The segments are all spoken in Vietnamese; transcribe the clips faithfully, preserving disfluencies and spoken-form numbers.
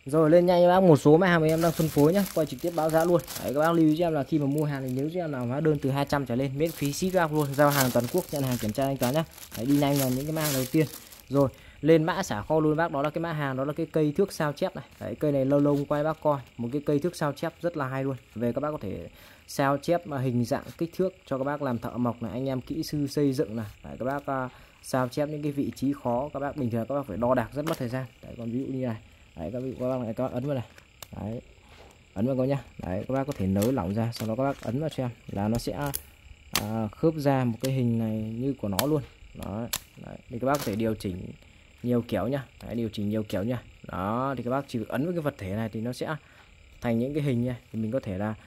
Rồi lên nhanh cho bác một số mã hàng mà em đang phân phối nhá, quay trực tiếp báo giá luôn. Đấy, các bác lưu ý cho em là khi mà mua hàng thì nhớ cho em là hóa đơn từ hai trăm trở lên, miễn phí ship bác luôn, giao hàng toàn quốc, nhận hàng kiểm tra thanh toán nhá. Đấy, đi nhanh là những cái mã hàng đầu tiên. Rồi lên mã xả kho luôn bác, đó là cái mã hàng đó là cái cây thước sao chép này. Đấy, cây này lâu lâu quay bác coi, một cái cây thước sao chép rất là hay luôn. Về các bác có thể sao chép mà hình dạng kích thước cho các bác làm thợ mộc này, anh em kỹ sư xây dựng này. Đấy, các bác uh, sao chép những cái vị trí khó, các bác bình thường các bác phải đo đạc rất mất thời gian. Đấy, còn ví dụ như này, đấy các vị các bác này các bác ấn vào này, đấy ấn vào coi nhá. Đấy, các bác có thể nới lỏng ra, sau đó các bác ấn vào cho em là nó sẽ à, khớp ra một cái hình này như của nó luôn. Đó, đấy, thì các bác có thể điều chỉnh nhiều kiểu nhá. Đấy, điều chỉnh nhiều kiểu nhá. Đó thì các bác chỉ ấn vào cái vật thể này thì nó sẽ thành những cái hình nha. Thì mình có thể là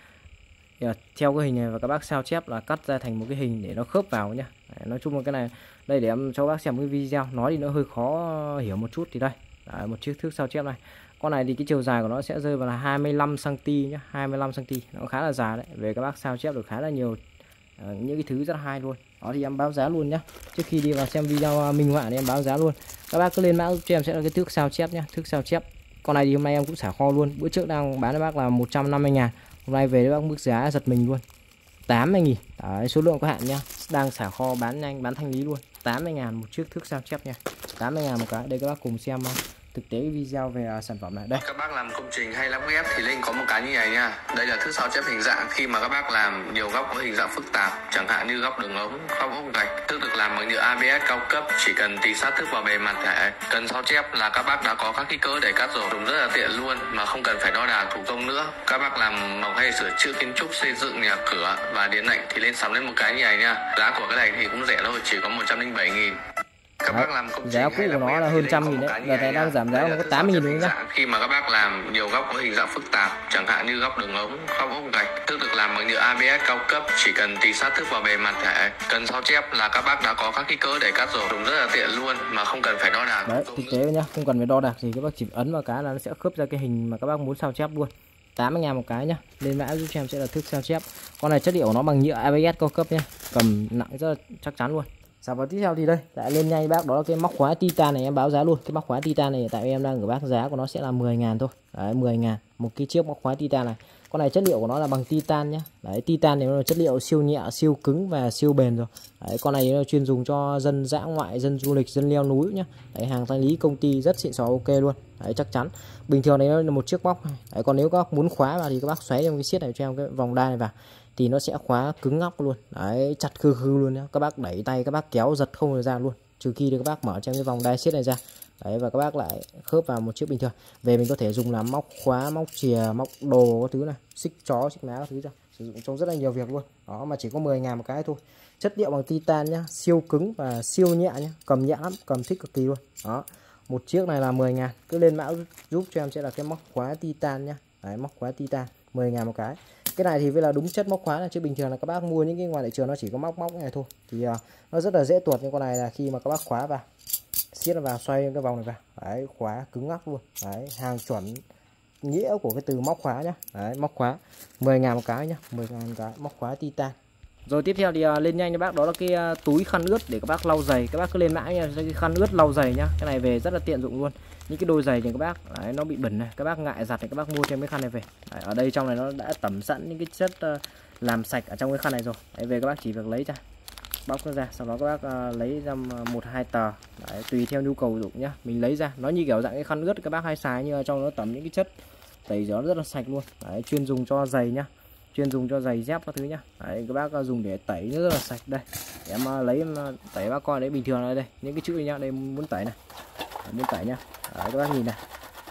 theo cái hình này và các bác sao chép là cắt ra thành một cái hình để nó khớp vào nhá. Đấy, nói chung là cái này đây để em cho bác xem cái video, nói thì nó hơi khó hiểu một chút. Thì đây, đấy, một chiếc thước sao chép này. Con này thì cái chiều dài của nó sẽ rơi vào là hai mươi lăm xăng ti mét nhá, hai mươi lăm xăng ti mét, nó khá là dài đấy. Về các bác sao chép được khá là nhiều uh, những cái thứ rất hay luôn. Đó thì em báo giá luôn nhá. Trước khi đi vào xem video minh họa thì em báo giá luôn. Các bác cứ lên mã giúp cho em sẽ là cái thước sao chép nhá, thước sao chép. Con này thì hôm nay em cũng xả kho luôn. Bữa trước đang bán cho bác là một trăm năm mươi ngàn. Hôm nay về với bác mức giá giật mình luôn, tám mươi nghìn. Đấy, số lượng có hạn nhá. Đang xả kho bán nhanh, bán thanh lý luôn. tám mươi ngàn một chiếc thước sao chép nha. tám mươi ngàn một cái. Đây các bác cùng xem thực tế cái video về uh, sản phẩm này. Đây. Các bác làm công trình hay lắp ghép thì Linh có một cái như này nha. Đây là thước sao chép hình dạng khi mà các bác làm nhiều góc có hình dạng phức tạp, chẳng hạn như góc đường ống, góc ốc gạch. Thước được làm bằng nhựa a bê ét cao cấp, chỉ cần tì sát thước vào bề mặt thể. Cần sao chép là các bác đã có các kích cỡ để cắt rồi, dùng rất là tiện luôn mà không cần phải đo đạc thủ công nữa. Các bác làm mộc hay sửa chữa kiến trúc, xây dựng nhà cửa và điện lạnh thì lên sắm lên một cái như này nha. Giá của cái này thì cũng rẻ thôi, chỉ có một trăm linh bảy nghìn. Các Đấy, bác làm công giá cũ của nó là hơn trăm nghìn đấy, giờ này đang giảm giá nó có tám mươi nghìn đúng không nhá. Khi mà các bác làm nhiều góc có hình dạng phức tạp, chẳng hạn như góc đường ống, góc ốc gạch. Thước được làm bằng nhựa a bê ét cao cấp, chỉ cần tì sát thước vào bề mặt thể. Cần sao chép là các bác đã có các kích cỡ để cắt rồi, dùng rất là tiện luôn mà không cần phải đo đạc. Đấy, thực tế nhá, không cần phải đo đạc gì, các bác chỉ ấn vào cái là nó sẽ khớp ra cái hình mà các bác muốn sao chép luôn. tám mươi ngàn một cái nhá. Lên mã giúp cho em sẽ là thước sao chép. Con này chất liệu của nó bằng nhựa a bê ét cao cấp nhá, cầm nặng rất là chắc chắn luôn. Sản phẩm tiếp theo thì đây, lại lên nhanh bác, đó là cái móc khóa titan này em báo giá luôn. Cái móc khóa titan này tại em đang gửi bác giá của nó sẽ là mười ngàn thôi. Đấy, mười ngàn một cái chiếc móc khóa titan này. Con này chất liệu của nó là bằng titan nhá. Đấy, titan này nó là chất liệu siêu nhẹ, siêu cứng và siêu bền rồi. Đấy, con này nó chuyên dùng cho dân dã ngoại, dân du lịch, dân leo núi nhá. Đấy, hàng thanh lý công ty rất xịn sò, ok luôn. Đấy, chắc chắn. Bình thường đấy nó là một chiếc móc này. Đấy, còn nếu các bác muốn khóa vào thì các bác xoáy trong cái siết này cho em cái vòng đai này vào thì nó sẽ khóa cứng ngóc luôn. Đấy, chặt khư khư luôn nhá. Các bác đẩy tay các bác kéo giật không được ra luôn, trừ khi các bác mở trong cái vòng đai siết này ra. Đấy, và các bác lại khớp vào một chiếc bình thường. Về mình có thể dùng làm móc khóa, móc chìa, móc đồ các thứ này, xích chó, xích má các thứ ra, sử dụng trong rất là nhiều việc luôn. Đó mà chỉ có mười ngàn một cái thôi. Chất liệu bằng titan nhá, siêu cứng và siêu nhẹ nhá, cầm nhẹ lắm, cầm thích cực kỳ luôn. Đó. Một chiếc này là mười ngàn. Cứ lên mã giúp cho em sẽ là cái móc khóa titan nhá. Đấy, móc khóa titan mười ngàn một cái. Cái này thì với là đúng chất móc khóa này, chứ bình thường là các bác mua những cái ngoài thị trường nó chỉ có móc móc này thôi thì uh, nó rất là dễ tuột. Nhưng con này là khi mà các bác khóa vào, siết vào, xoay cái vòng này vào, đấy, khóa cứng ngắc luôn. Đấy, hàng chuẩn nghĩa của cái từ móc khóa nhá. Đấy, móc khóa mười ngàn một cái nhá, mười ngàn một cái móc khóa titan. Rồi tiếp theo thì uh, lên nhanh cho bác, đó là cái uh, túi khăn ướt để các bác lau giày. Các bác cứ lên mã nha, cái khăn ướt lau giày nhá. Cái này về rất là tiện dụng luôn. Những cái đôi giày thì các bác đấy, nó bị bẩn này, các bác ngại giặt thì các bác mua thêm cái khăn này về. Đấy, ở đây trong này nó đã tẩm sẵn những cái chất uh, làm sạch ở trong cái khăn này rồi. Đấy, về các bác chỉ việc lấy ra, bóc nó ra, sau đó các bác uh, lấy ra một hai tờ. Đấy, tùy theo nhu cầu dụng nhá, mình lấy ra. Nó như kiểu dạng cái khăn ướt các bác hay xài, nhưng mà trong nó tẩm những cái chất tẩy rửa rất là sạch luôn. Đấy, chuyên dùng cho giày nhá, chuyên dùng cho giày dép các thứ nhá. Đấy, các bác dùng để tẩy rất là sạch. Đây để em lấy em tẩy bác coi đấy, bình thường là đây những cái chữ này nhá, đây muốn tẩy này, đấy, muốn tẩy nhá. Đấy, các bác nhìn này,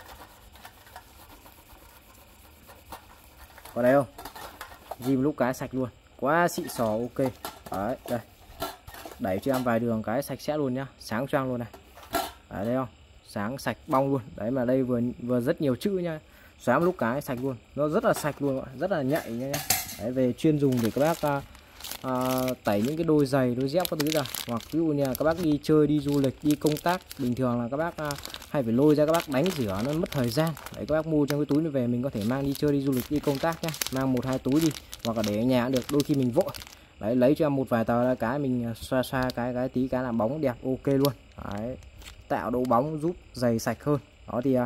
có đây không, ghim lúc cái sạch luôn, quá xịn sò, ok. Đấy, đây đẩy cho em vài đường cái sạch sẽ luôn nhá, sáng choang luôn này. Đấy, đây không, sáng sạch bong luôn. Đấy mà đây vừa vừa rất nhiều chữ nhá, xóa một lúc cái sạch luôn, nó rất là sạch luôn, rất là nhạy nhá. Đấy, về chuyên dùng để các bác uh, uh, tẩy những cái đôi giày, đôi dép các thứ ra, hoặc ví dụ như là các bác đi chơi, đi du lịch, đi công tác, bình thường là các bác uh, hay phải lôi ra các bác đánh rửa, nó mất thời gian. Đấy, các bác mua trong cái túi này về mình có thể mang đi chơi, đi du lịch, đi công tác nhá, mang một hai túi đi, hoặc là để ở nhà cũng được, đôi khi mình vội. Đấy, lấy cho em một vài tờ cái mình xoa xoa cái cái tí cái là bóng đẹp, ok luôn. Đấy, tạo độ bóng giúp giày sạch hơn. Đó thì uh,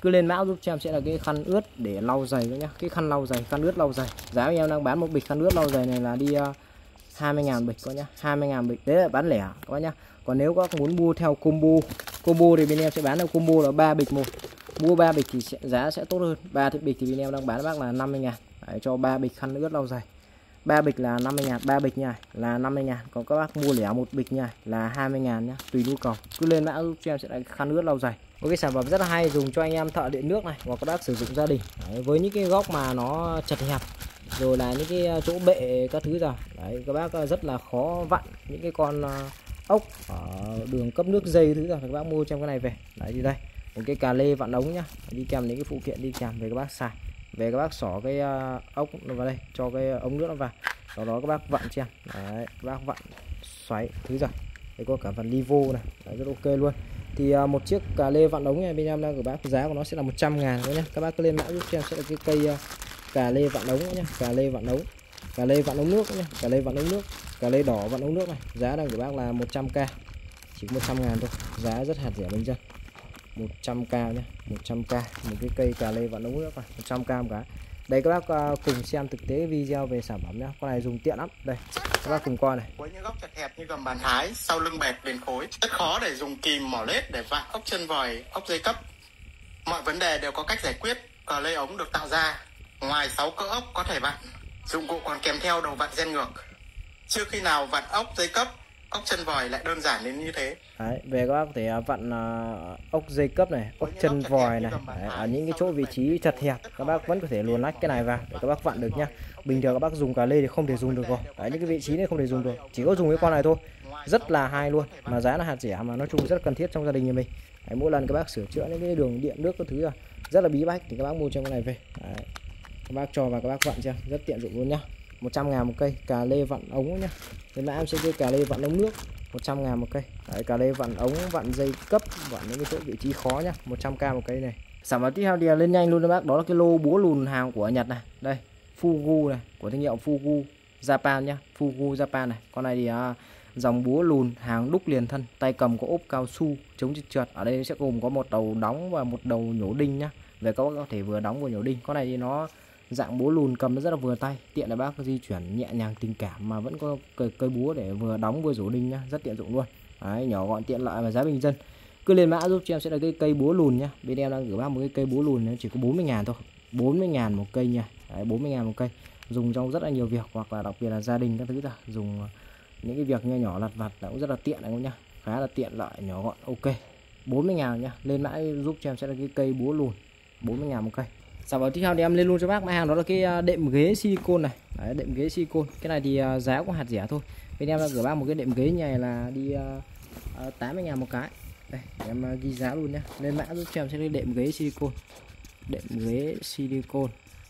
Cứ lên mã giúp cho em sẽ là cái khăn ướt để lau giày nữa nhá, cái khăn lau giày, khăn ướt lau giày. Giá em đang bán một bịch khăn ướt lau giày này là đi uh, hai mươi ngàn bịch các nhá, hai mươi ngàn bịch. Đấy là bán lẻ các bác nhá. Còn nếu các muốn mua theo combo, combo thì bên em sẽ bán theo combo là ba bịch một. Mua ba bịch thì sẽ, giá sẽ tốt hơn. ba bịch thì bên em đang bán bác là năm mươi ngàn. Đấy, cho ba bịch khăn ướt lau giày. ba bịch là năm mươi ngàn, ba bịch nha là năm mươi ngàn. Còn các bác mua lẻ một bịch nha là hai mươi ngàn nhá, tùy nhu cầu. Cứ lên mã giúp cho em sẽ là khăn ướt lau giày. Một cái sản phẩm rất là hay dùng cho anh em thợ điện nước này, hoặc các bác sử dụng gia đình. Đấy, với những cái góc mà nó chật hẹp, rồi là những cái chỗ bệ các thứ rồi. Đấy, các bác rất là khó vặn những cái con ốc ở đường cấp nước dây thứ rồi, các bác mua trong cái này về. Đấy thì đây, một cái cà lê vặn ống nhá, đi kèm những cái phụ kiện đi kèm về các bác xài. Về các bác xỏ cái uh, ốc nó vào đây, cho cái ống nước nó vào, sau đó các bác vặn cho em. Đấy, các bác vặn xoáy thứ rồi. Đây có cả phần livo này. Đấy, rất ok luôn. Thì uh, một chiếc cà lê vặn ống này bên em đang của bác giá của nó sẽ là một trăm ngàn nhé. Các bác cứ lên mã giúp cho em sẽ là cái cây uh, cà lê vặn ống nhé, cà lê vặn ống, cà lê vặn ống nước nhé, cà lê vặn ống nước, cà lê đỏ vặn ống nước này. Giá đang của bác là một trăm k, chỉ một trăm ngàn thôi, giá rất hạt rẻ bình dân. một trăm k nhé, một trăm k một cái cây cà lê vặn ống nước này, một trăm k một cái. Đây các bác uh, cùng xem thực tế video về sản phẩm nhé. Con này dùng tiện lắm. Đây các bác cùng coi này. Với những góc chật hẹp như gầm bàn thái, sau lưng bẹp bền khối, rất khó để dùng kìm mỏ lết để vặn ốc chân vòi, ốc dây cấp. Mọi vấn đề đều có cách giải quyết. Cà lê ống được tạo ra ngoài sáu cỡ ốc có thể vặn, dụng cụ còn kèm theo đầu vặn gen ngược. Chưa khi nào vặn ốc dây cấp, ốc chân vòi lại đơn giản đến như thế. Đấy, về các bác có thể vặn uh, ốc dây cấp này, ốc chân vòi này. Đấy, ở những cái chỗ vị trí chật hẹp các bác vẫn có thể luồn lách cái này vào để các bác vặn được nhá. Bình thường các bác dùng cà lê thì không thể dùng được rồi. Đấy, những cái vị trí này không thể dùng được, chỉ có dùng cái con này thôi. Rất là hay luôn, mà giá là hạt rẻ, mà nói chung rất cần thiết trong gia đình nhà mình. Đấy, mỗi lần các bác sửa chữa những cái đường điện nước các thứ là rất là bí bách thì các bác mua trong cái này về. Đấy, các bác cho vào các bác vặn cho rất tiện dụng luôn nhá. một trăm ngàn một cây cà lê vặn ống nhá. Thì mã em sẽ cái cà lê vặn ống nước một trăm ngàn một cây. Đấy, cà lê vặn ống, vặn dây cấp, vặn những cái chỗ vị trí khó nhá, một trăm k một cây này. Sản phẩm tiếp theo thì lên nhanh luôn các bác, đó là cái lô búa lùn hàng của Nhật này. Đây, Fugu này, của thương hiệu Fugu Japan nhá, Fugu Japan này. Con này thì à, dòng búa lùn hàng đúc liền thân, tay cầm có ốp cao su chống trượt trượt. Ở đây sẽ gồm có một đầu đóng và một đầu nhổ đinh nhá. Về các bác có thể vừa đóng vừa nhổ đinh. Con này thì nó dạng búa lùn cầm nó rất là vừa tay, tiện là bác di chuyển nhẹ nhàng tình cảm mà vẫn có cây, cây búa để vừa đóng vừa rổ đinh nhá, rất tiện dụng luôn. Đấy, nhỏ gọn tiện lợi và giá bình dân. Cứ lên mã giúp cho em sẽ là cái cây búa lùn nhá. Bên em đang gửi bác một cái cây búa lùn nó chỉ có bốn mươi ngàn thôi, bốn mươi ngàn một cây nha. Đấy, bốn mươi ngàn một cây, dùng trong rất là nhiều việc, hoặc là đặc biệt là gia đình các thứ, là dùng những cái việc nho nhỏ lặt vặt là cũng rất là tiện này nhá, khá là tiện lợi, nhỏ gọn, ok. bốn mươi ngàn nhá. Lên mã giúp cho em sẽ là cái cây búa lùn bốn mươi ngàn một cây. Sản phẩm tiếp theo thì em lên luôn cho bác mã hàng, đó là cái đệm ghế silicon này. Đấy, đệm ghế silicon. Cái này thì giá cũng hạt rẻ thôi. Bên em đã gửi bác một cái đệm ghế này là đi uh, tám mươi ngàn một cái. Đây, em uh, ghi giá luôn nhá. Lên mã giúp cho em sẽ cái đệm ghế silicon. Đệm ghế silicon.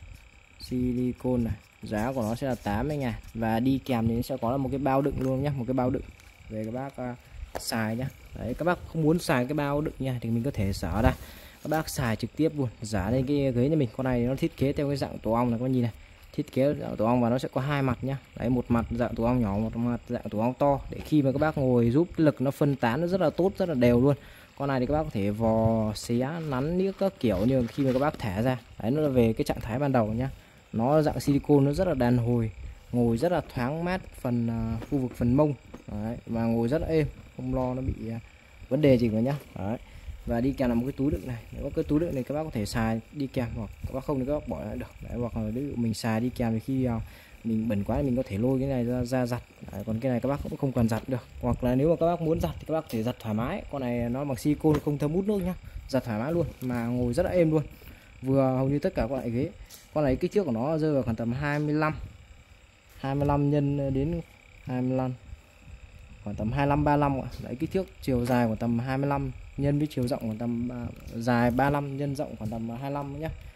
Silicon này, giá của nó sẽ là tám mươi ngàn, và đi kèm thì sẽ có là một cái bao đựng luôn nhá, một cái bao đựng về các bác uh, xài nhá. Đấy, các bác không muốn xài cái bao đựng nha thì mình có thể xả ra, các bác xài trực tiếp luôn, giả lên cái ghế nhà mình. Con này nó thiết kế theo cái dạng tổ ong này, các bác nhìn này, thiết kế dạng tổ ong và nó sẽ có hai mặt nhá. Đấy, một mặt dạng tổ ong nhỏ, một mặt dạng tổ ong to, để khi mà các bác ngồi giúp lực nó phân tán nó rất là tốt, rất là đều luôn. Con này thì các bác có thể vò xé nắn niếc các kiểu, nhưng khi mà các bác thả ra, đấy, nó là về cái trạng thái ban đầu nhá. Nó dạng silicon, nó rất là đàn hồi, ngồi rất là thoáng mát phần uh, khu vực phần mông. Đấy, và ngồi rất là êm, không lo nó bị uh, vấn đề gì cả nhá. Đấy, và đi kèm là một cái túi đựng này. Nếu có cái túi đựng này các bác có thể xài đi kèm, hoặc các bác không thì các bác bỏ lại được. Đấy, hoặc là ví dụ mình xài đi kèm thì khi uh, mình bẩn quá thì mình có thể lôi cái này ra, ra giặt. Đấy, còn cái này các bác cũng không cần giặt được, hoặc là nếu mà các bác muốn giặt thì các bác có thể giặt thoải mái. Con này nó bằng silicon không thấm hút nước nhá, giặt thoải mái luôn, mà ngồi rất là êm luôn, vừa hầu như tất cả các loại ghế. Con này kích thước của nó rơi vào khoảng tầm hai mươi lăm hai mươi lăm nhân đến hai mươi lăm, khoảng tầm hai mươi lăm ba mươi lăm ạ. Đấy, kích thước chiều dài khoảng tầm hai mươi lăm nhân với chiều rộng khoảng tầm uh, dài ba mươi lăm nhân rộng khoảng tầm hai mươi lăm nhá.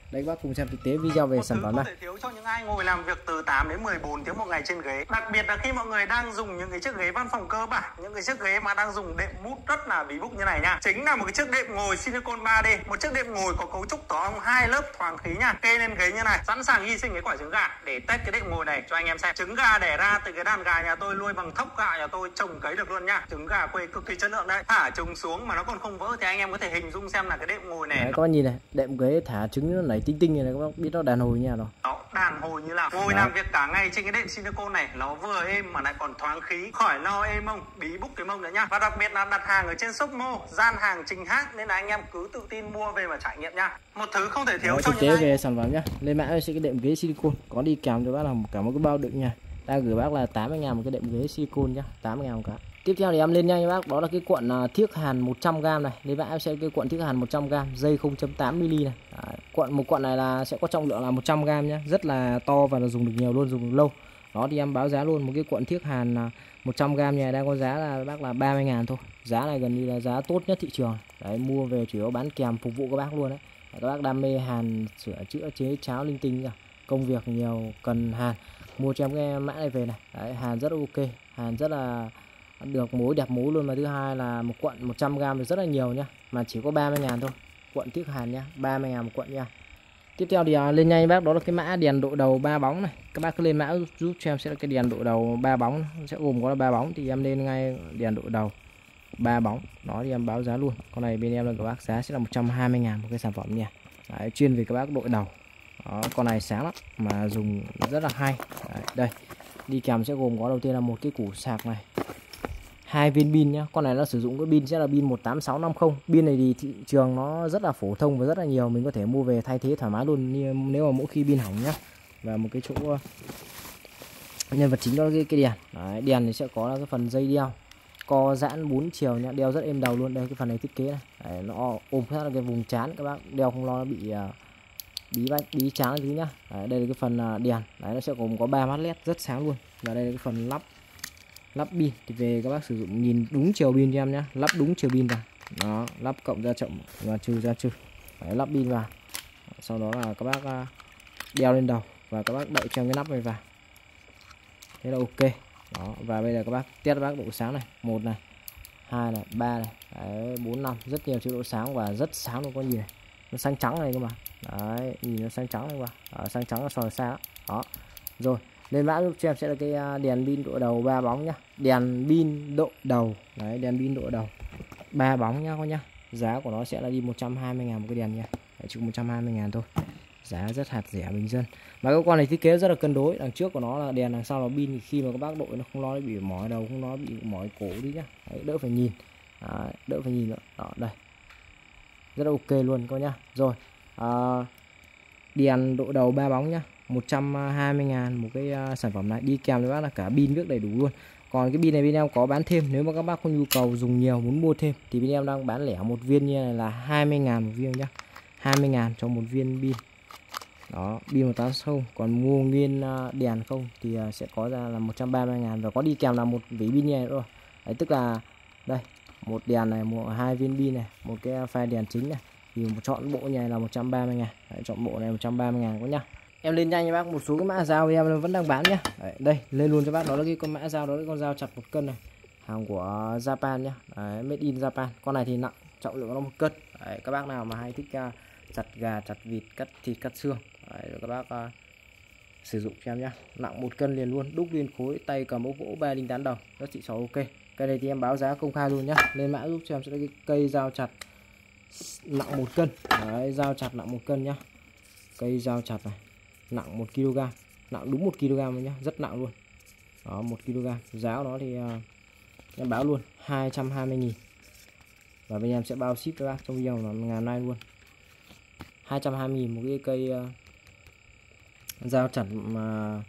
Đấy các bác cùng xem thực tế video về một sản thứ phẩm không này. thể thiếu cho những ai ngồi làm việc từ tám đến mười bốn tiếng một ngày trên ghế. Đặc biệt là khi mọi người đang dùng những cái chiếc ghế văn phòng cơ bản, những cái chiếc ghế mà đang dùng đệm mút rất là bí bút như này nha. Chính là một cái chiếc đệm ngồi silicon ba D, một chiếc đệm ngồi có cấu trúc tổ ong hai lớp thoáng khí nha. Kê lên ghế như này, sẵn sàng hy sinh cái quả trứng gà để test cái đệm ngồi này cho anh em xem. Trứng gà đẻ ra từ cái đàn gà nhà tôi nuôi bằng thóc gạo nhà tôi trồng cấy được luôn nha. Trứng gà quê cực kỳ chất lượng đấy. Thả trứng xuống mà nó còn không vỡ thì anh em có thể hình dung xem là cái đệm ngồi này. Đấy, các bác nhìn này, đệm ghế thả trứng nó nảy tinh tinh này, các bác biết nó đàn hồi như nào đâu. Đó, đàn hồi như nào. Ngồi làm việc cả ngày trên cái đệm silicon này, nó vừa êm mà lại còn thoáng khí, khỏi lo êm mông, bí búc cái mông nữa nhá. Và đặc biệt là đặt hàng ở trên Shopmo, gian hàng Trình Hát, nên là anh em cứ tự tin mua về mà trải nghiệm nha. Một thứ không thể thiếu Đấy, cho thực những tế ai... về sản phẩm nhá. Lên mã sẽ cái đệm ghế silicon có đi kèm cho bác là cả một cái bao đựng nha. Đang gửi bác là tám mươi ngàn một cái đệm ghế silicon nhá, tám mươi ngàn một cái. Tiếp theo thì em lên nhanh cho bác, đó là cái cuộn thiếc hàn một trăm gam này. Lên mã em sẽ cái cuộn thiếc hàn một trăm gam, dây không chấm tám mi-li này. Đấy, cuộn một cuộn này là sẽ có trọng lượng là một trăm gam nhá, rất là to và là dùng được nhiều luôn, dùng được lâu. Đó thì em báo giá luôn, một cái cuộn thiếc hàn một trăm gam này đang có giá là bác là ba mươi ngàn thôi. Giá này gần như là giá tốt nhất thị trường. Đấy, mua về chủ yếu bán kèm phục vụ các bác luôn đấy. Các bác đam mê hàn, sửa chữa, chế cháo linh tinh rồi, công việc nhiều cần hàn, mua cho em cái mã này về này. Đấy, hàn rất ok, hàn rất là được mối, đẹp mối luôn. Mà thứ hai là một cuộn một trăm gam thì rất là nhiều nhá, mà chỉ có ba mươi ngàn thôi. Cuộn thiếc hàn nhá, ba mươi ngàn một cuộn nha. Tiếp theo thì uh, lên nhanh bác, đó là cái mã đèn độ đầu ba bóng này. Các bác cứ lên mã giúp cho em sẽ là cái đèn độ đầu ba bóng, sẽ gồm có là ba bóng thì em lên ngay đèn độ đầu ba bóng. Đó thì em báo giá luôn. Con này bên em là các bác giá sẽ là một trăm hai mươi ngàn một cái sản phẩm nha. Đấy, chuyên về các bác đội đầu. Đó, con này sáng lắm mà dùng rất là hay. Đấy, đây đi kèm sẽ gồm có đầu tiên là một cái củ sạc này, hai viên pin nhá. Con này nó sử dụng cái pin sẽ là pin một tám sáu năm không. Pin này thì thị trường nó rất là phổ thông và rất là nhiều, mình có thể mua về thay thế thoải mái luôn nếu mà mỗi khi pin hỏng nhá. Và một cái chỗ nhân vật chính đó là cái, cái đèn. Đấy, đèn thì sẽ có là cái phần dây đeo co giãn bốn chiều nhá, đeo rất êm đầu luôn. Đây cái phần này thiết kế này. Đấy, nó ôm hết là cái vùng trán, các bác đeo không lo nó bị uh, bí bách bí trán thứ nhá. Đấy, đây là cái phần uh, đèn. Đấy, nó sẽ gồm có ba mắt led rất sáng luôn. Và đây là cái phần lắp lắp pin thì về các bác sử dụng nhìn đúng chiều pin cho em nhá, lắp đúng chiều pin vào. Đó, lắp cộng ra chậm và trừ ra trừ. Đấy, lắp pin vào. Sau đó là các bác uh, đeo lên đầu và các bác đậy cho cái nắp này vào. Thế là ok. Đó, và bây giờ các bác test bác độ sáng này, một này, hai này, ba này, đấy, bốn, năm, rất nhiều chế độ sáng và rất sáng luôn, có gì này. Nó xanh trắng này cơ mà. Đấy, nhìn nó xanh trắng này qua. Đó, xanh trắng nó soi xa. Đó. Rồi, lên mã giúp cho em sẽ là cái đèn pin độ đầu ba bóng nhá. Đèn pin độ đầu. Đấy, đèn pin độ đầu ba bóng nhá con nhá. Giá của nó sẽ là đi một trăm hai mươi ngàn một cái đèn nha. Đấy, chỉ một trăm hai mươi ngàn thôi. Giá rất hạt rẻ bình dân. Mà cái con này thiết kế rất là cân đối. Đằng trước của nó là đèn, đằng sau là pin, thì khi mà các bác đội nó không lo bị mỏi đầu, không lo bị mỏi cổ đi nhá. Đấy, đỡ phải nhìn. Đấy, đỡ phải nhìn nữa. Đó, đây. Rất là ok luôn các nhá. Rồi. À, đèn độ đầu ba bóng nhá, một trăm hai mươi ngàn một cái uh, sản phẩm này, đi kèm với bác là cả pin nước đầy đủ luôn. Còn cái pin này bên em có bán thêm, nếu mà các bác có nhu cầu dùng nhiều muốn mua thêm thì bên em đang bán lẻ một viên như này là hai mươi ngàn một viên nhá, hai mươi ngàn cho một viên pin. Đó, pin một tám không. Còn mua nguyên uh, đèn không thì uh, sẽ có ra là một trăm ba mươi ngàn và có đi kèm là một vỉ pin như này nữa rồi. Đấy, tức là đây, một đèn này, một hai viên pin này, một cái pha đèn chính này, thì một chọn bộ này là một trăm ba mươi ngàn. Đấy, chọn bộ này một trăm ba mươi ngàn quá nhá. Em lên nhanh cho bác một số cái mã dao em vẫn đang bán nhá. Đấy, đây lên luôn cho bác, đó là cái con mã dao, đó là con dao chặt một cân này, hàng của Japan nhá. Đấy, made in Japan. Con này thì nặng, trọng lượng nó một cân. Đấy, các bác nào mà hay thích uh, chặt gà, chặt vịt, cắt thịt, cắt xương, đấy, các bác uh, sử dụng cho em nhá. Nặng một cân liền luôn, đúc liên khối, tay cầm ốc gỗ ba đinh tán đầu, rất xịn xò ok. Cây này thì em báo giá công khai luôn nhá. Lên mã giúp cho em sẽ là cái cây dao chặt nặng một cân. Đấy, dao chặt nặng một cân nhá. Cây dao chặt này nặng một ki lô gam, nặng đúng một ki lô gam nhá, rất nặng luôn. Đó, một ki lô gam. Giá của nó thì uh, em báo luôn hai trăm hai mươi nghìn. Và bên em sẽ bao ship cho bác trong video là ngày nay luôn. hai trăm hai mươi nghìn một cái cây uh, dao chặt mà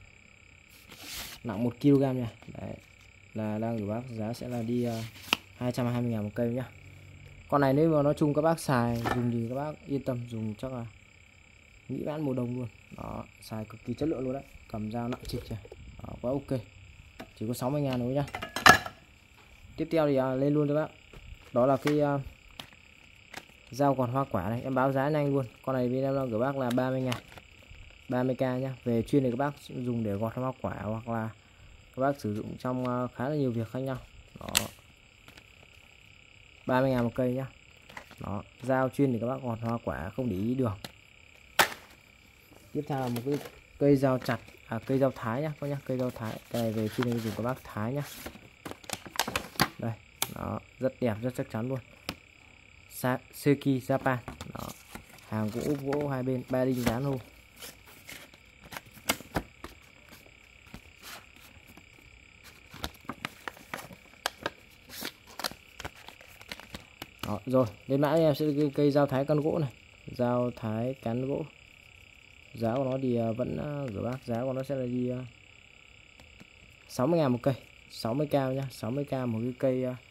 nặng một ki lô gam nha. Đấy, là đang gửi bác giá sẽ là đi uh, hai trăm hai mươi ngàn một cây nhá. Con này nếu mà nói chung các bác xài dùng thì các bác yên tâm dùng, chắc là nghĩ bán mùa đông luôn. Đó, xài cực kỳ chất lượng luôn đấy, cầm dao nặng trịch. Đó, quá ok, chỉ có sáu mươi ngàn thôi nhá. Tiếp theo thì uh, lên luôn cho bác, đó là cái uh, Dao gọt hoa quả này em báo giá nhanh luôn. Con này bên em đang gửi bác là ba mươi ngàn, ba mươi k nhá. Về chuyên này các bác dùng để gọt hoa quả hoặc là các bác sử dụng trong khá là nhiều việc khác nhau. Đó, ba mươi ngàn một cây nhá. Đó, dao chuyên để các bác gọt hoa quả không để ý đường. Tiếp theo là một cái cây dao chặt, à cây dao thái nhá, có nhá, cây dao thái. Cái này về chuyên này dùng các bác thái nhá. Đây, đó, rất đẹp, rất chắc chắn luôn. Sa Seki Japan. Đó, hàng gỗ gỗ hai bên, ba đinh dán luôn. Đó, rồi lên mã em sẽ cây, cây dao thái cán gỗ này, dao thái cán gỗ. Giá của nó thì vẫn gửi bác, giá của nó sẽ là đi sáu mươi ngàn một cây, sáu mươi k nhá, sáu mươi k một cái cây uh,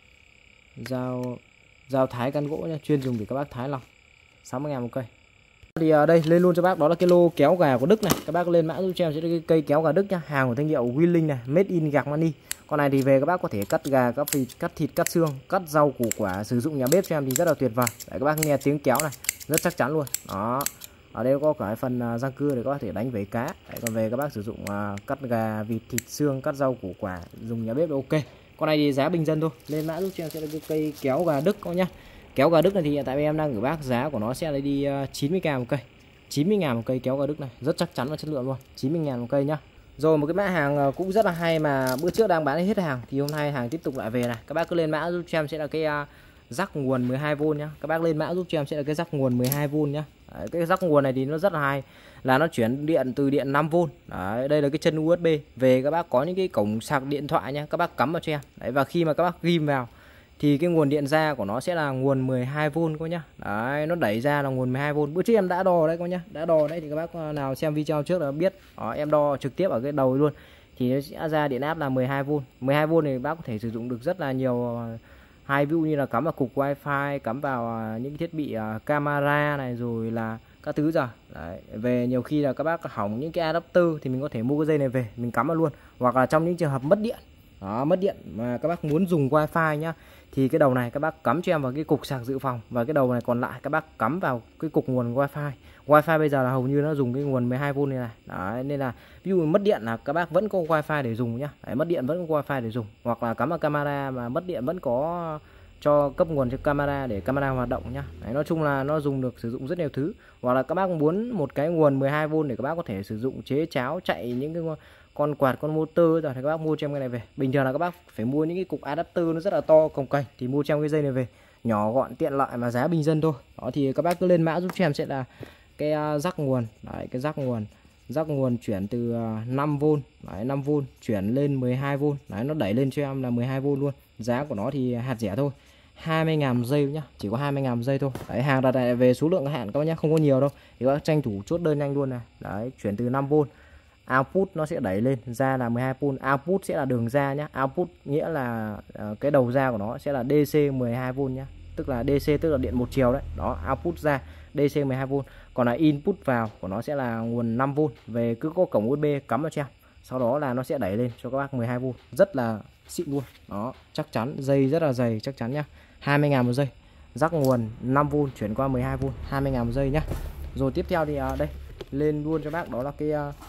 dao dao thái cán gỗ nhá, chuyên dùng để các bác thái lòng, sáu mươi ngàn một cây. Thì ở đây lên luôn cho bác đó là cái lô kéo gà của Đức này, các bác lên mã giúp cho em sẽ là cái cây kéo gà Đức nhá, hàng của thương hiệu Winling này, made in Germany. Con này thì về các bác có thể cắt gà, cắt thịt, cắt thịt, cắt xương, cắt rau củ quả, sử dụng nhà bếp cho em thì rất là tuyệt vời. Để các bác nghe tiếng kéo này, rất chắc chắn luôn. Đó. Ở đây có cả phần răng cưa để các bác thể đánh vẩy cá. Đấy, còn về các bác sử dụng uh, cắt gà, vịt, thịt, xương, cắt rau củ quả, dùng nhà bếp là ok. Con này thì giá bình dân thôi. Lên mã giúp cho em sẽ là cái cây kéo gà Đức các nhá. Kéo gà Đức này thì hiện tại em đang gửi bác giá của nó sẽ là đi uh, chín mươi k một cây, chín mươi ngàn một cây kéo gà Đức này, rất chắc chắn và chất lượng luôn, chín mươi ngàn một cây nhá. Rồi một cái mã hàng cũng rất là hay mà bữa trước đang bán hết hàng thì hôm nay hàng tiếp tục lại về này. Các bác cứ lên mã giúp cho em sẽ là cái uh, rắc nguồn mười hai vôn nhá. Các bác lên mã giúp cho em sẽ là cái rắc nguồn mười hai vôn nhá. Đấy, cái rắc nguồn này thì nó rất là hay, là nó chuyển điện từ điện năm vôn. Đấy, đây là cái chân u ét bê. Về các bác có những cái cổng sạc điện thoại nhá, các bác cắm vào cho em. Đấy, và khi mà các bác ghim vào thì cái nguồn điện ra của nó sẽ là nguồn mười hai vôn các nhá. Đấy, nó đẩy ra là nguồn mười hai vôn. Bữa trước em đã đo đấy các nhá, đã đo đấy thì các bác nào xem video trước là biết. Đó, em đo trực tiếp ở cái đầu luôn thì nó sẽ ra điện áp là mười hai vôn. mười hai vôn thì bác có thể sử dụng được rất là nhiều hai ví dụ như là cắm vào cục wifi, cắm vào những thiết bị camera này rồi là các thứ rồi. Đấy, về nhiều khi là các bác hỏng những cái adapter thì mình có thể mua cái dây này về mình cắm vào luôn, hoặc là trong những trường hợp mất điện. Đó, mất điện mà các bác muốn dùng wifi nhá thì cái đầu này các bác cắm cho em vào cái cục sạc dự phòng, và cái đầu này còn lại các bác cắm vào cái cục nguồn wifi. Wifi bây giờ là hầu như nó dùng cái nguồn mười hai vôn này này. Đấy, nên là ví dụ mất điện là các bác vẫn có wifi để dùng nhá. Đấy, mất điện vẫn có wifi để dùng, hoặc là cắm vào camera mà mất điện vẫn có cho cấp nguồn cho camera để camera hoạt động nhá. Đấy, nói chung là nó dùng được sử dụng rất nhiều thứ. Hoặc là các bác muốn một cái nguồn mười hai vôn để các bác có thể sử dụng chế cháo chạy những cái con quạt, con motor rồi thì các bác mua cho em cái này về. Bình thường là các bác phải mua những cái cục adapter nó rất là to cồng kềnh thì mua cho em cái dây này về, nhỏ gọn tiện lợi mà giá bình dân thôi. Đó thì các bác cứ lên mã giúp cho em sẽ là cái uh, rắc nguồn. Đấy, cái rắc nguồn rắc nguồn chuyển từ uh, năm vôn, đấy, năm vôn chuyển lên mười hai vôn. Đấy, nó đẩy lên cho em là mười hai vôn luôn. Giá của nó thì hạt rẻ thôi, hai mươi ngàn một giây nhá, chỉ có hai mươi ngàn một giây thôi. Đấy, hàng đặt này về số lượng hạn các bác nhá, không có nhiều đâu thì các bác tranh thủ chốt đơn nhanh luôn này. Đấy, chuyển từ năm vôn, output nó sẽ đẩy lên ra là mười hai vôn, output sẽ là đường ra nhá. Output nghĩa là uh, cái đầu ra của nó sẽ là đê xê mười hai vôn nhá, tức là đê xê tức là điện một chiều đấy. Đó, output ra đê xê mười hai vôn, còn là input vào của nó sẽ là nguồn năm vôn. Về cứ có cổng u ét bê cắm vào cho em, sau đó là nó sẽ đẩy lên cho các bác mười hai vôn, rất là xịn luôn. Đó, chắc chắn, dây rất là dày chắc chắn nhá. hai mươi ngàn một giây, rắc nguồn năm vôn chuyển qua mười hai vôn, hai mươi ngàn một giây nhá. Rồi tiếp theo thì uh, đây lên luôn cho bác đó là cái uh,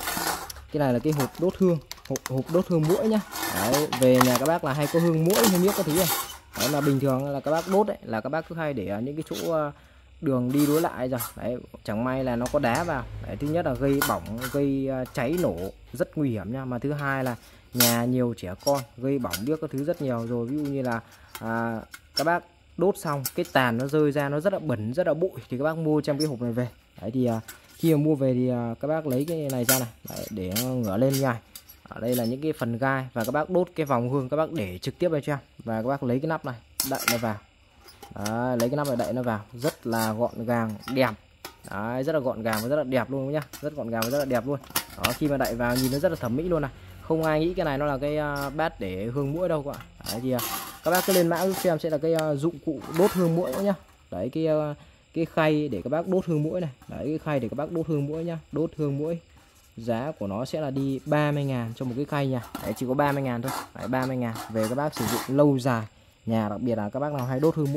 cái này là cái hộp đốt hương, hộp, hộp đốt hương muỗi nhá. Đấy, về nhà các bác là hay có hương muỗi hay miếc các thứ này. Đấy, mà bình thường là các bác đốt đấy là các bác cứ hay để ở những cái chỗ uh, đường đi đối lại rồi. Đấy, chẳng may là nó có đá vào. Đấy, thứ nhất là gây bỏng, gây uh, cháy nổ rất nguy hiểm nha. Mà thứ hai là nhà nhiều trẻ con gây bỏng biết các thứ rất nhiều. Rồi ví dụ như là uh, các bác đốt xong cái tàn nó rơi ra nó rất là bẩn, rất là bụi thì các bác mua trong cái hộp này về. Đấy thì uh, khi mà mua về thì uh, các bác lấy cái này ra này. Đấy, để ngửa lên như này. Ở đây là những cái phần gai và các bác đốt cái vòng hương, các bác để trực tiếp vào cho em, và các bác lấy cái nắp này đậy nó vào. Đấy, lấy cái nắp này đậy nó vào, rất là gọn gàng đẹp. Đấy, rất là gọn gàng và rất là đẹp luôn nhá, rất gọn gàng và rất là đẹp luôn. Đó, khi mà đậy vào nhìn nó rất là thẩm mỹ luôn này, không ai nghĩ cái này nó là cái uh, bát để hương muỗi đâu các bạn. Đấy thì uh, các bác cứ lên mã giúp cho em sẽ là cái uh, dụng cụ đốt hương muỗi nhá. Đấy, cái uh, cái khay để các bác đốt hương muỗi này. Đấy, cái khay để các bác đốt hương muỗi nhá, đốt hương muỗi. Giá của nó sẽ là đi ba mươi ngàn cho một cái khay nha. Đấy, chỉ có ba mươi ngàn thôi. Đấy, ba mươi ngàn về các bác sử dụng lâu dài nhà, đặc biệt là các bác nào hay đốt hương muỗi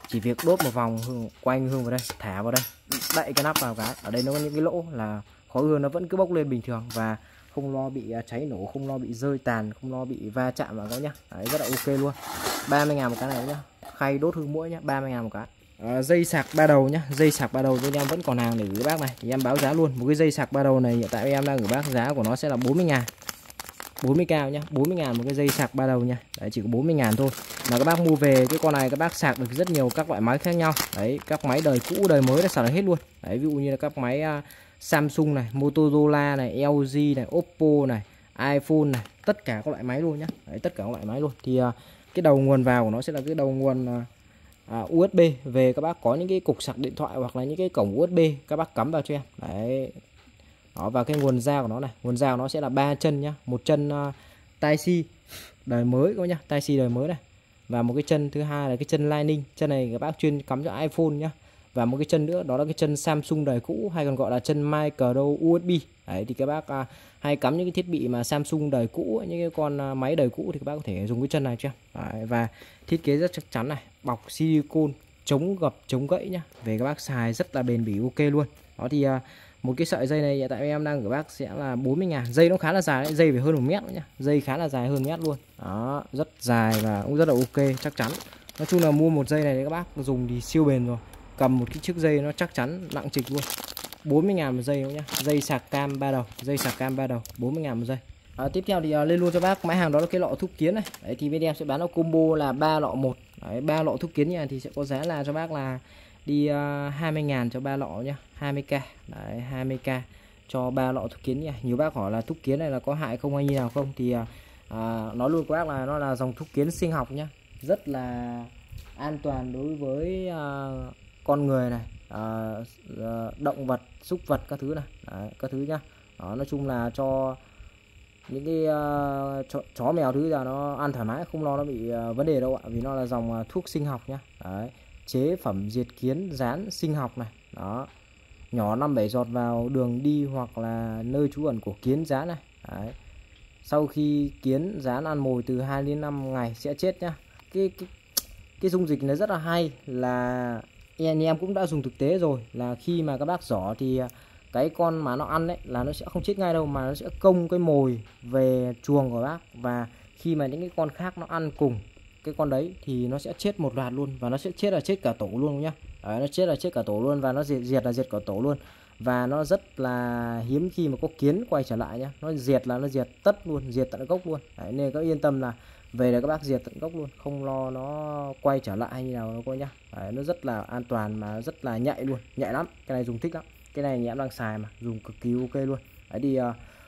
chỉ việc đốt một vòng hương, quanh hương vào đây, thả vào đây, đậy cái nắp vào cái. Ở đây nó có những cái lỗ là khói hương nó vẫn cứ bốc lên bình thường và không lo bị cháy nổ, không lo bị rơi tàn, không lo bị va chạm vào các nhá. Đấy, rất là ok luôn. ba mươi ngàn một cái này nhá. Khay đốt hương muỗi nhá, ba mươi ngàn một cái. À, dây sạc ba đầu nhá, dây sạc ba đầu bên em vẫn còn hàng để gửi bác này, thì em báo giá luôn. Một cái dây sạc ba đầu này hiện tại em đang gửi bác giá của nó sẽ là bốn mươi ngàn. bốn mươi k nhá, bốn mươi ngàn một cái dây sạc ba đầu nha. Đấy, chỉ có bốn mươi ngàn thôi. Mà các bác mua về cái con này các bác sạc được rất nhiều các loại máy khác nhau. Đấy, các máy đời cũ đời mới đã sạc được hết luôn. Đấy, ví dụ như là các máy uh, Samsung này, Motorola này, lờ giê này, Oppo này, iPhone này, tất cả các loại máy luôn nhá. Đấy, tất cả các loại máy luôn. Thì uh, cái đầu nguồn vào của nó sẽ là cái đầu nguồn uh, uh, u ét bê. Về các bác có những cái cục sạc điện thoại hoặc là những cái cổng u ét bê các bác cắm vào cho em. Đấy. Đó, và cái nguồn ra của nó này, nguồn ra của nó sẽ là ba chân nhá, một chân uh, Type-C đời mới các nhá, Type-C đời mới này, và một cái chân thứ hai là cái chân Lightning, chân này các bác chuyên cắm cho iPhone nhá, và một cái chân nữa đó là cái chân Samsung đời cũ hay còn gọi là chân micro u ét bê. Đấy, thì các bác uh, hay cắm những cái thiết bị mà Samsung đời cũ, những cái con uh, máy đời cũ thì các bác có thể dùng cái chân này cho. Đấy, và thiết kế rất chắc chắn này, bọc silicon, chống gập chống gãy nhá, về các bác xài rất là bền bỉ ok luôn. Đó thì uh, một cái sợi dây này hiện tại em đang gửi bác sẽ là bốn mươi ngàn. Dây nó khá là dài đấy, dây phải hơn một mét nữa nhá. Dây khá là dài hơn mét luôn. Đó, rất dài và cũng rất là ok, chắc chắn. Nói chung là mua một dây này thì các bác dùng thì siêu bền rồi. Cầm một cái chiếc dây nó chắc chắn nặng trịch luôn. bốn mươi ngàn một dây nữa nhá. Dây sạc cam ba đầu, dây sạc cam ba đầu, bốn mươi ngàn một dây. À, tiếp theo thì uh, lên luôn cho bác mã hàng đó là cái lọ thuốc kiến này. Đấy thì bên em sẽ bán nó combo là ba lọ một. Đấy, ba lọ thuốc kiến nha, thì sẽ có giá là cho bác là đi uh, hai mươi ngàn cho ba lọ nhá, hai mươi k. Đấy, hai mươi k cho ba lọ thuốc kiến nha. Nhiều bác hỏi là thuốc kiến này là có hại không hay như nào không, thì uh, uh, nói luôn các bác là nó là dòng thuốc kiến sinh học nhá, rất là an toàn đối với uh, con người này, uh, uh, động vật, súc vật các thứ này. Đấy, các thứ nhá. Đó, nói chung là cho những cái uh, chó, chó mèo thứ là nó ăn thoải mái, không lo nó bị uh, vấn đề đâu ạ, vì nó là dòng uh, thuốc sinh học nhá. Đấy, chế phẩm diệt kiến rán sinh học này. Đó, nhỏ năm bảy giọt vào đường đi hoặc là nơi trú ẩn của kiến rán này. Đấy, sau khi kiến rán ăn mồi từ hai đến năm ngày sẽ chết nhá. Cái cái cái dung dịch này rất là hay, là anh em cũng đã dùng thực tế rồi, là khi mà các bác giỏ thì cái con mà nó ăn đấy là nó sẽ không chết ngay đâu, mà nó sẽ công cái mồi về chuồng của bác, và khi mà những cái con khác nó ăn cùng cái con đấy thì nó sẽ chết một loạt luôn, và nó sẽ chết là chết cả tổ luôn nhá. Đấy, nó chết là chết cả tổ luôn, và nó diệt, diệt là diệt cả tổ luôn, và nó rất là hiếm khi mà có kiến quay trở lại nhá. Nó diệt là nó diệt tất luôn, diệt tận gốc luôn. Đấy, nên các yên tâm là về là các bác diệt tận gốc luôn, không lo nó quay trở lại hay như nào đâu cô nhá. Đấy, nó rất là an toàn mà rất là nhạy luôn, nhạy lắm, cái này dùng thích lắm. Cái này em đang xài mà dùng cực kỳ ok luôn. Đấy thì uh,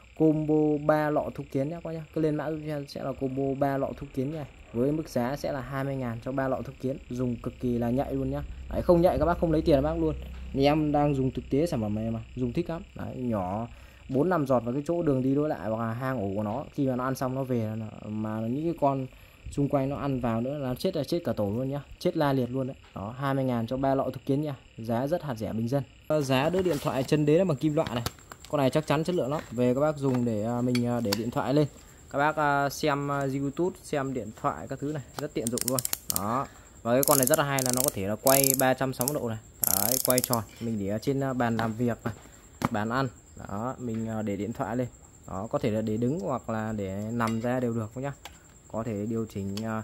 combo ba lọ thuốc kiến nhá các nhá. Cứ lên mã giúp em sẽ là combo ba lọ thuốc kiến nha. Với mức giá sẽ là hai mươi ngàn cho ba lọ thuốc kiến, dùng cực kỳ là nhạy luôn nhá. Đấy, không nhạy các bác không lấy tiền các bác luôn. Thì em đang dùng thực tế sản phẩm này mà dùng thích lắm. Đấy, nhỏ bốn năm giọt vào cái chỗ đường đi đối lại hoặc là hang ổ của nó, khi mà nó ăn xong nó về mà những cái con xung quanh nó ăn vào nữa là nó chết là chết cả tổ luôn nhá, chết la liệt luôn đấy. Đó, hai mươi ngàn cho ba lọ thuốc kiến nha, giá rất hạt rẻ bình dân. Giá đỡ điện thoại chân đế là bằng kim loại này, con này chắc chắn chất lượng lắm. Về các bác dùng để mình để điện thoại lên, các bác xem YouTube, xem điện thoại các thứ này rất tiện dụng luôn. Đó, và cái con này rất là hay là nó có thể là quay ba trăm sáu mươi độ này. Đấy, quay tròn, mình để trên bàn làm việc này, bàn ăn. Đó, mình để điện thoại lên. Đó, có thể là để đứng hoặc là để nằm ra đều được nhá. Có thể điều chỉnh uh,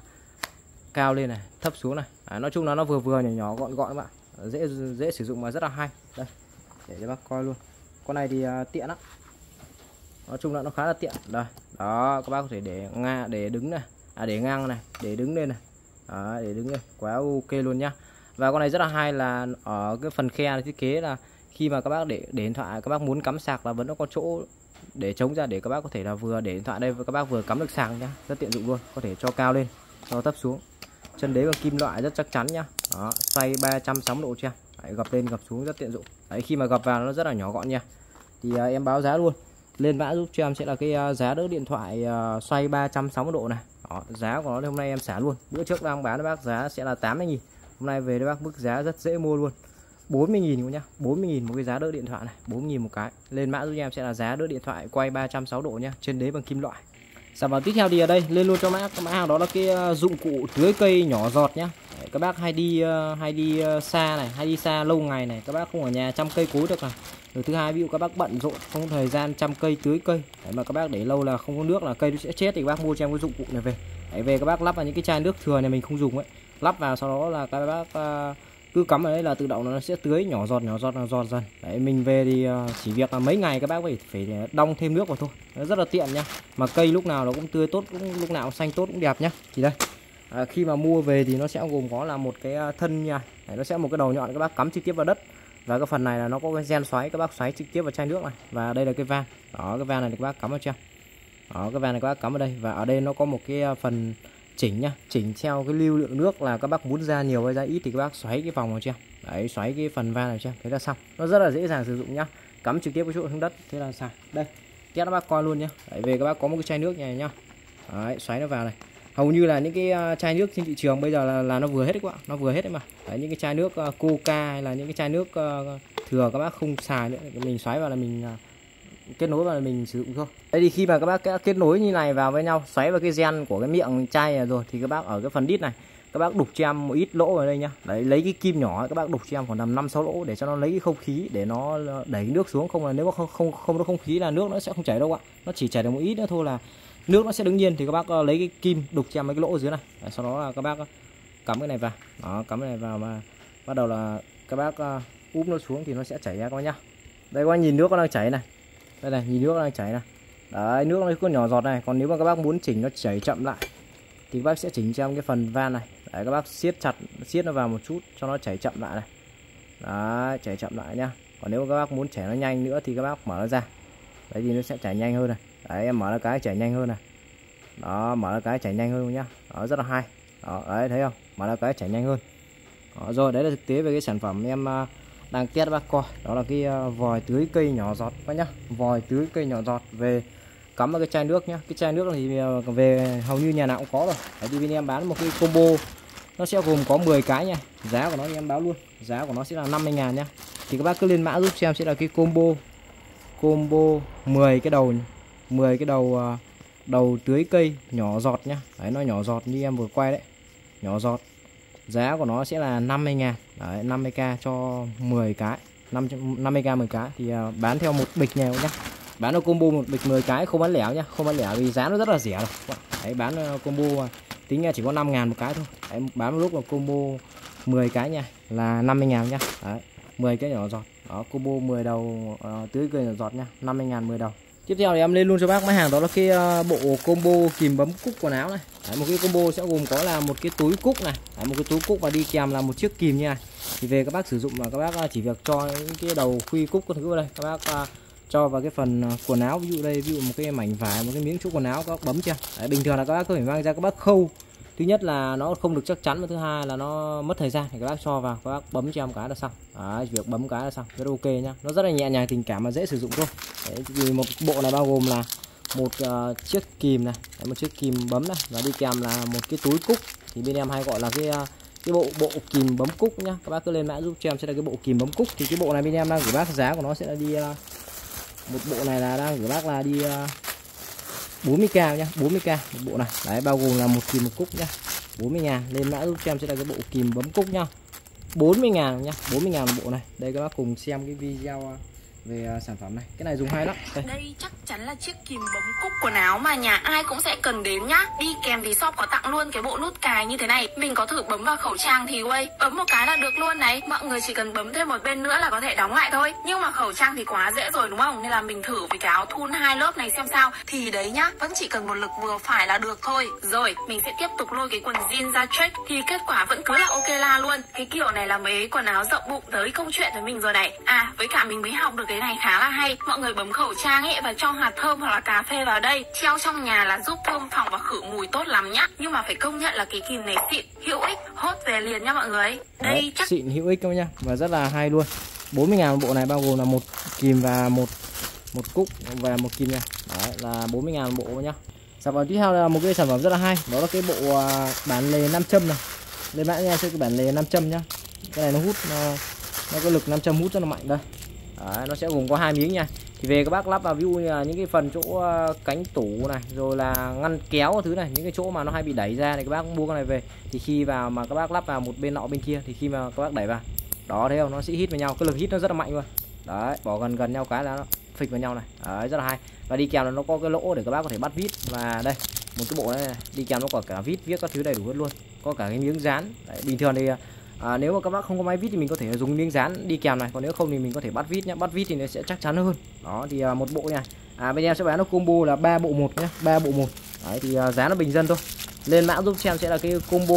cao lên này, thấp xuống này. Đấy, nói chung là nó vừa vừa nhỏ nhỏ gọn gọn các bạn, dễ dễ sử dụng mà rất là hay. Đây, để cho bác coi luôn. Con này thì uh, tiện lắm. Nói chung là nó khá là tiện. Đây, đó, các bác có thể để ngang, để đứng này, à để ngang này, để đứng lên này. Đó, để đứng lên, quá ok luôn nhá. Và con này rất là hay là ở cái phần khe thiết kế là khi mà các bác để, để điện thoại, các bác muốn cắm sạc là vẫn có chỗ để chống ra, để các bác có thể là vừa để điện thoại đây và các bác vừa cắm được sạc nhá, rất tiện dụng luôn. Có thể cho cao lên, cho thấp xuống. Chân đế bằng kim loại rất chắc chắn nhá. Đó, xoay ba trăm sáu mươi độ chưa? Đấy, gập lên gập xuống rất tiện dụng. Đấy, khi mà gập vào nó rất là nhỏ gọn nha. Thì uh, em báo giá luôn. Lên mã giúp cho em sẽ là cái uh, giá đỡ điện thoại uh, xoay ba trăm sáu mươi độ này. Đó, giá của nó hôm nay em xả luôn. Bữa trước đang bán cho bác giá sẽ là tám mươi nghìn. Hôm nay về cho bác mức giá rất dễ mua luôn. bốn mươi nghìn nhá, bốn mươi nghìn một cái giá đỡ điện thoại này, bốn mươi nghìn một cái. Lên mã giúp em sẽ là giá đỡ điện thoại quay ba trăm sáu mươi độ nhá, chân đế bằng kim loại. Sản phẩm tiếp theo thì ở đây lên luôn cho mã các mã hàng đó là cái dụng cụ tưới cây nhỏ giọt nhá. Đấy, các bác hay đi hay đi xa này, hay đi xa lâu ngày này, các bác không ở nhà chăm cây cối được này. Rồi thứ hai, ví dụ các bác bận rộn không có thời gian chăm cây tưới cây, đấy, mà các bác để lâu là không có nước là cây nó sẽ chết, thì các bác mua cho em cái dụng cụ này về. Đấy, về các bác lắp vào những cái chai nước thừa này mình không dùng ấy, lắp vào sau đó là các bác uh, cứ cắm ở đấy là tự động nó sẽ tưới nhỏ giọt nhỏ giọt nhỏ giọt dần. Đấy, mình về thì uh, chỉ việc là mấy ngày các bác phải phải đong thêm nước vào thôi, nó rất là tiện nhá. Mà cây lúc nào nó cũng tươi tốt, cũng lúc nào cũng xanh tốt, cũng đẹp nhá. Thì đây à, khi mà mua về thì nó sẽ gồm có là một cái thân nha. Đấy, nó sẽ một cái đầu nhọn các bác cắm trực tiếp vào đất, và cái phần này là nó có cái gen xoáy, các bác xoáy trực tiếp vào chai nước này. Và đây là cái van, đó cái van này thì các bác cắm vào chưa, đó cái van này các bác cắm vào đây. Và ở đây nó có một cái phần chỉnh nhá, chỉnh theo cái lưu lượng nước là các bác muốn ra nhiều hay ra ít thì các bác xoáy cái vòng vào chưa. Đấy, xoáy cái phần van này chưa, thế là xong. Nó rất là dễ dàng sử dụng nhá, cắm trực tiếp cái chỗ xuống đất, thế là xài. Đây test các bác coi luôn nhá. Đấy, về các bác có một cái chai nước này nhá. Đấy, xoáy nó vào này. Hầu như là những cái chai nước trên thị trường bây giờ là, là nó vừa hết đấy các bạn, nó vừa hết đấy mà. Đấy, những cái chai nước uh, Coca hay là những cái chai nước uh, thừa các bác không xài nữa, mình xoáy vào là mình uh, kết nối vào là mình sử dụng thôi. Đây thì khi mà các bác kết nối như này vào với nhau, xoáy vào cái gen của cái miệng chai này rồi, thì các bác ở cái phần đít này các bác đục cho em một ít lỗ vào đây nhá. Đấy, lấy cái kim nhỏ các bác đục cho em khoảng tầm năm sáu lỗ để cho nó lấy cái không khí, để nó đẩy nước xuống. Không là nếu mà không không không có không khí là nước nó sẽ không chảy đâu ạ, nó chỉ chảy được một ít nữa thôi là nước nó sẽ đứng yên. Thì các bác lấy cái kim đục cho em mấy cái lỗ ở dưới này. Đấy, sau đó là các bác cắm cái này vào, đó, cắm cái này vào mà bắt đầu là các bác úp nó xuống thì nó sẽ chảy ra các bác nhá. Đây các bác nhìn nước nó đang chảy này, đây này, nhìn nước nó đang chảy này. Đấy, nước nó có nhỏ giọt này. Còn nếu mà các bác muốn chỉnh nó chảy chậm lại thì các bác sẽ chỉnh trong cái phần van này. Đấy, các bác siết chặt, siết nó vào một chút cho nó chảy chậm lại này. Đấy, chảy chậm lại nhá. Còn nếu mà các bác muốn chảy nó nhanh nữa thì các bác mở nó ra. Đấy thì nó sẽ chảy nhanh hơn này. Đấy, em mở ra cái chảy nhanh hơn này. Đó, mở ra cái chảy nhanh hơn nhá. Đó, rất là hay. Đó, đấy thấy không? Mở ra cái chảy nhanh hơn. Đó, rồi đấy là thực tế về cái sản phẩm em đang test bác coi. Đó là cái vòi tưới cây nhỏ giọt các nhá. Vòi tưới cây nhỏ giọt về cắm vào cái chai nước nhá. Cái chai nước thì về hầu như nhà nào cũng có rồi. Đấy, thì bên em bán một cái combo nó sẽ gồm có mười cái nha. Giá của nó thì em báo luôn, giá của nó sẽ là năm mươi ngàn nhá. Thì các bác cứ lên mã giúp cho em sẽ là cái combo combo mười cái đầu mười cái đầu đầu tưới cây nhỏ giọt nhá. Đấy, nó nhỏ giọt như em vừa quay đấy, nhỏ giọt. Giá của nó sẽ là năm mươi ngàn. Đấy, năm mươi k cho mười cái, năm mươi k mười cái thì bán theo một bịch này nhá. Bán ở combo một bịch mười cái, không bán lẻ nhá, không bán lẻ vì giá nó rất là rẻ rồi. Đấy, bán combo tính ra chỉ có năm ngàn một cái thôi. Đấy, bán một lúc là combo mười cái nha là năm mươi ngàn nhá. Đấy, mười cái nhỏ giọt. Đó, combo mười đầu uh, tưới cây nhỏ giọt nha, năm mươi ngàn mười đầu. Tiếp theo thì em lên luôn cho bác máy hàng đó là cái uh, bộ combo kìm bấm cúc quần áo này. Đấy, một cái combo sẽ gồm có là một cái túi cúc này, đấy, một cái túi cúc và đi kèm là một chiếc kìm như này. Thì về các bác sử dụng mà các bác chỉ việc cho những cái đầu khuy cúc các thứ vào đây, các bác uh, cho vào cái phần quần áo, ví dụ đây, ví dụ một cái mảnh vải, một cái miếng chỗ quần áo các bác bấm chưa. Đấy, bình thường là các bác có thể mang ra các bác khâu, thứ nhất là nó không được chắc chắn, và thứ hai là nó mất thời gian, thì các bác cho vào các bác bấm cho em cái là xong. Đấy, việc bấm cái là xong, rất ok nhá, nó rất là nhẹ nhàng tình cảm mà dễ sử dụng thôi. Đấy, thì một bộ này bao gồm là một uh, chiếc kìm này, đấy, một chiếc kìm bấm này, và đi kèm là một cái túi cúc, thì bên em hay gọi là cái uh, cái bộ bộ kìm bấm cúc nhá. Các bác cứ lên mã giúp cho em sẽ là cái bộ kìm bấm cúc. Thì cái bộ này bên em đang gửi bác giá của nó sẽ là đi uh, một bộ này là đang gửi bác là đi uh, bốn mươi k nhá, bốn mươi k một bộ này. Đấy, bao gồm là một kìm một cúc nhá, bốn mươi ngàn. Lên mã giúp cho em sẽ là cái bộ kìm bấm cúc nhá, bốn mươi ngàn nhá, bốn mươi ngàn một bộ này. Đây các bác cùng xem cái video về uh, sản phẩm này. Cái này dùng hay lắm. Đây. Đây chắc chắn là chiếc kìm bấm cúc quần áo mà nhà ai cũng sẽ cần đến nhá. Đi kèm thì shop có tặng luôn cái bộ nút cài như thế này. Mình có thử bấm vào khẩu trang thì ui, bấm một cái là được luôn này. Mọi người chỉ cần bấm thêm một bên nữa là có thể đóng lại thôi. Nhưng mà khẩu trang thì quá dễ rồi đúng không? Nên là mình thử với cái áo thun hai lớp này xem sao. Thì đấy nhá, vẫn chỉ cần một lực vừa phải là được thôi. Rồi, mình sẽ tiếp tục lôi cái quần jean ra check. Thì kết quả vẫn cứ là ok la luôn. Cái kiểu này là mấy quần áo rộng bụng tới câu chuyện với mình rồi này. À, với cả mình mới học được cái này khá là hay. Mọi người bấm khẩu trang ấy và cho hạt thơm hoặc là cà phê vào đây, treo trong nhà là giúp thơm phòng và khử mùi tốt lắm nhá. Nhưng mà phải công nhận là cái kìm này xịn, hữu ích, hốt về liền nha mọi người. Đây đấy, chắc xịn hữu ích các nha, và rất là hay luôn. bốn mươi ngàn bộ này bao gồm là một kìm và một một cúc và một kìm nha. Đấy là bốn mươi ngàn bộ nhá. Sản phẩm tiếp theo là một cái sản phẩm rất là hay, đó là cái bộ bản lề nam châm này. Lên mã nha, sẽ cái bản lề nam châm nhá. Cái này nó hút nó, nó có lực nam châm hút rất là mạnh đây. Đấy, nó sẽ gồm có hai miếng nha. Thì về các bác lắp vào ví dụ như là những cái phần chỗ uh, cánh tủ này, rồi là ngăn kéo cái thứ này, những cái chỗ mà nó hay bị đẩy ra thì các bác mua cái này về. Thì khi vào mà các bác lắp vào một bên nọ bên kia thì khi mà các bác đẩy vào, đó thấy không, nó sẽ hít vào nhau, cái lực hít nó rất là mạnh luôn. Đấy, bỏ gần gần nhau cái là nó phịch vào nhau này. Đấy, rất là hay. Và đi kèm là nó có cái lỗ để các bác có thể bắt vít. Và đây, một cái bộ này, này đi kèm nó có cả vít viết các thứ đầy đủ hết luôn, có cả cái miếng dán. Đấy, bình thường thì à, nếu mà các bác không có máy vít thì mình có thể dùng miếng dán đi kèm này, còn nếu không thì mình có thể bắt vít nhá. Bắt vít thì nó sẽ chắc chắn hơn. Đó thì à, một bộ nha. À, bên em sẽ bán nó combo là ba bộ một nhá, ba bộ một. Đấy thì à, giá nó bình dân thôi. Lên mã giúp cho em sẽ là cái combo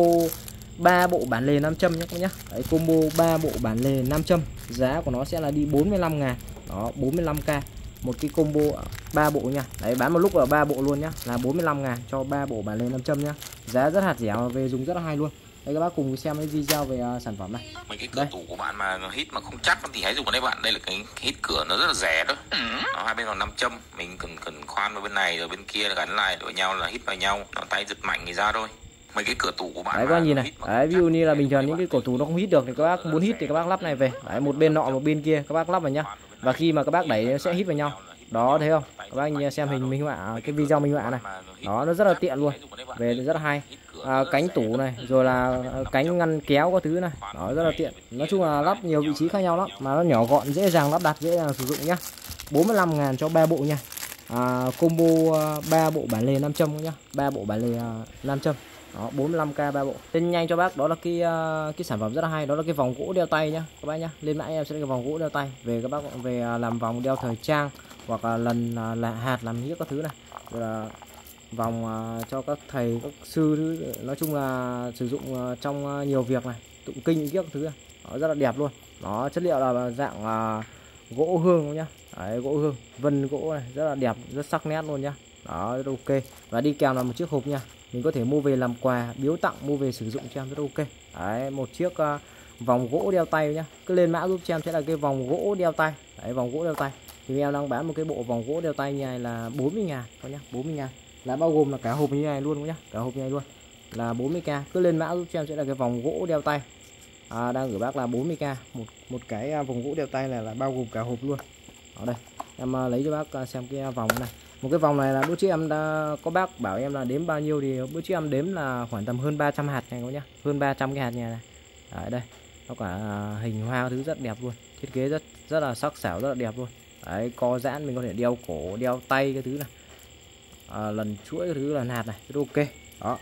ba bộ bản lề nam châm nhé các bác nhá. Đấy, combo ba bộ bản lề nam châm, giá của nó sẽ là đi bốn mươi lăm ngàn. Đó, bốn mươi lăm k một cái combo ba bộ nha. Đấy, bán một lúc ở ba bộ luôn nhá, là bốn mươi lăm ngàn cho ba bộ bản lề nam châm nhá. Giá rất hạt rẻ và về dùng rất là hay luôn. Đây các bác cùng xem cái video về uh, sản phẩm này. Mấy cái cửa đây. Tủ của bạn mà hít mà không chắc thì hãy dùng vào đây bạn. Đây là cái hít cửa nó rất là rẻ đó. Nó hai bên còn nam châm, mình cần cần khoan vào bên này rồi bên kia là gắn lại với nhau là hít vào nhau, nó tay giật mạnh thì ra thôi. Mấy cái cửa tủ của bạn. Đấy các bác nhìn này. Đấy, ví dụ như là bình thường những cái cửa tủ nó không hít được thì các bác muốn hít thì các bác lắp này về. Đấy, một bên nọ một bên kia các bác lắp vào nhá. Và khi mà các bác đẩy nó sẽ hít vào nhau. Đó thấy không? Các bác xem hình minh họa cái video minh họa này. Đó, nó rất là tiện luôn. Về rất là hay. À, cánh tủ này, rồi là cánh ngăn kéo các thứ này. Đó, rất là tiện. Nói chung là lắp nhiều vị trí khác nhau lắm, mà nó nhỏ gọn, dễ dàng lắp đặt, dễ dàng sử dụng nhá. bốn mươi lăm ngàn cho ba bộ nha. À, combo ba bộ bản lề nam châm nhá. ba bộ bản lề uh, nam châm. Đó, bốn mươi lăm k ba bộ. Tên nhanh cho bác đó là cái uh, cái sản phẩm rất là hay, đó là cái vòng gỗ đeo tay nhá các bác nhá. Lên mã em sẽ là cái vòng gỗ đeo tay về các bác về uh, làm vòng đeo thời trang, hoặc là lần uh, là hạt làm hiếc các thứ này, rồi là vòng uh, cho các thầy các sư thứ, nói chung là sử dụng uh, trong uh, nhiều việc này, tụng kinh kiếc các thứ này. Đó, rất là đẹp luôn. Đó, chất liệu là dạng uh, gỗ hương nhá. Đấy, gỗ hương vân gỗ này, rất là đẹp, rất sắc nét luôn nhá. Đó, rất ok. Và đi kèm là một chiếc hộp nha, mình có thể mua về làm quà biếu tặng, mua về sử dụng cho em rất ok. Đấy, một chiếc uh, vòng gỗ đeo tay nhá. Cứ lên mã giúp cho em sẽ là cái vòng gỗ đeo tay. Đấy, vòng gỗ đeo tay thì em đang bán một cái bộ vòng gỗ đeo tay như này là bốn mươi ngàn các nhá, bốn mươi ngàn là bao gồm là cả hộp như này luôn nhá, cả hộp như này luôn là bốn mươi k. Cứ lên mã giúp cho em sẽ là cái vòng gỗ đeo tay, à, đang gửi bác là bốn mươi k. một một cái vòng gỗ đeo tay này là bao gồm cả hộp luôn. Ở đây em uh, lấy cho bác uh, xem cái vòng này. Một cái vòng này là bữa trước em đã có bác bảo em là đếm bao nhiêu thì bữa trước em đếm là khoảng tầm hơn ba trăm hạt này các nhá, hơn ba trăm cái hạt nhà này. Đấy, đây nó cả uh, hình hoa thứ rất đẹp luôn, thiết kế rất rất là sắc sảo, rất là đẹp luôn. Đấy, co giãn mình có thể đeo cổ, đeo tay cái thứ này, à, lần chuỗi cái thứ, lần hạt này, rất ok. Đó,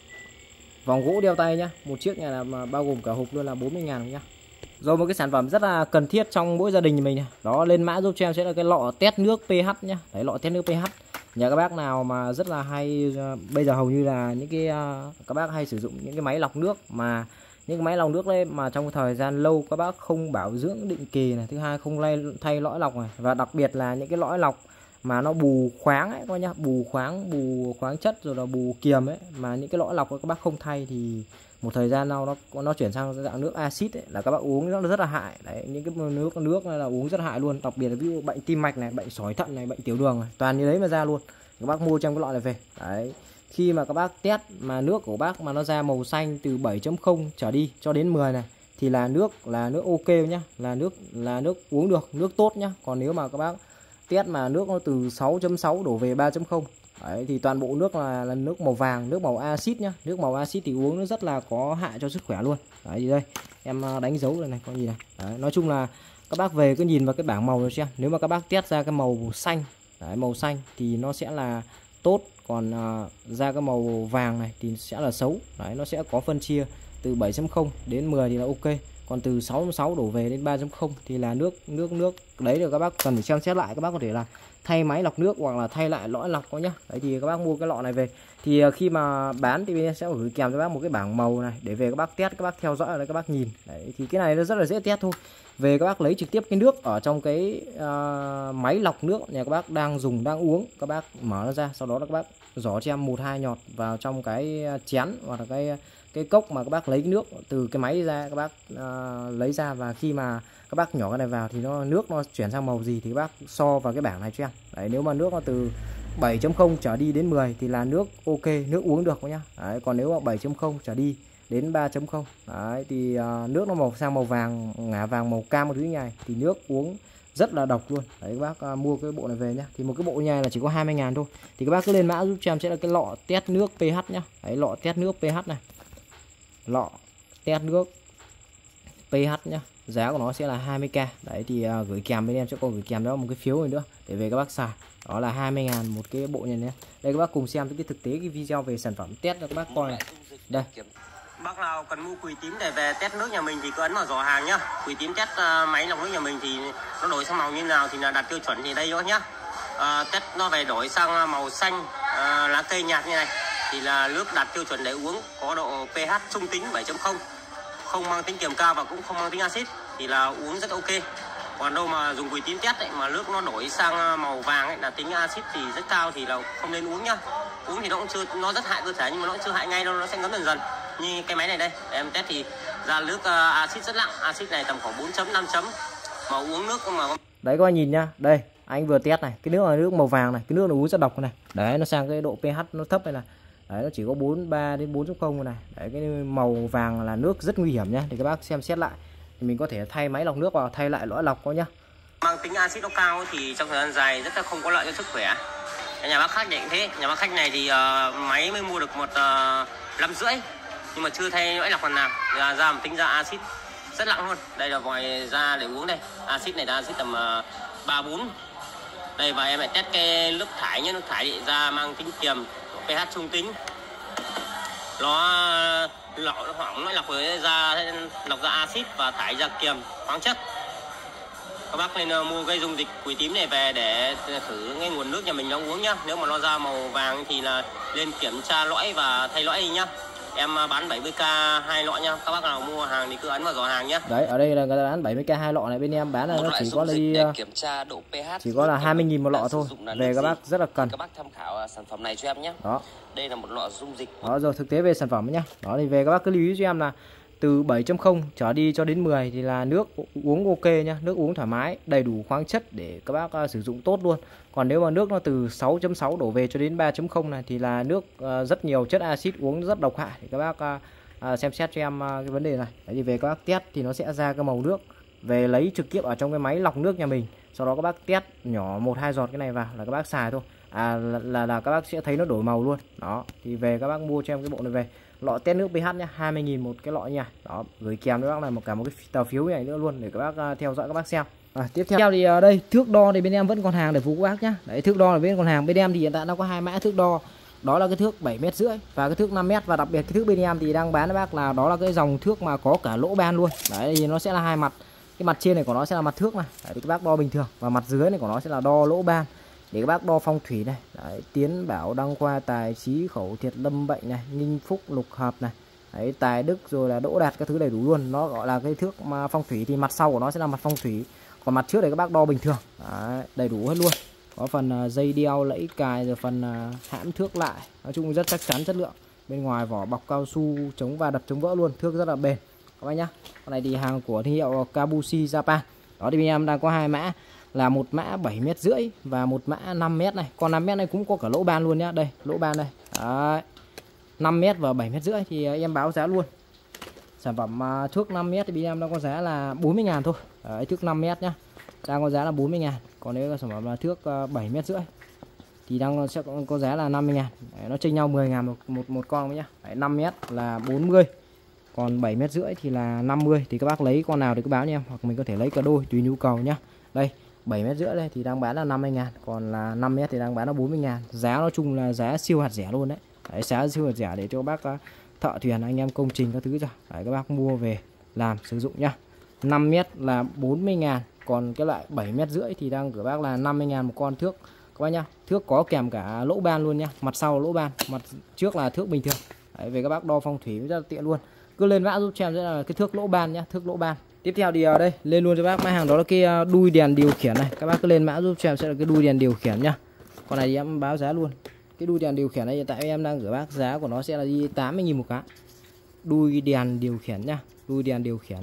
vòng gỗ đeo tay nhá, một chiếc này là mà bao gồm cả hộp luôn là bốn mươi ngàn nhá. Rồi một cái sản phẩm rất là cần thiết trong mỗi gia đình nhà mình này. Đó, lên mã giúp cho em sẽ là cái lọ test nước pH nhá. Đấy, lọ test nước pH. Nhà các bác nào mà rất là hay, bây giờ hầu như là những cái các bác hay sử dụng những cái máy lọc nước, mà những cái máy lọc nước đấy mà trong thời gian lâu các bác không bảo dưỡng định kỳ này, thứ hai không lay thay lõi lọc này, và đặc biệt là những cái lõi lọc mà nó bù khoáng ấy các bác nhá, bù khoáng, bù khoáng chất rồi là bù kiềm ấy, mà những cái lõi lọc các bác không thay thì một thời gian nào nó nó chuyển sang dạng nước axit ấy, là các bác uống nó rất là hại. Đấy, những cái nước nước này là uống rất là hại luôn, đặc biệt là ví dụ bệnh tim mạch này, bệnh sỏi thận này, bệnh tiểu đường này, toàn như đấy mà ra luôn. Các bác mua trong cái lọ này về. Đấy, khi mà các bác test mà nước của bác mà nó ra màu xanh từ bảy chấm không trở đi cho đến mười này thì là nước là nước ok nhá, là nước là nước uống được, nước tốt nhá. Còn nếu mà các bác test mà nước nó từ sáu chấm sáu đổ về ba chấm không, đấy, thì toàn bộ nước là, là nước màu vàng, nước màu axit nhá. Nước màu axit thì uống nó rất là có hại cho sức khỏe luôn. Đấy, thì đây em đánh dấu đây này, con gì này. Đấy, nói chung là các bác về cứ nhìn vào cái bảng màu rồi xem. Nếu mà các bác test ra cái màu xanh, đấy, màu xanh thì nó sẽ là tốt, còn uh, ra cái màu vàng này thì sẽ là xấu. Đấy, nó sẽ có phân chia từ bảy chấm không đến mười thì là ok, còn từ sáu chấm sáu đổ về đến ba chấm không thì là nước nước nước đấy là các bác cần phải xem xét lại. Các bác có thể là thay máy lọc nước hoặc là thay lại lõi lọc có nhá. Đấy, thì các bác mua cái lọ này về thì khi mà bán thì bên sẽ gửi kèm cho bác một cái bảng màu này để về các bác test, các bác theo dõi ở đây các bác nhìn. Đấy, thì cái này nó rất là dễ test thôi. Về các bác lấy trực tiếp cái nước ở trong cái uh, máy lọc nước nhà các bác đang dùng, đang uống, các bác mở nó ra, sau đó là các bác giỏ cho em một hai nhọt vào trong cái chén hoặc là cái cái cốc mà các bác lấy cái nước từ cái máy ra, các bác uh, lấy ra, và khi mà các bác nhỏ cái này vào thì nó nước nó chuyển sang màu gì thì các bác so vào cái bảng này cho em. Đấy, nếu mà nước nó từ bảy chấm không trở đi đến mười thì là nước ok, nước uống được nhá. Đấy, còn nếu mà bảy chấm không trở đi đến ba chấm không, đấy, thì uh, nước nó màu sang màu vàng, ngả vàng, màu cam một thứ như này thì nước uống rất là độc luôn. Đấy các bác uh, mua cái bộ này về nhá. Thì một cái bộ như này là chỉ có hai mươi ngàn thôi. Thì các bác cứ lên mã giúp cho em sẽ là cái lọ test nước pH nhá. Đấy, lọ test nước pH này. Lọ test nước pH nhá. Giá của nó sẽ là hai mươi k. Đấy thì uh, gửi kèm bên em sẽ có gửi kèm đó một cái phiếu này nữa để về các bác xài. Đó là hai mươi ngàn một cái bộ này nhé. Đây các bác cùng xem cái thực tế cái video về sản phẩm test cho các bác coi này. Đây. Bác nào cần mua quỳ tím để về test nước nhà mình thì cứ ấn vào giỏ hàng nhá. Quỳ tím test uh, máy lọc nước nhà mình thì nó đổi sang màu như nào thì là đạt tiêu chuẩn thì đây đó nhá. Uh, test nó về đổi sang màu xanh uh, lá cây nhạt như này thì là nước đạt tiêu chuẩn để uống, có độ pH trung tính bảy chấm không, không mang tính kiềm cao và cũng không mang tính axit thì là uống rất ok. Còn đâu mà dùng quỳ tím test ấy, mà nước nó đổi sang màu vàng ấy, là tính axit thì rất cao thì là không nên uống nhá. Uống thì nó cũng chưa, nó rất hại cơ thể nhưng mà nó cũng chưa hại ngay đâu, nó sẽ ngấm dần dần. Như cái máy này đây, để em test thì ra nước uh, axit rất nặng, axit này tầm khoảng bốn chấm năm chấm. Mà uống nước mà đấy các bạn nhìn nhá, đây anh vừa test này, cái nước là nước màu vàng này, cái nước nó uống rất độc này. Đấy nó sang cái độ pH nó thấp này là đấy, nó chỉ có bốn mươi ba đến bốn chấm không này. Đấy cái màu vàng là nước rất nguy hiểm nhá. Thì các bác xem xét lại thì mình có thể thay máy lọc nước vào, thay lại lõi lọc có nhá. Mang tính axit nó cao thì trong thời gian dài rất là không có lợi cho sức khỏe. Nhà bác khách này cũng thế, nhà bác khách này thì uh, máy mới mua được một uh, năm rưỡi nhưng mà chưa thay lõi lọc lần nào, ra, ra một tính ra axit rất nặng luôn. Đây là vòi ra để uống đây, axit này là axit tầm uh, ba bốn. Đây và em lại test cái nước thải nhé, nước thải thì ra mang tính kiềm, pH trung tính. Nó lọc khoảng lõi lọc với ra lọc ra axit và thải ra kiềm khoáng chất. Các bác nên mua cái dung dịch quỳ tím này về để thử cái nguồn nước nhà mình nó uống nhá. Nếu mà nó ra màu vàng thì là lên kiểm tra lõi và thay lõi đi nhá. Em bán bảy mươi k hai lọ nhá. Các bác nào mua hàng thì cứ ấn vào giỏ hàng nhá. Đấy ở đây là người ta bán bảy mươi k hai lọ này, bên em bán là nó chỉ có là đi kiểm tra độ pH, chỉ có là hai mươi nghìn một lọ thôi. Về các bác rất là cần. Các bác tham khảo sản phẩm này cho em nhé. Đó. Đây là một lọ dung dịch. Đó rồi thực tế về sản phẩm nhá. Đó thì về các bác cứ lưu ý cho em là từ bảy chấm không trở đi cho đến mười thì là nước uống ok nhá, nước uống thoải mái, đầy đủ khoáng chất để các bác uh, sử dụng tốt luôn. Còn nếu mà nước nó từ sáu chấm sáu đổ về cho đến ba chấm không này thì là nước uh, rất nhiều chất axit, uống rất độc hại. Thì các bác uh, uh, xem xét cho em uh, cái vấn đề này. Đấy thì về các bác test thì nó sẽ ra cái màu nước, về lấy trực tiếp ở trong cái máy lọc nước nhà mình. Sau đó các bác test nhỏ một hai giọt cái này vào là các bác xài thôi. À là, là là các bác sẽ thấy nó đổi màu luôn. Đó, thì về các bác mua cho em cái bộ này về. Lọ test nước pH nhá, hai mươi nghìn một cái lọ nha. Đó, gửi kèm với bác này một cả một cái tờ phiếu này nữa luôn để các bác uh, theo dõi các bác xem. À, tiếp theo thì ở đây thước đo thì bên em vẫn còn hàng để phục vụ các bác nhá. Đấy, thước đo là bên còn hàng. Bên em thì hiện tại nó có hai mã thước đo. Đó là cái thước bảy mét rưỡi và cái thước năm mét, và đặc biệt cái thước bên em thì đang bán các bác là đó là cái dòng thước mà có cả lỗ ban luôn. Đấy thì nó sẽ là hai mặt. Cái mặt trên này của nó sẽ là mặt thước này. Đấy, thì các bác đo bình thường, và mặt dưới này của nó sẽ là đo lỗ ban. Để các bác đo phong thủy này. Đấy, Tiến Bảo, Đăng Khoa, Tài, Trí, Khẩu, Thiệt, Lâm, Bệnh này, Ninh Phúc, Lục Hợp này. Đấy, Tài Đức rồi là Đỗ Đạt, các thứ đầy đủ luôn. Nó gọi là cái thước mà phong thủy, thì mặt sau của nó sẽ là mặt phong thủy, còn mặt trước để các bác đo bình thường. Đấy, đầy đủ hết luôn. Có phần uh, dây đeo lẫy cài, rồi phần uh, hãm thước lại. Nói chung rất chắc chắn, chất lượng. Bên ngoài vỏ bọc cao su chống va đập chống vỡ luôn, thước rất là bền các bác nhá. Con này thì hàng của thương hiệu Kabushi Japan. Đó thì bên em đang có hai mã, là một mã bảy mét rưỡi và một mã năm mét này. Còn năm mét này cũng có cả lỗ ban luôn nhá. Đây, lỗ ban đây. Đấy. năm mét và bảy mét rưỡi thì em báo giá luôn. Sản phẩm uh, thước năm mét thì bên em đang có giá là bốn mươi ngàn thôi. Đấy, thước năm mét nhá. Đang có giá là bốn mươi ngàn. Còn nếu là sản phẩm là thước uh, bảy mét rưỡi thì đang sẽ có, có giá là năm mươi ngàn. Đấy, nó chênh nhau mười ngàn một, một, một con nhá. Đấy, năm mét là bốn mươi. Còn bảy mét rưỡi thì là năm mươi. Thì các bác lấy con nào thì cứ báo nha em, hoặc mình có thể lấy cả đôi tùy nhu cầu nhá. Đây, bảy mét rưỡi đây thì đang bán là năm mươi ngàn, còn là năm mét thì đang bán là bốn mươi ngàn. Giá nói chung là giá siêu hạt rẻ luôn đấy. Đấy, giá siêu hạt rẻ để cho các bác thợ thuyền, anh em công trình các thứ rồi. Đấy, các bác mua về làm sử dụng nhá. năm mét là bốn mươi ngàn, còn cái loại bảy mét rưỡi thì đang gửi bác là năm mươi ngàn một con thước các bác nhá. Thước có kèm cả lỗ ban luôn nhá, mặt sau lỗ ban, mặt trước là thước bình thường. Đấy, về các bác đo phong thủy rất là tiện luôn. Cứ lên mã giúp cho em sẽ là cái thước lỗ ban nhá, thước lỗ ban. Tiếp theo thì ở đây lên luôn cho bác mã hàng, đó là cái đuôi đèn điều khiển này. Các bác cứ lên mã giúp cho em sẽ là cái đuôi đèn điều khiển nhá. Con này thì em báo giá luôn. Cái đuôi đèn điều khiển này hiện tại em đang gửi bác giá của nó sẽ là đi tám mươi nghìn một cái. Đuôi đèn điều khiển nhá, đuôi đèn điều khiển.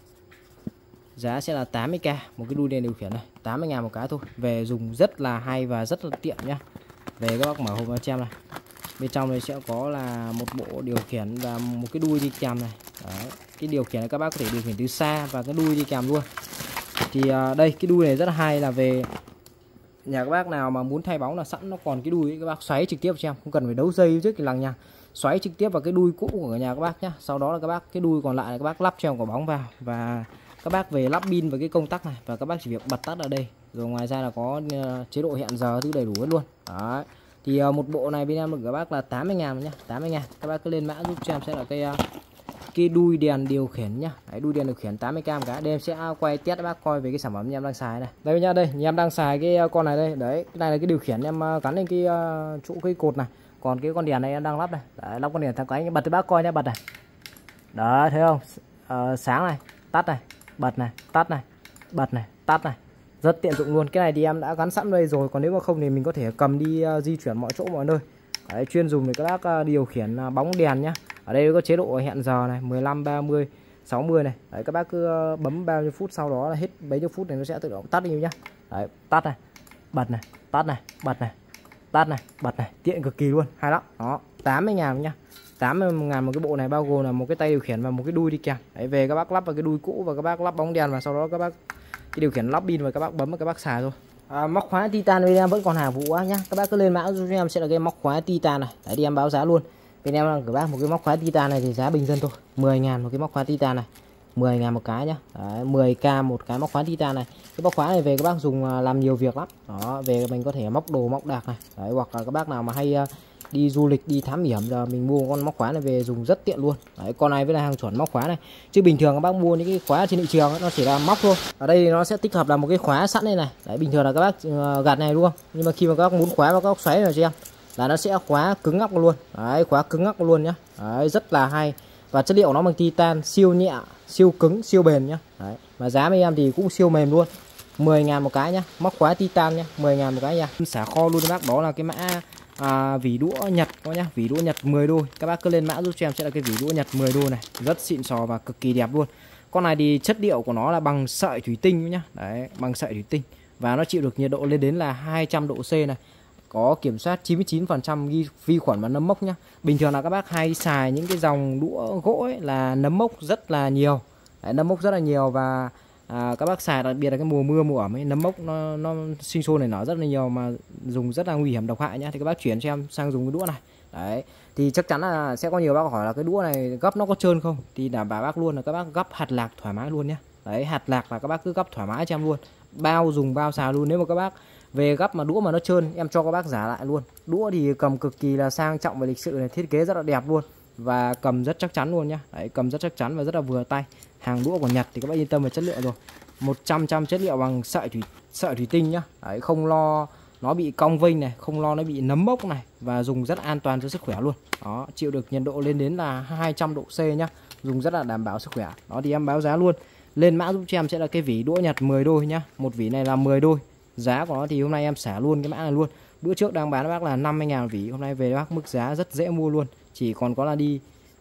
Giá sẽ là tám mươi k một cái đuôi đèn điều khiển này, tám mươi ngàn một cái thôi. Về dùng rất là hay và rất là tiện nhá. Về các bác mở hộp cho em này. Bên trong này sẽ có là một bộ điều khiển và một cái đuôi đi kèm này. Đấy. Cái điều khiển này các bác có thể điều khiển từ xa và cái đuôi đi kèm luôn. Thì uh, đây cái đuôi này rất là hay, là về nhà các bác nào mà muốn thay bóng là sẵn nó còn cái đuôi ấy, các bác xoáy trực tiếp cho em, không cần phải đấu dây trước cái lằng nha, xoáy trực tiếp vào cái đuôi cũ của nhà các bác nhá. Sau đó là các bác cái đuôi còn lại là các bác lắp cho em quả bóng vào, và các bác về lắp pin vào cái công tắc này, và các bác chỉ việc bật tắt ở đây. Rồi ngoài ra là có uh, chế độ hẹn giờ thứ đầy đủ hết luôn. Đấy. Thì uh, một bộ này bên em được các bác là tám mươi ngàn nhá, tám mươi ngàn. Các bác cứ lên mã giúp cho em sẽ là cái uh, cái đuôi đèn điều khiển nhá. Đấy, đuôi đèn điều khiển tám mươi k một cái. Đây em sẽ quay test các bác coi về cái sản phẩm nhà em đang xài này. Đây nhá, đây nhà em đang xài cái con này đây. Đấy, cái này là cái điều khiển em gắn lên cái uh, chỗ cái cột này. Còn cái con đèn này em đang lắp này. Đấy, lắp con đèn thằng cái bật cho bác coi nhá, bật này. Đó, thấy không? Uh, sáng này, tắt này, bật này, tắt này, bật này, tắt này. Rất tiện dụng luôn. Cái này thì em đã gắn sẵn đây rồi, còn nếu mà không thì mình có thể cầm đi uh, di chuyển mọi chỗ mọi nơi. Đấy, chuyên dùng để các bác uh, điều khiển uh, bóng đèn nhá. Ở đây có chế độ hẹn giờ này, mười lăm, ba mươi, sáu mươi này. Đấy, các bác cứ uh, bấm bao nhiêu phút, sau đó là hết bấy nhiêu phút này nó sẽ tự động tắt đi nhá. Đấy, tắt này, bật này, tắt này, bật này, tắt này, bật này, tiện cực kỳ luôn, hay lắm. Đó, tám mươi ngàn nhá. tám mươi ngàn một cái bộ này, bao gồm là một cái tay điều khiển và một cái đuôi đi kèm. Đấy, về các bác lắp vào cái đuôi cũ và các bác lắp bóng đèn, và sau đó các bác cái điều khiển lắp pin và các bác bấm và các bác xài thôi. À, móc khóa titan bên em vẫn còn hàng vụ quá nhá. Các bác cứ lên mã giúp em sẽ là cái móc khóa titan này. Đấy, đi em báo giá luôn. Bên em đang gửi bác một cái móc khóa titan này thì giá bình dân thôi, mười ngàn một cái móc khóa titan này, mười ngàn một cái nhá. Đấy, mười k một cái móc khóa titan này. Cái móc khóa này về các bác dùng làm nhiều việc lắm. Đó, về mình có thể móc đồ, móc đạc này. Đấy, hoặc là các bác nào mà hay đi du lịch, đi thám hiểm, giờ mình mua con móc khóa này về dùng rất tiện luôn. Đấy, con này với là hàng chuẩn móc khóa này. Chứ bình thường các bác mua những cái khóa trên thị trường ấy, nó chỉ là móc thôi. Ở đây nó sẽ tích hợp là một cái khóa sẵn đây này. Đấy, bình thường là các bác uh, gạt này luôn. Nhưng mà khi mà các bác muốn khóa và các bác xoáy vào cho em là nó sẽ khóa cứng ngắc luôn. Đấy, khóa cứng ngắc luôn nhá. Đấy, rất là hay. Và chất liệu nó bằng titan, siêu nhẹ, siêu cứng, siêu bền nhá. Đấy, mà giá với em thì cũng siêu mềm luôn. mười ngàn một cái nhá, móc khóa titan nhá, mười ngàn một cái nha. Xả kho luôn các bác, đó là cái mã à, vỉ đũa Nhật có nhá, vỉ đũa Nhật mười đôi. Các bác cứ lên mã giúp cho em sẽ là cái vỉ đũa Nhật mười đôi này, rất xịn sò và cực kỳ đẹp luôn. Con này thì chất liệu của nó là bằng sợi thủy tinh nhá. Đấy, bằng sợi thủy tinh và nó chịu được nhiệt độ lên đến là hai trăm độ C này. Có kiểm soát chín mươi chín phần trăm vi khuẩn và nấm mốc nhá. Bình thường là các bác hay xài những cái dòng đũa gỗ ấy là nấm mốc rất là nhiều. Đấy, nấm mốc rất là nhiều và à, các bác xài đặc biệt là cái mùa mưa mùa ẩm ấy, nấm mốc nó nó sinh sôi này nở rất là nhiều mà dùng rất là nguy hiểm độc hại nhá. Thì các bác chuyển cho em sang dùng cái đũa này. Đấy, thì chắc chắn là sẽ có nhiều bác hỏi là cái đũa này gấp nó có trơn không, thì đảm bảo bác luôn là các bác gấp hạt lạc thoải mái luôn nhá. Đấy, hạt lạc là các bác cứ gấp thoải mái cho em luôn, bao dùng bao xài luôn. Nếu mà các bác về gấp mà đũa mà nó trơn, em cho các bác giả lại luôn. Đũa thì cầm cực kỳ là sang trọng và lịch sự này, thiết kế rất là đẹp luôn và cầm rất chắc chắn luôn nhá. Đấy, cầm rất chắc chắn và rất là vừa tay. Hàng đũa của Nhật thì các bác yên tâm về chất liệu rồi. một trăm trăm chất liệu bằng sợi thủy sợi thủy tinh nhá. Đấy, không lo nó bị cong vênh này, không lo nó bị nấm mốc này, và dùng rất an toàn cho sức khỏe luôn. Đó, chịu được nhiệt độ lên đến là hai trăm độ C nhá. Dùng rất là đảm bảo sức khỏe. Đó thì em báo giá luôn. Lên mã giúp cho em sẽ là cái vỉ đũa Nhật mười đôi nhá. Một vỉ này là mười đôi. Giá của nó thì hôm nay em xả luôn cái mã này luôn. Bữa trước đang bán bác là năm mươi ngàn vỉ, hôm nay về bác mức giá rất dễ mua luôn. Chỉ còn có là đi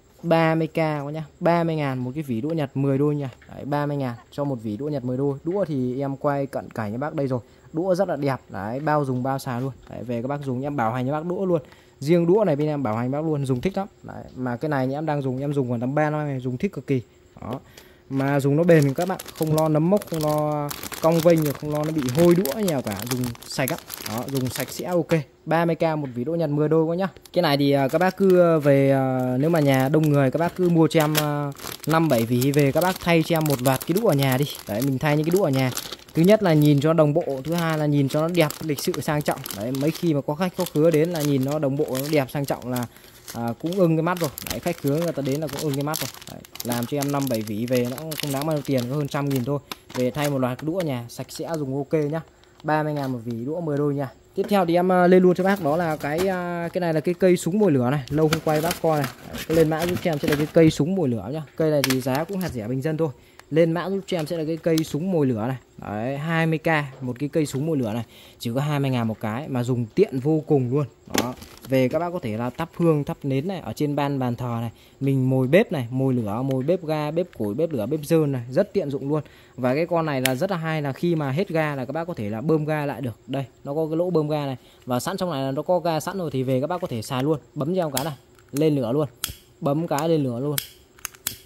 ba mươi k quá nhá, ba mươi ngàn một cái vỉ đũa Nhật mười đôi nha. Đấy, ba mươi ngàn cho một vỉ đũa Nhật mười đôi. Đũa thì em quay cận cảnh cho bác đây rồi. Đũa rất là đẹp, đấy, bao dùng bao xài luôn. Đấy, về các bác dùng em bảo hành cho bác đũa luôn. Riêng đũa này bên em bảo hành bác luôn, dùng thích lắm. Đấy, mà cái này em đang dùng, em dùng còn tầm ba năm này, dùng thích cực kỳ. Đó. Mà dùng nó bền các bạn, không lo nấm mốc, không lo cong vênh, không lo nó bị hôi đũa nhiều cả, dùng sạch á. Đó, dùng sạch sẽ ok. ba mươi k một vỉ đũa Nhật mười đôi quá nhá. Cái này thì các bác cứ về, nếu mà nhà đông người các bác cứ mua cho em năm bảy vỉ về, các bác thay cho em một loạt cái đũa ở nhà đi. Đấy, mình thay những cái đũa ở nhà. Thứ nhất là nhìn cho đồng bộ, thứ hai là nhìn cho nó đẹp, lịch sự, sang trọng. Đấy, mấy khi mà có khách có khứa đến là nhìn nó đồng bộ, nó đẹp, sang trọng là à, cũng ưng cái mắt rồi. Đấy, khách khứa người ta đến là cũng ưng cái mắt rồi. Đấy, làm cho em năm bảy vỉ về nó không đáng bao nhiêu tiền, có hơn trăm nghìn thôi. Về thay một loạt cái đũa ở nhà sạch sẽ, dùng ok nhá. ba mươi ngàn một vỉ đũa mười đôi nha. Tiếp theo thì em lên luôn cho bác, đó là cái cái này là cái cây súng mồi lửa này, lâu không quay bác coi này. Đấy, lên mã giúp cho em sẽ là cái cây súng mồi lửa nhá. Cây này thì giá cũng hạt rẻ bình dân thôi. Lên mã giúp cho em sẽ là cái cây súng mồi lửa này. Đấy, hai mươi k một cái cây súng mồi lửa này, chỉ có hai mươi ngàn một cái mà dùng tiện vô cùng luôn. Đó, về các bác có thể là thắp hương, thắp nến này ở trên ban bàn thờ này, mình mồi bếp này, mồi lửa, mồi bếp ga, bếp củi, bếp lửa, bếp dơn này, rất tiện dụng luôn. Và cái con này là rất là hay, là khi mà hết ga là các bác có thể là bơm ga lại được. Đây, nó có cái lỗ bơm ga này và sẵn trong này là nó có ga sẵn rồi, thì về các bác có thể xài luôn. Bấm vào cái này, lên lửa luôn. Bấm cái lên lửa luôn.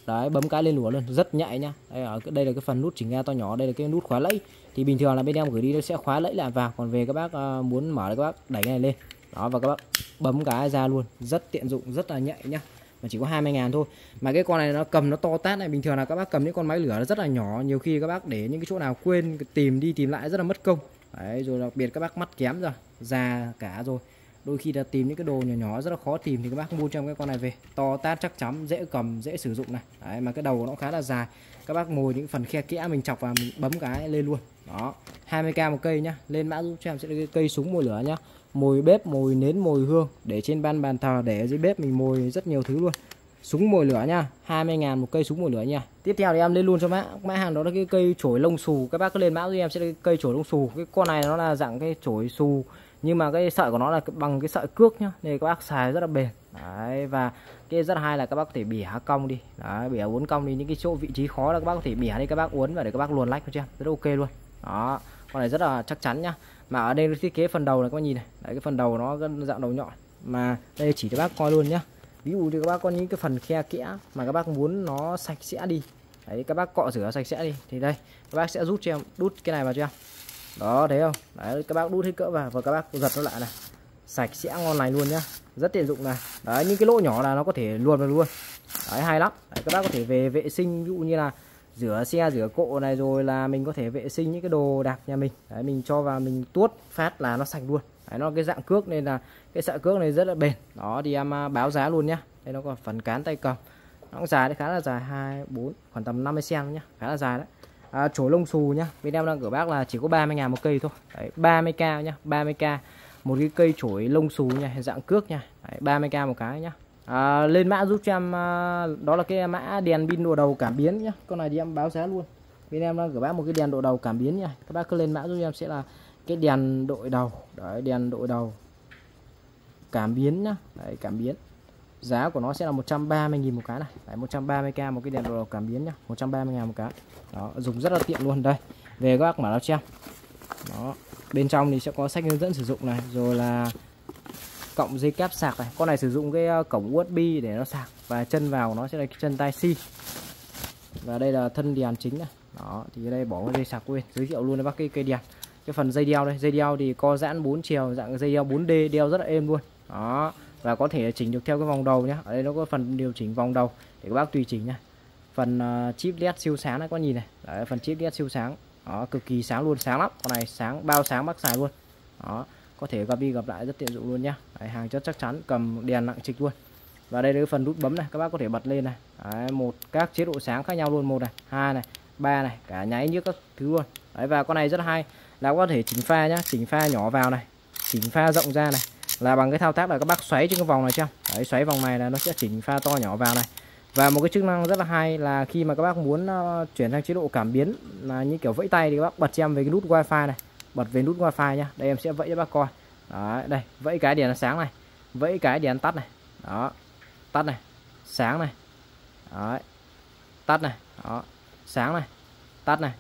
đấy, bấm cái lên lùa luôn, rất nhạy nhá. Đây ở đây là cái phần nút chỉnh ga to nhỏ, đây là cái nút khóa lẫy. Thì bình thường là bên em gửi đi nó sẽ khóa lẫy lại vào, còn về các bác uh, muốn mở thì các bác đẩy cái này lên. Đó, và các bác bấm cái ra luôn, rất tiện dụng, rất là nhạy nhá. Mà chỉ có hai mươi ngàn thôi. Mà cái con này nó cầm nó to tát này, bình thường là các bác cầm những con máy lửa nó rất là nhỏ, nhiều khi các bác để những cái chỗ nào quên tìm đi tìm lại rất là mất công. Đấy, rồi đặc biệt các bác mắt kém rồi, già cả rồi, đôi khi là tìm những cái đồ nhỏ nhỏ rất là khó tìm thì các bác mua trong cái con này về, to tát chắc chắn, dễ cầm, dễ sử dụng này. Đấy, mà cái đầu nó khá là dài, các bác ngồi những phần khe kẽ mình chọc vào mình bấm cái lên luôn. Đó, hai mươi k một cây nhá. Lên mã giúp cho em sẽ là cái cây súng mồi lửa nhá. Mồi bếp, mồi nến, mồi hương, để trên ban bàn thờ, để ở dưới bếp mình mồi rất nhiều thứ luôn. Súng mồi lửa nha, hai mươi ngàn một cây súng mồi lửa nha. Tiếp theo thì em lên luôn cho mã mã hàng đó là cái cây chổi lông xù. Các bác cứ lên mã giúp em sẽ là cái cây chổi lông xù. Cái con này nó là dạng cái chổi xù, nhưng mà cái sợi của nó là bằng cái sợi cước nhá, nên các bác xài rất là bền. Đấy, và cái rất hay là các bác có thể bỉa cong đi. Đấy, bỉa uốn cong đi những cái chỗ vị trí khó là các bác có thể bỉa đi, các bác uốn và để các bác luồn lách cho em, rất ok luôn. Đó, con này rất là chắc chắn nhá. mà ở đây thiết kế phần đầu này các bác nhìn này, đấy, cái phần đầu nó dạng đầu nhọn, mà đây chỉ cho bác coi luôn nhá. Ví dụ như các bác có những cái phần khe kẽ mà các bác muốn nó sạch sẽ đi, đấy, các bác cọ rửa sạch sẽ đi thì đây các bác sẽ rút cho em, đút cái này vào cho em. Đó, thấy không? Đấy, các bác đút hết cỡ vào và các bác giật nó lại này, sạch sẽ ngon này luôn nhá, rất tiện dụng này. Đấy, những cái lỗ nhỏ là nó có thể luồn vào luôn. Đấy, hay lắm. Đấy, các bác có thể về vệ sinh, ví dụ như là rửa xe, rửa cộ này, rồi là mình có thể vệ sinh những cái đồ đạc nhà mình. Đấy, mình cho vào mình tuốt phát là nó sạch luôn. Đấy, nó cái dạng cước nên là cái sợi cước này rất là bền. Đó thì em báo giá luôn nhá. Đây nó còn phần cán tay cầm, nó cũng dài đấy, khá là dài, hai bốn khoảng tầm năm mươi xăng-ti-mét nhá, khá là dài đấy. À, chổi lông xù nhá, bên em đang gửi bác là chỉ có ba mươi ngàn một cây thôi. Đấy, ba mươi k nhá, ba mươi k một cái cây chổi lông xù nha, dạng cước nha. Đấy, ba mươi k một cái nhá. À, lên mã giúp cho em, đó là cái mã đèn pin độ đầu cảm biến nhá. Con này thì em báo giá luôn. Bên em đang gửi bác một cái đèn độ đầu cảm biến nha. Các bác cứ lên mã giúp em sẽ là cái đèn đội đầu. Đấy, đèn đội đầu cảm biến nhá. Đấy, cảm biến. Giá của nó sẽ là một trăm ba mươi nghìn một cái này. Đấy, một trăm ba mươi k một cái đèn độ đầu cảm biến nhá, một trăm ba mươi ngàn một cái. Đó, dùng rất là tiện luôn. Đây, về các bác mở ra cho em. Đó, bên trong thì sẽ có sách hướng dẫn sử dụng này, rồi là cộng dây cáp sạc này. Con này sử dụng cái cổng u ét bê để nó sạc, và chân vào nó sẽ là cái chân tai C. Và đây là thân đèn chính này. Đó, thì ở đây bỏ cái dây sạc quên, giới thiệu luôn cho bác cái cây đèn. Cái phần dây đeo đây, dây đeo thì co giãn bốn chiều, dạng dây đeo bốn D, đeo rất là êm luôn. Đó, và có thể chỉnh được theo cái vòng đầu nhé. Ở đây nó có phần điều chỉnh vòng đầu để các bác tùy chỉnh nha. Phần uh, chip led siêu sáng này, có nhìn này. Đấy, phần chip led siêu sáng. Đó, cực kỳ sáng luôn, sáng lắm. Con này sáng, bao sáng bác xài luôn. Đó, có thể gặp đi gặp lại rất tiện dụng luôn nhá. Đấy, hàng chất chắc chắn, cầm đèn nặng trịch luôn. Và đây là cái phần nút bấm này, các bác có thể bật lên này. Đấy, một các chế độ sáng khác nhau luôn, một này, hai này, ba này, cả nháy như các thứ luôn. Đấy, và con này rất hay là có thể chỉnh pha nhá, chỉnh pha nhỏ vào này, chỉnh pha rộng ra này, là bằng cái thao tác là các bác xoáy trên cái vòng này chưa? Đấy, xoáy vòng này là nó sẽ chỉnh pha to nhỏ vào này. Và một cái chức năng rất là hay là khi mà các bác muốn uh, chuyển sang chế độ cảm biến là như kiểu vẫy tay thì các bác bật cho em về cái nút wifi này, bật về nút wifi nhá. Đây em sẽ vẫy cho bác coi. Đấy, đây, vẫy cái đèn sáng này, vẫy cái đèn tắt này. Đó, tắt này, sáng này. Đấy, tắt này, đó, sáng này, tắt này,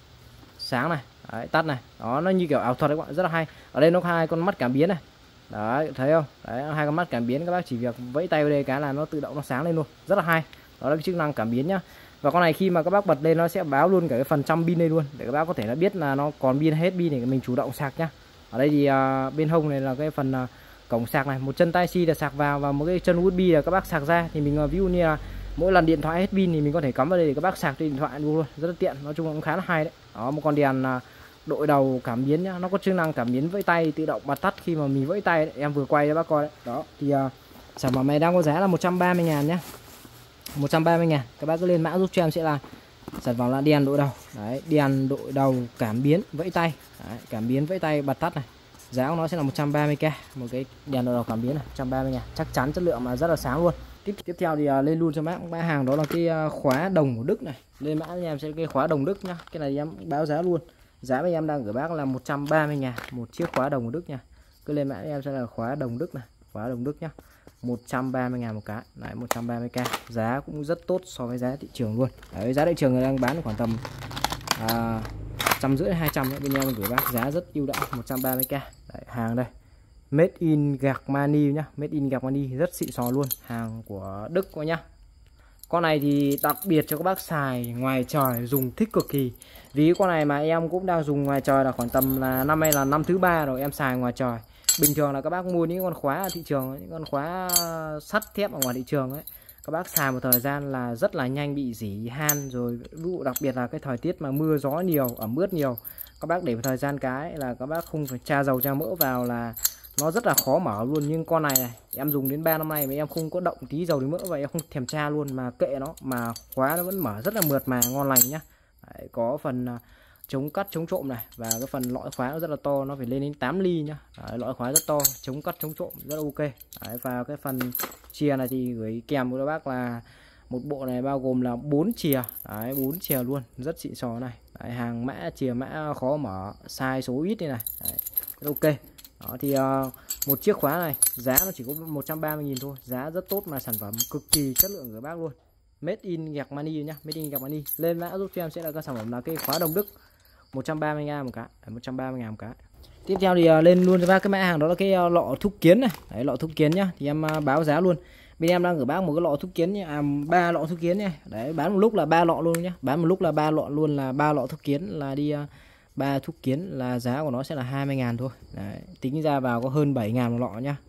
sáng này. Đấy, tắt này. Đó, nó như kiểu ảo thuật đấy các bạn, rất là hay. Ở đây nó có hai con mắt cảm biến này. Đấy, thấy không? Đấy, hai con mắt cảm biến, các bác chỉ việc vẫy tay vào đây cái là nó tự động nó sáng lên luôn, rất là hay. Đó là cái chức năng cảm biến nhá. Và con này khi mà các bác bật lên nó sẽ báo luôn cả cái phần trăm pin đây luôn, để các bác có thể là biết là nó còn pin hết pin để mình chủ động sạc nhá. Ở đây thì uh, bên hông này là cái phần uh, cổng sạc này, một chân tai C là sạc vào và một cái chân u ét bê là các bác sạc ra. Thì mình uh, ví dụ như là mỗi lần điện thoại hết pin thì mình có thể cắm vào đây để các bác sạc trên điện thoại luôn, rất là tiện. Nói chung cũng khá là hay đấy. Đó, một con đèn uh, đội đầu cảm biến nhá, nó có chức năng cảm biến vẫy tay tự động bật tắt khi mà mình vẫy tay đấy. Em vừa quay cho bác coi đấy. Đó thì uh, sản phẩm này đang có giá là một trăm ba mươi ngàn nhá, một trăm ba mươi ngàn. Các bác cứ lên mã giúp cho em sẽ là sản phẩm là đèn đội đầu. Đấy, đèn đội đầu cảm biến vẫy tay. Đấy, cảm biến vẫy tay bật tắt này. Giá của nó sẽ là một trăm ba mươi k một cái đèn đội đầu cảm biến này, một trăm ba mươi ngàn, chắc chắn chất lượng mà rất là sáng luôn. Tiếp tiếp theo thì uh, lên luôn cho bác mã hàng đó là cái uh, khóa đồng của Đức này. Lên mã cho em sẽ cái khóa đồng Đức nhá. Cái này em báo giá luôn. Giá bên em đang gửi bác là một trăm ba mươi ngàn một chiếc khóa đồng Đức nha. Cứ lên mã em sẽ là khóa đồng Đức này, khóa đồng Đức nhá. một trăm ba mươi ngàn một cái. Đấy, một trăm ba mươi k. Giá cũng rất tốt so với giá thị trường luôn. Đấy, giá thị trường người đang bán khoảng tầm à, một trăm rưỡi hai trăm, bên em gửi bác giá rất ưu đãi một trăm ba mươi k. Đấy, hàng đây. Made in Germany nhá, Made in Germany rất xịn sò luôn, hàng của Đức coi nhá. Con này thì đặc biệt cho các bác xài ngoài trời dùng thích cực kỳ. Vì con này mà em cũng đang dùng ngoài trời là khoảng tầm là năm nay là năm thứ ba rồi em xài ngoài trời. Bình thường là các bác mua những con khóa ở thị trường, những con khóa sắt thép ở ngoài thị trường ấy, các bác xài một thời gian là rất là nhanh bị rỉ han rồi. Ví dụ đặc biệt là cái thời tiết mà mưa gió nhiều, ẩm ướt nhiều, các bác để một thời gian cái là các bác không phải tra dầu tra mỡ vào là nó rất là khó mở luôn. Nhưng con này này em dùng đến ba năm nay mà em không có động tí dầu tí mỡ và em không thèm tra luôn, mà kệ nó mà khóa nó vẫn mở rất là mượt mà ngon lành nhá. Đấy, có phần chống cắt chống trộm này, và cái phần lõi khóa nó rất là to, nó phải lên đến tám ly nhá. Đấy, lõi khóa rất to, chống cắt chống trộm rất là ok. Đấy, và cái phần chìa này thì gửi kèm với các bác là một bộ này bao gồm là bốn chìa. Đấy, bốn chìa luôn, rất xịn sò này. Đấy, hàng mã chìa mã khó mở, size số ít đây này. Đấy, rất ok. Đó thì uh, một chiếc khóa này giá nó chỉ có một trăm ba mươi nghìn thôi, giá rất tốt mà sản phẩm cực kỳ chất lượng của bác luôn. Made in Germany nhá, Made in Germany. Lên mã giúp cho em sẽ là cái sản phẩm là cái khóa đồng Đức một trăm ba mươi ngàn một cái, một trăm ba mươi ngàn một cái. Tiếp theo thì uh, lên luôn cho bác cái mã hàng đó là cái uh, lọ thúc kiến này. Đấy, lọ thúc kiến nhá. Thì em uh, báo giá luôn. Bên em đang gửi bác một cái lọ thúc kiến nhá, à, ba lọ thúc kiến nha. Đấy, bán một lúc là ba lọ luôn nhá. Bán một lúc là ba lọ luôn, là ba lọ thúc kiến là đi uh, ba thúc kiến là giá của nó sẽ là hai mươi ngàn thôi. Đấy, tính ra vào có hơn bảy ngàn một lọ nhá.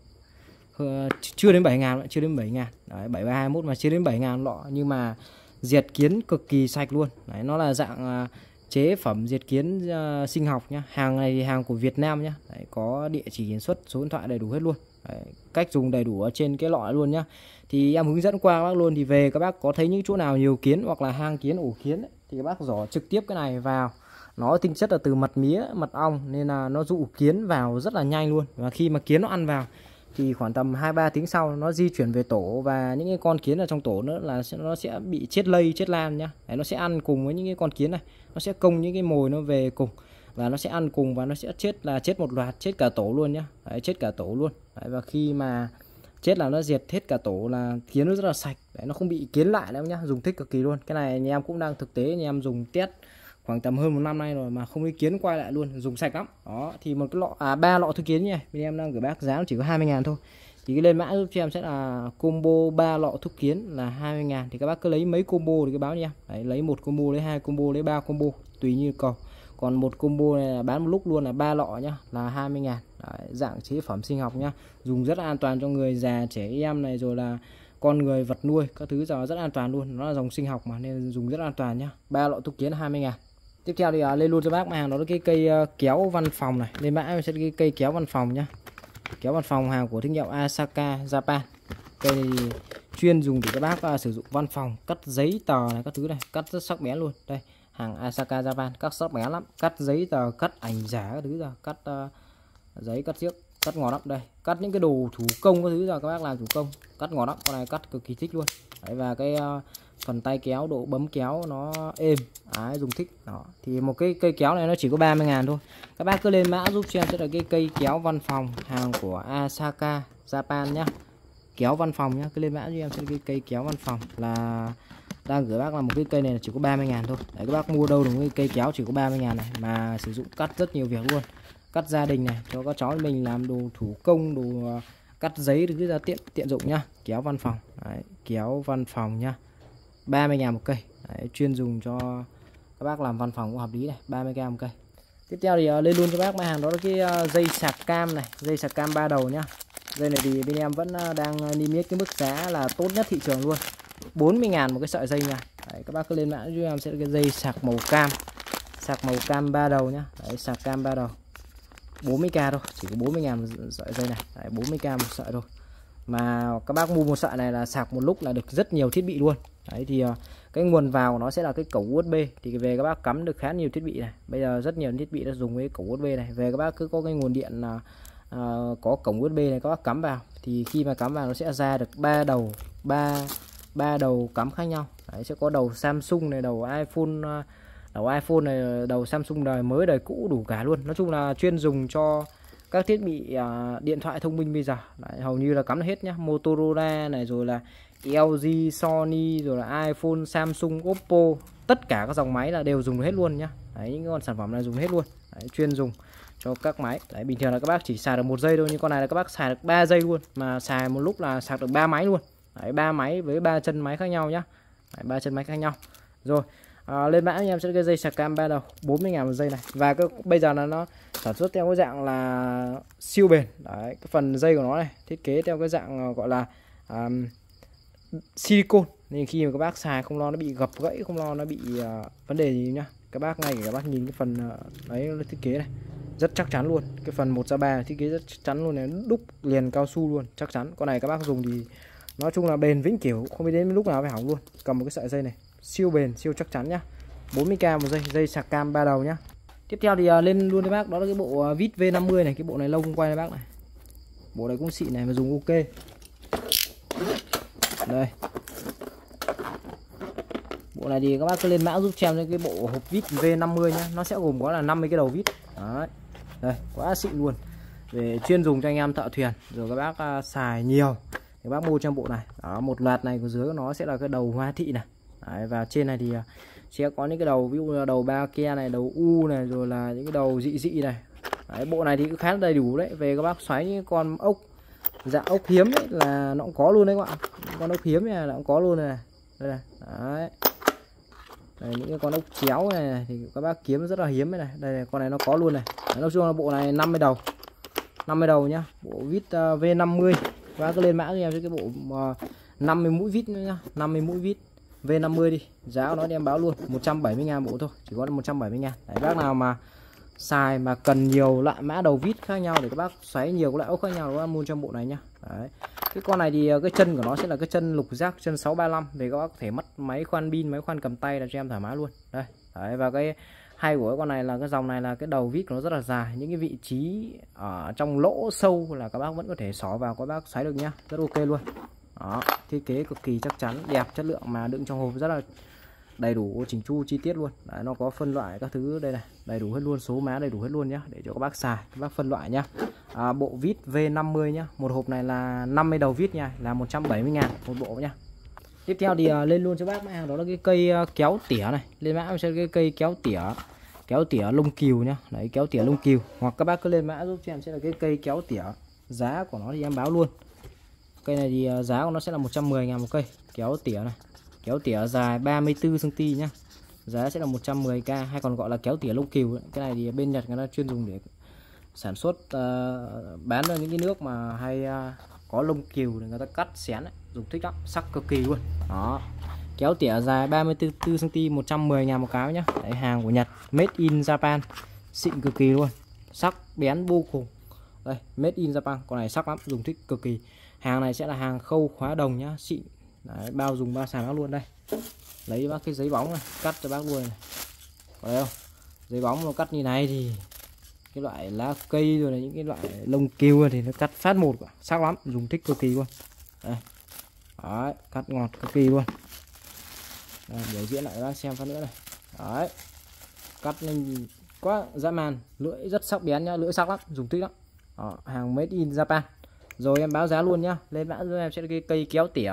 Chưa đến bảy ngàn, chưa đến bảy ngàn. Đấy, bảy ba hai mốt mà chưa đến bảy ngàn lọ, nhưng mà diệt kiến cực kỳ sạch luôn. Đấy, nó là dạng uh, chế phẩm diệt kiến uh, sinh học nhá. Hàng này thì hàng của Việt Nam nhá. Đấy, có địa chỉ sản xuất, số điện thoại đầy đủ hết luôn. Đấy, cách dùng đầy đủ ở trên cái lọ luôn nhá. Thì em hướng dẫn qua các bác luôn. Thì về các bác có thấy những chỗ nào nhiều kiến hoặc là hang kiến, ổ kiến ấy, thì các bác giỏ trực tiếp cái này vào. Nó tinh chất là từ mật mía, mật ong nên là nó dụ kiến vào rất là nhanh luôn. Và khi mà kiến nó ăn vào thì khoảng tầm hai ba tiếng sau nó di chuyển về tổ, và những cái con kiến ở trong tổ nữa là nó sẽ bị chết lây, chết lan nhá. Đấy, nó sẽ ăn cùng với những cái con kiến này, nó sẽ công những cái mồi nó về cùng và nó sẽ ăn cùng, và nó sẽ chết là chết một loạt, chết cả tổ luôn nhá. Đấy, chết cả tổ luôn. Đấy, và khi mà chết là nó diệt hết cả tổ, là kiến nó rất là sạch. Đấy, nó không bị kiến lại đâu nhá, dùng thích cực kỳ luôn. Cái này anh em cũng đang thực tế anh em dùng test khoảng tầm hơn một năm nay rồi mà không có kiến quay lại luôn, dùng sạch lắm. Đó thì một cái lọ à ba lọ thuốc kiến nha, bên em đang gửi bác giá nó chỉ có hai mươi ngàn thôi. Thì cái lên mã giúp cho em sẽ là combo ba lọ thuốc kiến là hai mươi ngàn. Thì các bác cứ lấy mấy combo thì cứ báo nha em. Đấy, lấy một combo, lấy hai combo, lấy ba combo tùy như cầu. Còn một combo này là bán một lúc luôn là ba lọ nhá, là hai mươi ngàn. Đấy, dạng chế phẩm sinh học nhá, dùng rất là an toàn cho người già, trẻ em này, rồi là con người, vật nuôi các thứ giờ rất an toàn luôn. Nó là dòng sinh học mà nên dùng rất an toàn nhá. Ba lọ thuốc kiến hai mươi ngàn. Tiếp theo thì uh, lên luôn cho bác hàng đó là cái cây uh, kéo văn phòng này. Lên mã sẽ cái cây kéo văn phòng nhá. Kéo văn phòng hàng của thương hiệu Asaka Japan. Cây này thì chuyên dùng để các bác uh, sử dụng văn phòng, cắt giấy tờ này, các thứ này, cắt rất sắc bén luôn. Đây, hàng Asaka Japan cắt sắc bén lắm, cắt giấy tờ, cắt ảnh giả các thứ ra, cắt uh, giấy, cắt chiếc, cắt ngọt lắm. Đây, cắt những cái đồ thủ công các thứ ra, các bác làm thủ công, cắt ngọt lắm. Con này cắt cực kỳ thích luôn. Đấy, và cái uh, phần tay kéo, độ bấm kéo nó êm, đấy, dùng thích. Đó thì một cái cây kéo này nó chỉ có ba mươi ngàn thôi. Các bác cứ lên mã giúp cho em sẽ là cái cây kéo văn phòng hàng của Asaka Japan nhá. Kéo văn phòng nhá, cứ lên mã giúp em sẽ là cái cây kéo văn phòng là đang gửi bác là một cái cây này là chỉ có ba mươi ngàn thôi. Đấy, các bác mua đâu được cái cây kéo chỉ có ba mươi ngàn này mà sử dụng cắt rất nhiều việc luôn. Cắt gia đình này, cho các cháu mình làm đồ thủ công, đồ uh, cắt giấy được ra tiện tiện dụng nhá. Kéo văn phòng. Đấy, kéo văn phòng nhá. ba mươi ngàn một cây. Đấy, chuyên dùng cho các bác làm văn phòng cũng hợp lý này, ba mươi ngàn một cây. Tiếp theo thì uh, lên luôn cho bác máy hàng đó là cái uh, dây sạc cam này, dây sạc cam ba đầu nhá. Dây này thì bên em vẫn uh, đang niêm yết cái mức giá là tốt nhất thị trường luôn, bốn mươi ngàn một cái sợi dây nha. Đấy, các bác cứ lên mã cho em sẽ là cái dây sạc màu cam, sạc màu cam ba đầu nhá. Đấy, sạc cam ba đầu bốn mươi k thôi, chỉ có bốn mươi ngàn một sợi dây này. Đấy, bốn mươi k một sợi thôi. Mà các bác mua một sợi này là sạc một lúc là được rất nhiều thiết bị luôn. Đấy thì uh, cái nguồn vào nó sẽ là cái cổng u ét bê, thì về các bác cắm được khá nhiều thiết bị này. Bây giờ rất nhiều thiết bị đã dùng cái cổng u ét bê này. Về các bác cứ có cái nguồn điện uh, uh, có cổng u ét bê này, các bác cắm vào thì khi mà cắm vào nó sẽ ra được ba đầu, ba ba đầu cắm khác nhau. Đấy, sẽ có đầu Samsung này, đầu iPhone, uh, đầu iPhone này, đầu Samsung đời mới, đời cũ, đủ cả luôn. Nói chung là chuyên dùng cho các thiết bị uh, điện thoại thông minh bây giờ. Đấy, hầu như là cắm hết nhá. Motorola này, rồi là lờ giê, Sony, rồi là iPhone, Samsung, Oppo, tất cả các dòng máy là đều dùng hết luôn nhá. Đấy, những con sản phẩm này dùng hết luôn. Đấy, chuyên dùng cho các máy. Đấy, bình thường là các bác chỉ xài được một giây thôi, nhưng con này là các bác xài được ba giây luôn, mà xài một lúc là sạc được ba máy luôn. Đấy, ba máy với ba chân máy khác nhau nhá. ba chân máy khác nhau. Rồi à, lên mã anh em sẽ cái dây sạc cam ba đầu bốn mươi ngàn một dây này, và cái bây giờ là nó sản xuất theo cái dạng là siêu bền. Đấy, cái phần dây của nó này thiết kế theo cái dạng gọi là um, silicon, nên khi mà các bác xài không lo nó bị gập gãy, không lo nó bị uh, vấn đề gì nhá. Các bác ngay các bác nhìn cái phần uh, đấy nó thiết kế này rất chắc chắn luôn. Cái phần một ra ba thiết kế rất chắc chắn luôn này, đúc liền cao su luôn, chắc chắn. Con này các bác dùng thì nói chung là bền vĩnh cửu, không biết đến lúc nào phải hỏng luôn. Cầm một cái sợi dây này siêu bền, siêu chắc chắn nhá. bốn mươi k một dây, dây sạc cam ba đầu nhá. Tiếp theo thì uh, lên luôn với bác, đó là cái bộ uh, vít V năm mươi này, cái bộ này lâu không quay này bác này. Bộ này cũng xịn này mà dùng ok. Đây. Bộ này thì các bác cứ lên mã giúp cho em cái bộ hộp vít V năm mươi nhá, nó sẽ gồm có là năm mươi cái đầu vít. Đấy. Đây, quá xịn luôn. Về chuyên dùng cho anh em thợ thuyền, rồi các bác uh, xài nhiều thì bác mua trong bộ này. Đó, một loạt này của dưới của nó sẽ là cái đầu hoa thị này. Đấy, và trên này thì uh, sẽ có những cái đầu, ví dụ là đầu ba ke này, đầu u này, rồi là những cái đầu dị dị này. Đấy, bộ này thì cũng khá là đầy đủ đấy. Về các bác xoáy những con ốc dạng ốc hiếm ấy là nó cũng có luôn đấy các bạn. Con ốc hiếm này là cũng có luôn này. Đây này. Đấy. Đây, những cái con ốc chéo này, này thì các bác kiếm rất là hiếm này. Đây này, con này nó có luôn này. Đấy, nói chung là bộ này năm mươi đầu. năm mươi đầu nhá. Bộ vít uh, V năm mươi. Các bác cứ lên mã cho em cái bộ uh, năm mươi mũi vít nữa nhá. năm mươi mũi vít V năm mươi đi. Giá của nó em báo luôn một trăm bảy mươi ngàn bộ thôi, chỉ có một trăm bảy mươi ngàn. Đấy, bác nào mà xài mà cần nhiều loại mã đầu vít khác nhau để các bác xoáy nhiều loại ốc khác nhau, các bác mua trong bộ này nhá. Đấy. Cái con này thì cái chân của nó sẽ là cái chân lục giác, chân sáu ba lăm, để các bác có thể mất máy khoan pin, máy khoan cầm tay là cho em thoải mái luôn. Đây. Đấy, và cái hay của cái con này là cái dòng này là cái đầu vít của nó rất là dài, những cái vị trí ở trong lỗ sâu là các bác vẫn có thể xỏ vào, các bác xoáy được nhá, rất ok luôn. Đó, thiết kế cực kỳ chắc chắn, đẹp, chất lượng, mà đựng trong hộp rất là đầy đủ, chỉnh chu, chi tiết luôn. Đấy, nó có phân loại các thứ đây này, đầy đủ hết luôn, số má đầy đủ hết luôn nhá, để cho các bác xài, các bác phân loại nhá. À, bộ vít V năm mươi nhá, một hộp này là năm mươi đầu vít nha, là một trăm bảy mươi ngàn một bộ nhá. Tiếp theo thì uh, lên luôn cho bác mã hàng đó là cái cây uh, kéo tỉa này, lên mã cho cái cây kéo tỉa, kéo tỉa lông cừu nhá. Đấy, kéo tỉa lông cừu, hoặc các bác cứ lên mã giúp cho em sẽ là cái cây kéo tỉa. Giá của nó thì em báo luôn. Cây này thì uh, giá của nó sẽ là một trăm mười ngàn một cây, kéo tỉa này. Kéo tỉa dài ba mươi tư xăng ti mét nhá. Giá sẽ là một trăm mười k, hay còn gọi là kéo tỉa lông cừu. Cái này thì bên Nhật người ta chuyên dùng để sản xuất uh, bán ra những cái nước mà hay uh, có lông cừu để người ta cắt xén ấy, dùng thích lắm, sắc cực kỳ luôn. Đó. Kéo tỉa dài ba mươi tư xăng ti mét, một trăm mười ngàn một cái nhá. Đấy, hàng của Nhật, made in Japan, xịn cực kỳ luôn, sắc bén vô cùng. Đây, made in Japan, con này sắc lắm, dùng thích cực kỳ. Hàng này sẽ là hàng khâu khóa đồng nhá, xịn. Đấy, bao dùng ba sàn bác luôn. Đây, lấy bác cái giấy bóng này cắt cho bác luôn này, có thấy không? Giấy bóng nó cắt như này thì cái loại lá cây rồi là những cái loại lông cừu thì nó cắt phát một, sắc lắm, dùng thích cực kỳ luôn. Đây. Đấy, cắt ngọt cực kỳ luôn. Đây, biểu diễn lại bác xem phát nữa này. Đấy, cắt lên quá dã man, lưỡi rất sắc bén nhá, lưỡi sắc lắm, dùng thích lắm. Đó, hàng made in Japan. Rồi em báo giá luôn nhá, lên mã cho em sẽ cái cây kéo tỉa.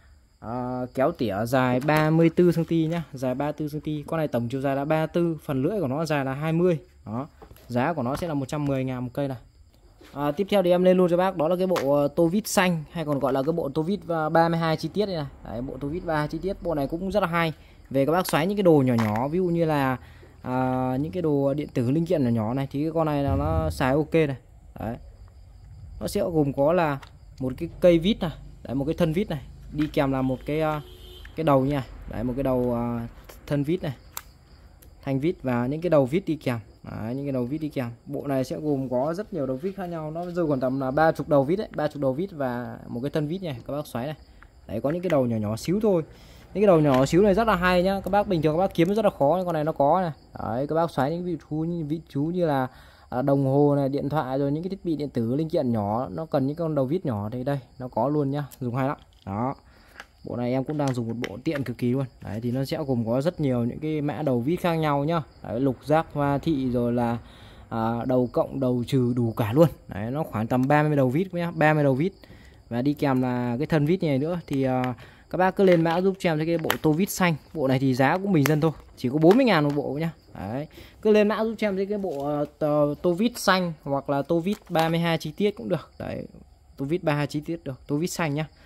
À, kéo tỉa dài ba mươi tư xăng ti mét nhá, dài ba mươi tư xăng ti mét. Con này tổng chiều dài là ba mươi tư, phần lưỡi của nó dài là hai mươi. Đó. Giá của nó sẽ là một trăm mười ngàn một cây này. À, tiếp theo thì em lên luôn cho bác đó là cái bộ tô vít xanh, hay còn gọi là cái bộ tô vít ba mươi hai chi tiết này này. Đấy, bộ tô vít ba mươi hai chi tiết, bộ này cũng rất là hay. Về các bác xoáy những cái đồ nhỏ nhỏ, ví dụ như là à, những cái đồ điện tử linh kiện nhỏ nhỏ này, thì cái con này là nó xài ok này. Đấy. Nó sẽ gồm có là một cái cây vít này, đấy, một cái thân vít này, đi kèm là một cái cái đầu nha. Đấy, một cái đầu uh, thân vít này, thanh vít và những cái đầu vít đi kèm. Đấy, những cái đầu vít đi kèm. Bộ này sẽ gồm có rất nhiều đầu vít khác nhau, nó rơi còn tầm là ba mươi đầu vít đấy, ba mươi đầu vít và một cái thân vít này các bác xoáy này. Đấy, có những cái đầu nhỏ nhỏ xíu thôi. Những cái đầu nhỏ xíu này rất là hay nhá. Các bác bình thường các bác kiếm rất là khó, con này nó có này. Đấy, các bác xoáy những vị chú như vị chú như là đồng hồ này, điện thoại, rồi những cái thiết bị điện tử linh kiện nhỏ, nó cần những con đầu vít nhỏ thì đây nó có luôn nhá, dùng hay lắm. Đó, bộ này em cũng đang dùng một bộ tiện cực kỳ luôn. Đấy, thì nó sẽ gồm có rất nhiều những cái mã đầu vít khác nhau nhá. Đấy, lục giác, hoa thị, rồi là à, đầu cộng, đầu trừ, đủ cả luôn. Đấy, nó khoảng tầm ba mươi đầu vít nhá, ba mươi đầu vít và đi kèm là cái thân vít này nữa. Thì à, các bác cứ lên mã giúp cho em cái bộ tô vít xanh. Bộ này thì giá cũng bình dân thôi, chỉ có bốn mươi ngàn một bộ nhá. Đấy, cứ lên mã giúp cho em cái bộ uh, tô vít xanh, hoặc là tô vít ba mươi hai chi tiết cũng được. Đấy, tô vít ba mươi hai chi tiết được, tô vít xanh nhá.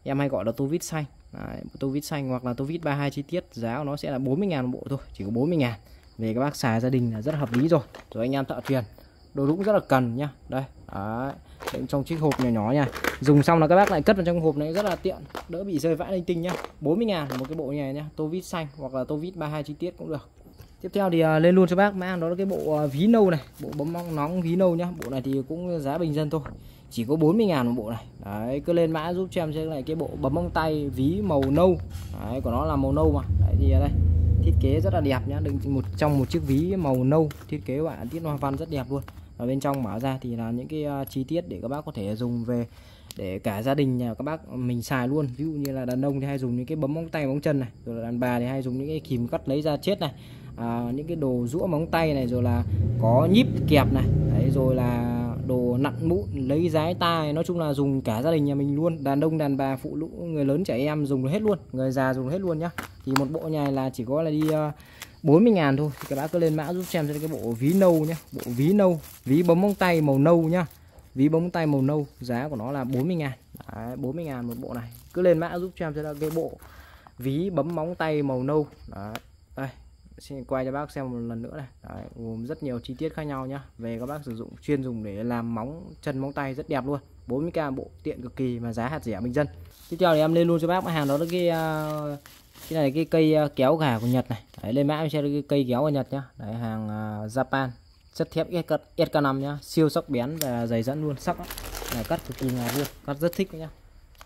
em hay gọi là tô vít xanh. Đấy, tô vít xanh hoặc là tô vít ba mươi hai chi tiết, giá của nó sẽ là bốn mươi ngàn một bộ thôi, chỉ có bốn mươi ngàn. Về các bác xài gia đình là rất là hợp lý rồi. Rồi anh em thợ thuyền đồ cũng rất là cần nhá. Đây, đấy, trong chiếc hộp nhỏ nhỏ nha. Dùng xong là các bác lại cất vào trong hộp này rất là tiện, đỡ bị rơi vãi linh tinh nhá. bốn mươi ngàn một cái bộ như này nhá, tô vít xanh hoặc là tô vít ba mươi hai chi tiết cũng được. Tiếp theo thì uh, lên luôn cho bác mã đó là cái bộ uh, ví nâu này, bộ bấm móng nóng ví nâu nhá. Bộ này thì cũng giá bình dân thôi, chỉ có bốn mươi ngàn một bộ này. Đấy, cứ lên mã giúp cho em xem này cái bộ bấm móng tay ví màu nâu. Đấy, của nó là màu nâu mà. Đấy thì đây thiết kế rất là đẹp nhá, đựng một trong một chiếc ví màu nâu, thiết kế bạn tiết hoa văn rất đẹp luôn. Ở bên trong mở ra thì là những cái uh, chi tiết để các bác có thể dùng về để cả gia đình nhà các bác mình xài luôn. Ví dụ như là đàn ông thì hay dùng những cái bấm móng tay móng chân này, rồi là đàn bà thì hay dùng những cái kìm cắt lấy da chết này, à, những cái đồ rũa móng tay này, rồi là có nhíp kẹp này. Đấy, rồi là đồ nặn mụn lấy dái tai, nói chung là dùng cả gia đình nhà mình luôn, đàn ông đàn bà phụ nữ người lớn trẻ em dùng hết luôn, người già dùng hết luôn nhá. Thì một bộ nhà này là chỉ có là đi uh, bốn mươi ngàn thôi. Thì các bác cứ lên mã giúp xem cái bộ ví nâu nhé, bộ ví nâu, ví bấm móng tay màu nâu nhá, ví bấm móng tay màu nâu, giá của nó là bốn mươi ngàn. Đấy, bốn mươi ngàn một bộ này. Cứ lên mã giúp cho em là cái bộ ví bấm móng tay màu nâu. Đấy, đây xin quay cho bác xem một lần nữa này. Đấy, gồm rất nhiều chi tiết khác nhau nhá. Về các bác sử dụng chuyên dùng để làm móng chân móng tay rất đẹp luôn. bốn mươi k bộ, tiện cực kỳ mà giá hạt rẻ bình dân. Tiếp theo thì em lên luôn cho bác mặt hàng đó là cái uh, cái này cái cây kéo gà của Nhật này. Đấy, lên mã xem cái cây kéo của Nhật nhá. Đấy, hàng uh, Japan, chất thép S K năm nhá, siêu sắc bén và dày dẫn luôn, sắc này, cắt cực kỳ ngọt luôn, cắt rất thích nhá.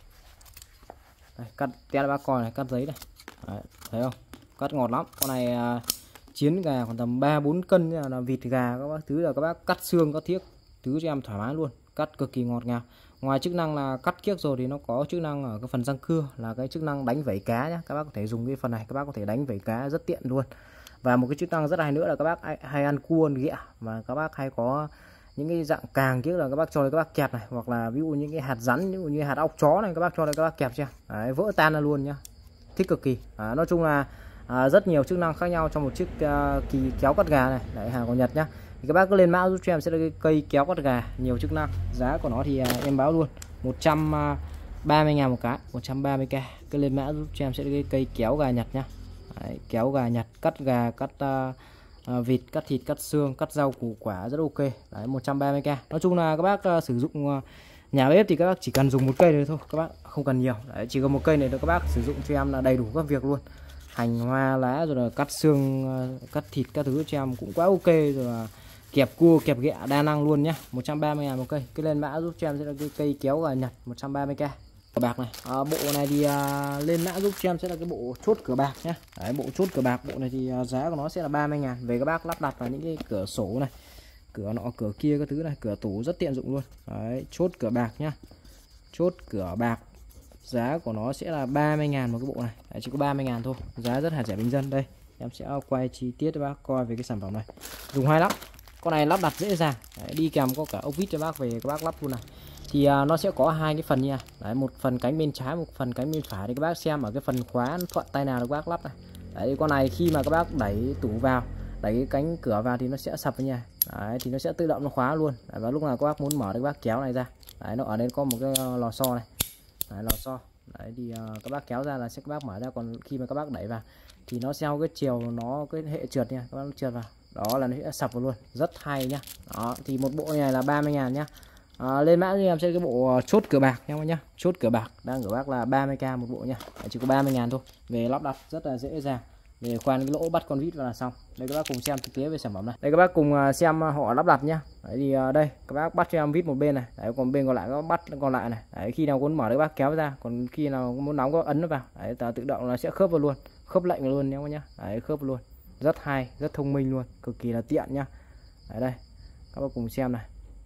Đây, cắt té bác coi này, cắt giấy này. Đấy, thấy không? Cắt ngọt lắm. Con này uh, chiến gà khoảng tầm ba bốn cân là, là vịt gà các bác thứ là các bác cắt xương cắt thiếc thứ cho em thoải mái luôn, cắt cực kỳ ngọt ngào. Ngoài chức năng là cắt kiếc rồi thì nó có chức năng ở cái phần răng cưa là cái chức năng đánh vảy cá nhá. Các bác có thể dùng cái phần này, các bác có thể đánh vảy cá rất tiện luôn. Và một cái chức năng rất hay nữa là các bác hay, hay ăn cua ăn ghẹ, và các bác hay có những cái dạng càng kiếc là các bác cho đây các bác kẹp này, hoặc là ví dụ những cái hạt rắn, ví dụ như hạt óc chó này các bác cho đây các bác kẹp chưa. Đấy, vỡ tan ra luôn nhá, thích cực kỳ. À, nói chung là à, rất nhiều chức năng khác nhau trong một chiếc uh, kỳ kéo cắt gà này. Đấy, hàng của Nhật nhá. Thì các bác cứ lên mã giúp cho em sẽ là cái cây kéo cắt gà nhiều chức năng. Giá của nó thì uh, em báo luôn một trăm ba mươi ngàn một cái, một trăm ba mươi k. Cứ lên mã giúp cho em sẽ là cái cây kéo gà Nhật nhá. Đấy, kéo gà Nhật, cắt gà, cắt uh, uh, vịt, cắt thịt, cắt xương, cắt rau củ quả rất ok. Đấy, một trăm ba mươi k. Nói chung là các bác uh, sử dụng uh, nhà bếp thì các bác chỉ cần dùng một cây này thôi, các bác không cần nhiều. Đấy, chỉ có một cây này thôi, các bác sử dụng cho em là đầy đủ các việc luôn. Hành hoa lá, rồi là cắt xương, cắt thịt các thứ cho em cũng quá ok, rồi là kẹp cua kẹp ghẹ đa năng luôn nhá. Một trăm ba mươi ngàn một cây. Cái lên mã giúp cho em sẽ là cái cây kéo gà Nhật một trăm ba mươi k. Cửa bạc này, à, bộ này thì à, lên mã giúp cho em sẽ là cái bộ chốt cửa bạc nhá. Đấy, bộ chốt cửa bạc, bộ này thì à, giá của nó sẽ là ba mươi ngàn. Về các bác lắp đặt vào những cái cửa sổ này, cửa nọ cửa kia các thứ này, cửa tủ rất tiện dụng luôn. Đấy, chốt cửa bạc nhá, chốt cửa bạc, giá của nó sẽ là ba mươi ngàn một cái bộ này. Đấy, chỉ có ba mươi ngàn thôi, giá rất là rẻ bình dân. Đây em sẽ quay chi tiết cho bác coi về cái sản phẩm này, dùng hay lắm. Con này lắp đặt dễ dàng. Đấy, đi kèm có cả ốc vít cho bác về các bác lắp luôn này. Thì uh, nó sẽ có hai cái phần nha. Đấy, một phần cánh bên trái, một phần cánh bên phải. Thì các bác xem ở cái phần khóa thuận tay nào các bác lắp này. Đấy, con này khi mà các bác đẩy tủ vào, đẩy cái cánh cửa vào thì nó sẽ sập nha. Đấy, thì nó sẽ tự động nó khóa luôn. Đấy, và lúc nào các bác muốn mở thì các bác kéo này ra. Đấy, nó ở đây có một cái lò xo này. Đấy, lò xo. Đấy thì uh, các bác kéo ra là sẽ các bác mở ra, còn khi mà các bác đẩy vào thì nó theo cái chiều nó cái hệ trượt nha, các bác trượt vào đó là nó sẽ sập vào luôn, rất hay nhá. Đó thì một bộ này là ba mươi ngàn nhá. À, lên mã thì em sẽ cái bộ chốt cửa bạc nha nhá, chốt cửa bạc đang của bác là ba mươi k một bộ nha. Đấy, chỉ có ba mươi ngàn thôi. Về lắp đặt rất là dễ dàng, về khoan cái lỗ bắt con vít vào là xong. Đây các bác cùng xem thực tế về sản phẩm này. Đây các bác cùng xem họ lắp đặt nhá. Đấy thì đây các bác bắt cho em vít một bên này. Đấy, còn bên còn lại các bác bắt còn lại này. Đấy, khi nào muốn mở các bác kéo ra, còn khi nào muốn nóng có ấn nó vào. Đấy, tự động nó sẽ khớp vào luôn, khớp lệnh luôn nhá nhá. Đấy, khớp luôn, rất hay, rất thông minh luôn, cực kỳ là tiện nhá. Đấy, đây các bác cùng xem này.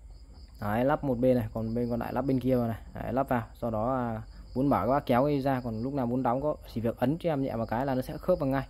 Đấy, lắp một bên này, còn bên còn lại lắp bên kia vào này. Đấy, lắp vào, sau đó à, muốn mở các bác kéo cái ra, còn lúc nào muốn đóng có chỉ việc ấn cho em nhẹ một cái là nó sẽ khớp vào ngay.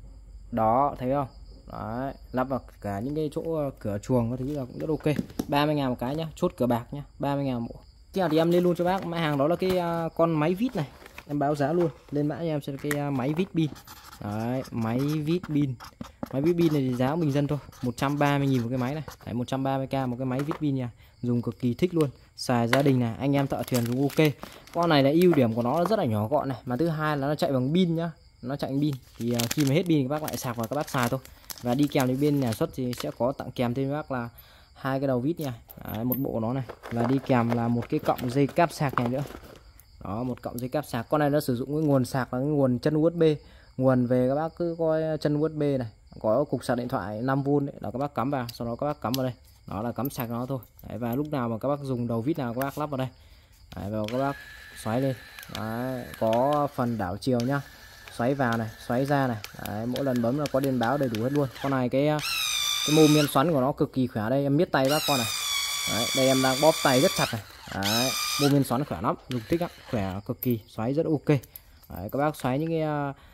Đó, thấy không? Đấy, lắp vào cả những cái chỗ cửa chuồng các thứ là cũng rất ok. ba mươi ngàn một cái nhá, chốt cửa bạc nhá, ba mươi ngàn một bộ. Tiếp theo thì em lên luôn cho bác mã hàng đó là cái uh, con máy vít này. em báo giá luôn. Lên mã cho em sẽ là cái máy vít pin. Đấy, máy vít pin. Máy vít pin này thì giá bình dân thôi, một trăm ba mươi nghìn một cái máy này. Đấy, một trăm ba mươi k một cái máy vít pin nha. Dùng cực kỳ thích luôn. Xài gia đình này, anh em thợ thuyền dùng ok. Con này là ưu điểm của nó rất là nhỏ gọn này, mà thứ hai là nó chạy bằng pin nhá. Nó chạy bằng pin thì khi mà hết pin thì các bác lại sạc vào các bác xài thôi. Và đi kèm đến bên nhà xuất thì sẽ có tặng kèm thêm các bác là hai cái đầu vít nha. Đấy, một bộ nó này, và đi kèm là một cái cọng dây cáp sạc này nữa. Đó, một cọng dây cáp sạc. Con này nó sử dụng cái nguồn sạc là cái nguồn chân u ét bê. Nguồn về các bác cứ coi chân u ét bê này, có cục sạc điện thoại năm vôn đấy, là các bác cắm vào, sau đó các bác cắm vào đây. Đó là cắm sạc nó thôi. Đấy, và lúc nào mà các bác dùng đầu vít nào các bác lắp vào đây. Đấy, vào các bác xoáy lên. Đấy, có phần đảo chiều nhá. Xoáy vào này, xoáy ra này. Đấy, mỗi lần bấm là có điện báo đầy đủ hết luôn. Con này cái cái mô men xoắn của nó cực kỳ khỏe. Đây em miết tay bác con này. Đấy, đây em đang bóp tay rất chặt này. Đấy, mô men xoắn khỏe lắm, dùng thích lắm, khỏe cực kỳ, xoáy rất ok. Đấy, các bác xoáy những cái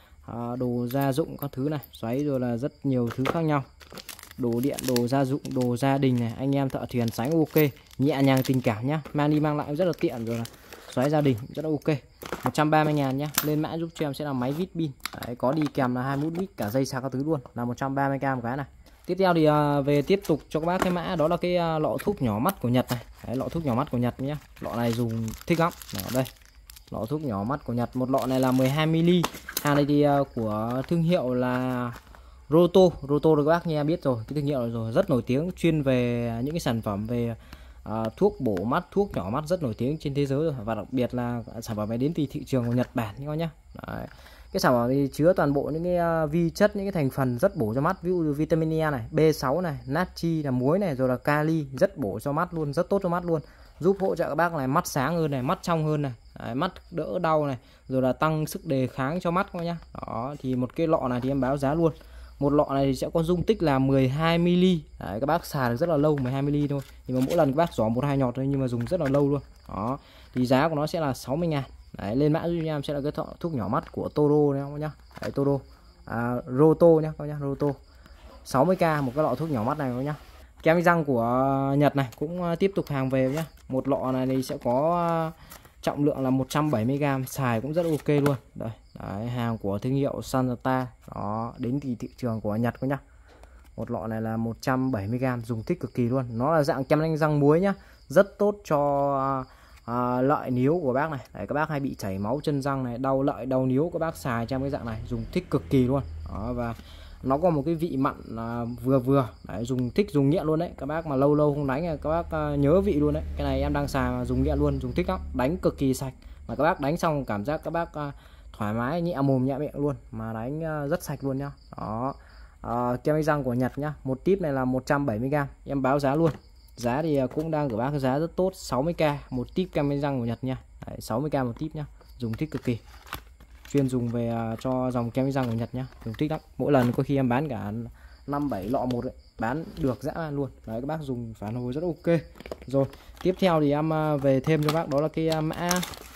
uh, đồ gia dụng các thứ này, xoáy rồi là rất nhiều thứ khác nhau. Đồ điện, đồ gia dụng, đồ gia đình này, anh em thợ thuyền sánh ok, nhẹ nhàng tình cảm nhá, mang đi mang lại rất là tiện, rồi là xoáy gia đình rất là ok. Một trăm ba mươi ngàn nhá. Lên mã giúp cho em sẽ là máy vít pin. Đấy, có đi kèm là hai mút vít, cả dây sạc các thứ luôn, là một trăm ba mươi k một cái này. Tiếp theo thì uh, về tiếp tục cho các bác cái mã đó là cái uh, lọ thuốc nhỏ mắt của Nhật này. Đấy, lọ thuốc nhỏ mắt của Nhật nhá. Lọ này dùng thích lắm. Đó, đây. Lọ thuốc nhỏ mắt của Nhật, một lọ này là mười hai mi-li. Hàng này thì uh, của thương hiệu là Roto. Roto được các bác nghe biết rồi, cái thương hiệu này rồi, rất nổi tiếng, chuyên về những cái sản phẩm về uh, thuốc bổ mắt, thuốc nhỏ mắt rất nổi tiếng trên thế giới rồi, và đặc biệt là sản phẩm này đến từ thị trường của Nhật Bản các nhá. Đấy. Cái sản phẩm thì chứa toàn bộ những cái uh, vi chất, những cái thành phần rất bổ cho mắt, ví dụ vitamin E này, B sáu này, natri là muối này, rồi là kali, rất bổ cho mắt luôn, rất tốt cho mắt luôn, giúp hỗ trợ các bác này mắt sáng hơn này, mắt trong hơn này. Đấy, mắt đỡ đau này, rồi là tăng sức đề kháng cho mắt các nhá. Đó, thì một cái lọ này thì em báo giá luôn. Một lọ này thì sẽ có dung tích là mười hai mi-li. Đấy, các bác xài được rất là lâu, mười hai mi-li thôi. Nhưng mà mỗi lần các bác giỏ một hai nhọt thôi, nhưng mà dùng rất là lâu luôn. Đó, thì giá của nó sẽ là sáu mươi ngàn. Đấy, lên mã giúp em sẽ là cái thọ, thuốc nhỏ mắt của Toro đấy các nhá. Đấy, Toro. À, Roto nhá các nhá, Roto. sáu mươi k một cái lọ thuốc nhỏ mắt này các nhá. Kem đánh răng của Nhật này cũng tiếp tục hàng về nhá. Một lọ này thì sẽ có trọng lượng là một trăm bảy mươi gam, xài cũng rất ok luôn. Đây, đấy, hàng của thương hiệu Sanata. Đó, đến từ thị trường của Nhật các nhá. Một lọ này là một trăm bảy mươi gam, dùng thích cực kỳ luôn. Nó là dạng kem đánh răng muối nhá, rất tốt cho À, lợi níu của bác này. Đấy, các bác hay bị chảy máu chân răng này, đau lợi đau níu, các bác xài trong cái dạng này dùng thích cực kỳ luôn. Đó, và nó có một cái vị mặn à, vừa vừa. Đấy, dùng thích dùng nghiện luôn đấy. Các bác mà lâu lâu không đánh các bác à, nhớ vị luôn đấy. Cái này em đang xài mà dùng nghiện luôn, dùng thích lắm, đánh cực kỳ sạch. Mà các bác đánh xong cảm giác các bác à, thoải mái, nhẹ mồm nhẹ miệng luôn, mà đánh à, rất sạch luôn nhá. Đó, à, kem đánh răng của Nhật nhá. Một tip này là một trăm bảy mươi gam, em báo giá luôn. Giá thì cũng đang của bác cái giá rất tốt, sáu mươi k một tip kem đánh răng của Nhật nha. Đấy, sáu mươi k một tip nhá, dùng thích cực kỳ. Chuyên dùng về uh, cho dòng kem đánh răng của Nhật nhá, dùng thích lắm. Mỗi lần có khi em bán cả năm bảy lọ một đấy, bán được dã man luôn. Đấy, các bác dùng phản hồi rất ok. Rồi, tiếp theo thì em uh, về thêm cho bác đó là cái uh, mã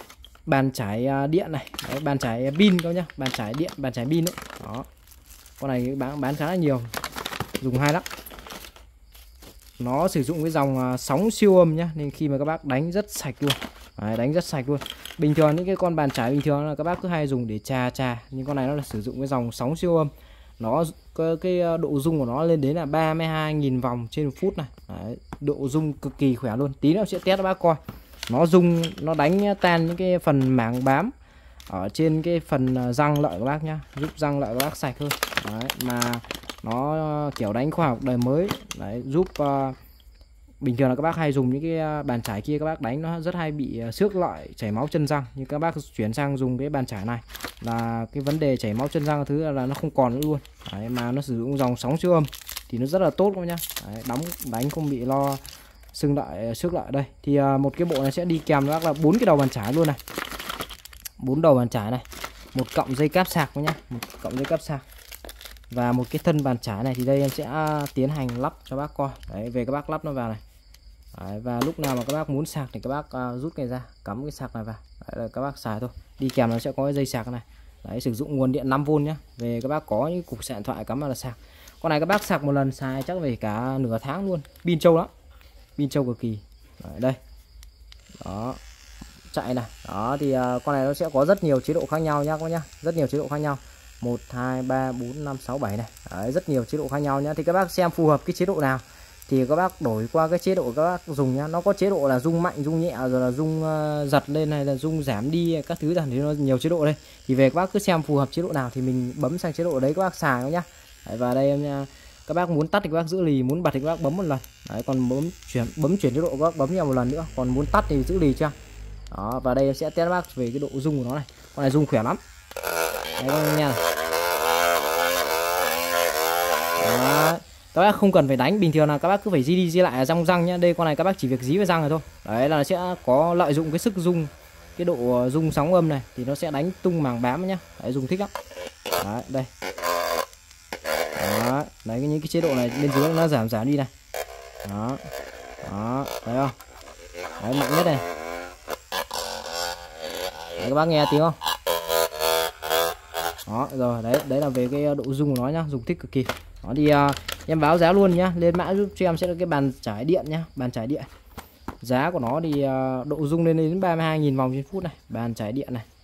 bàn chải uh, điện này. Đấy, bàn chải pin các nhá, bàn chải điện, bàn chải pin đấy. Đó. Con này bán bán khá là nhiều, dùng hay lắm. Nó sử dụng cái dòng sóng siêu âm nhá, nên khi mà các bác đánh rất sạch luôn. Đấy, đánh rất sạch luôn. Bình thường những cái con bàn chải bình thường là các bác cứ hay dùng để trà trà, nhưng con này nó là sử dụng cái dòng sóng siêu âm. Nó cái, cái độ rung của nó lên đến là ba mươi hai nghìn vòng trên một phút này. Đấy, độ rung cực kỳ khỏe luôn. Tí nữa sẽ test các bác coi. Nó rung, nó đánh tan những cái phần mảng bám ở trên cái phần răng lợi các bác nhá, giúp răng lợi các bác sạch hơn. Đấy, mà nó kiểu đánh khoa học đời mới. Đấy, giúp uh, bình thường là các bác hay dùng những cái bàn chải kia các bác đánh nó rất hay bị xước lợi, chảy máu chân răng, nhưng các bác chuyển sang dùng cái bàn chải này là cái vấn đề chảy máu chân răng thứ là nó không còn nữa luôn. Đấy, mà nó sử dụng dòng sóng siêu âm thì nó rất là tốt các nhá. Đấy, đóng đánh không bị lo xưng lợi xước lợi. Đây thì uh, một cái bộ này sẽ đi kèm với bác là bốn cái đầu bàn chải luôn này, bốn đầu bàn chải này, một cọng dây cáp sạc nhá, một cọng dây cáp sạc và một cái thân bàn chải này. Thì đây em sẽ tiến hành lắp cho bác coi. Đấy, về các bác lắp nó vào này. Đấy, và lúc nào mà các bác muốn sạc thì các bác uh, rút cái ra, cắm cái sạc này vào. Đấy, là các bác xài thôi. Đi kèm nó sẽ có cái dây sạc này. Đấy, sử dụng nguồn điện năm vôn nhá. Về các bác có những cục sạc điện thoại cắm vào là sạc. Con này các bác sạc một lần xài chắc về cả nửa tháng luôn. Pin trâu lắm, pin trâu cực kỳ. Đấy, đây. Đó, chạy này. Đó thì uh, con này nó sẽ có rất nhiều chế độ khác nhau nhá các bác nhá, rất nhiều chế độ khác nhau, một hai ba bốn năm sáu bảy này. Đấy, rất nhiều chế độ khác nhau nhá. Thì các bác xem phù hợp cái chế độ nào thì các bác đổi qua cái chế độ các bác dùng nhá. Nó có chế độ là rung mạnh, rung nhẹ, rồi là rung uh, giật lên hay là rung giảm đi các thứ, thì nó nhiều chế độ đây. Thì về các bác cứ xem phù hợp chế độ nào thì mình bấm sang chế độ đấy các bác xài nhá. Đấy, và đây em các bác muốn tắt thì các bác giữ lì, muốn bật thì các bác bấm một lần. Đấy, còn bấm chuyển bấm chuyển chế độ các bác bấm nhau một lần nữa, còn muốn tắt thì giữ lì chưa. Đó, và đây em sẽ test các bác về cái độ rung của nó này. Con này rung khỏe lắm. Đấy các bác nha. Đó. Các bác không cần phải đánh, bình thường là các bác cứ phải di đi di lại ở trong răng nhá. Đây con này các bác chỉ việc dí vào răng rồi thôi. Đấy là nó sẽ có lợi dụng cái sức rung, cái độ rung sóng âm này thì nó sẽ đánh tung màng bám nhá. Đấy, dùng thích lắm. Đấy, đây. Đó, đấy những cái chế độ này bên dưới nó giảm giảm đi này. Đó. Đó, thấy không? Đấy, mạnh nhất này. Đấy, các bác nghe tiếng không? Đó, rồi đấy, đấy là về cái độ rung của nó nhá, dùng thích cực kỳ. Đó thì uh, em báo giá luôn nhá, lên mã giúp cho em sẽ là cái bàn trải điện nhá, bàn trải điện. Giá của nó thì uh, độ rung lên đến ba mươi hai nghìn vòng trên phút này, bàn trải điện này.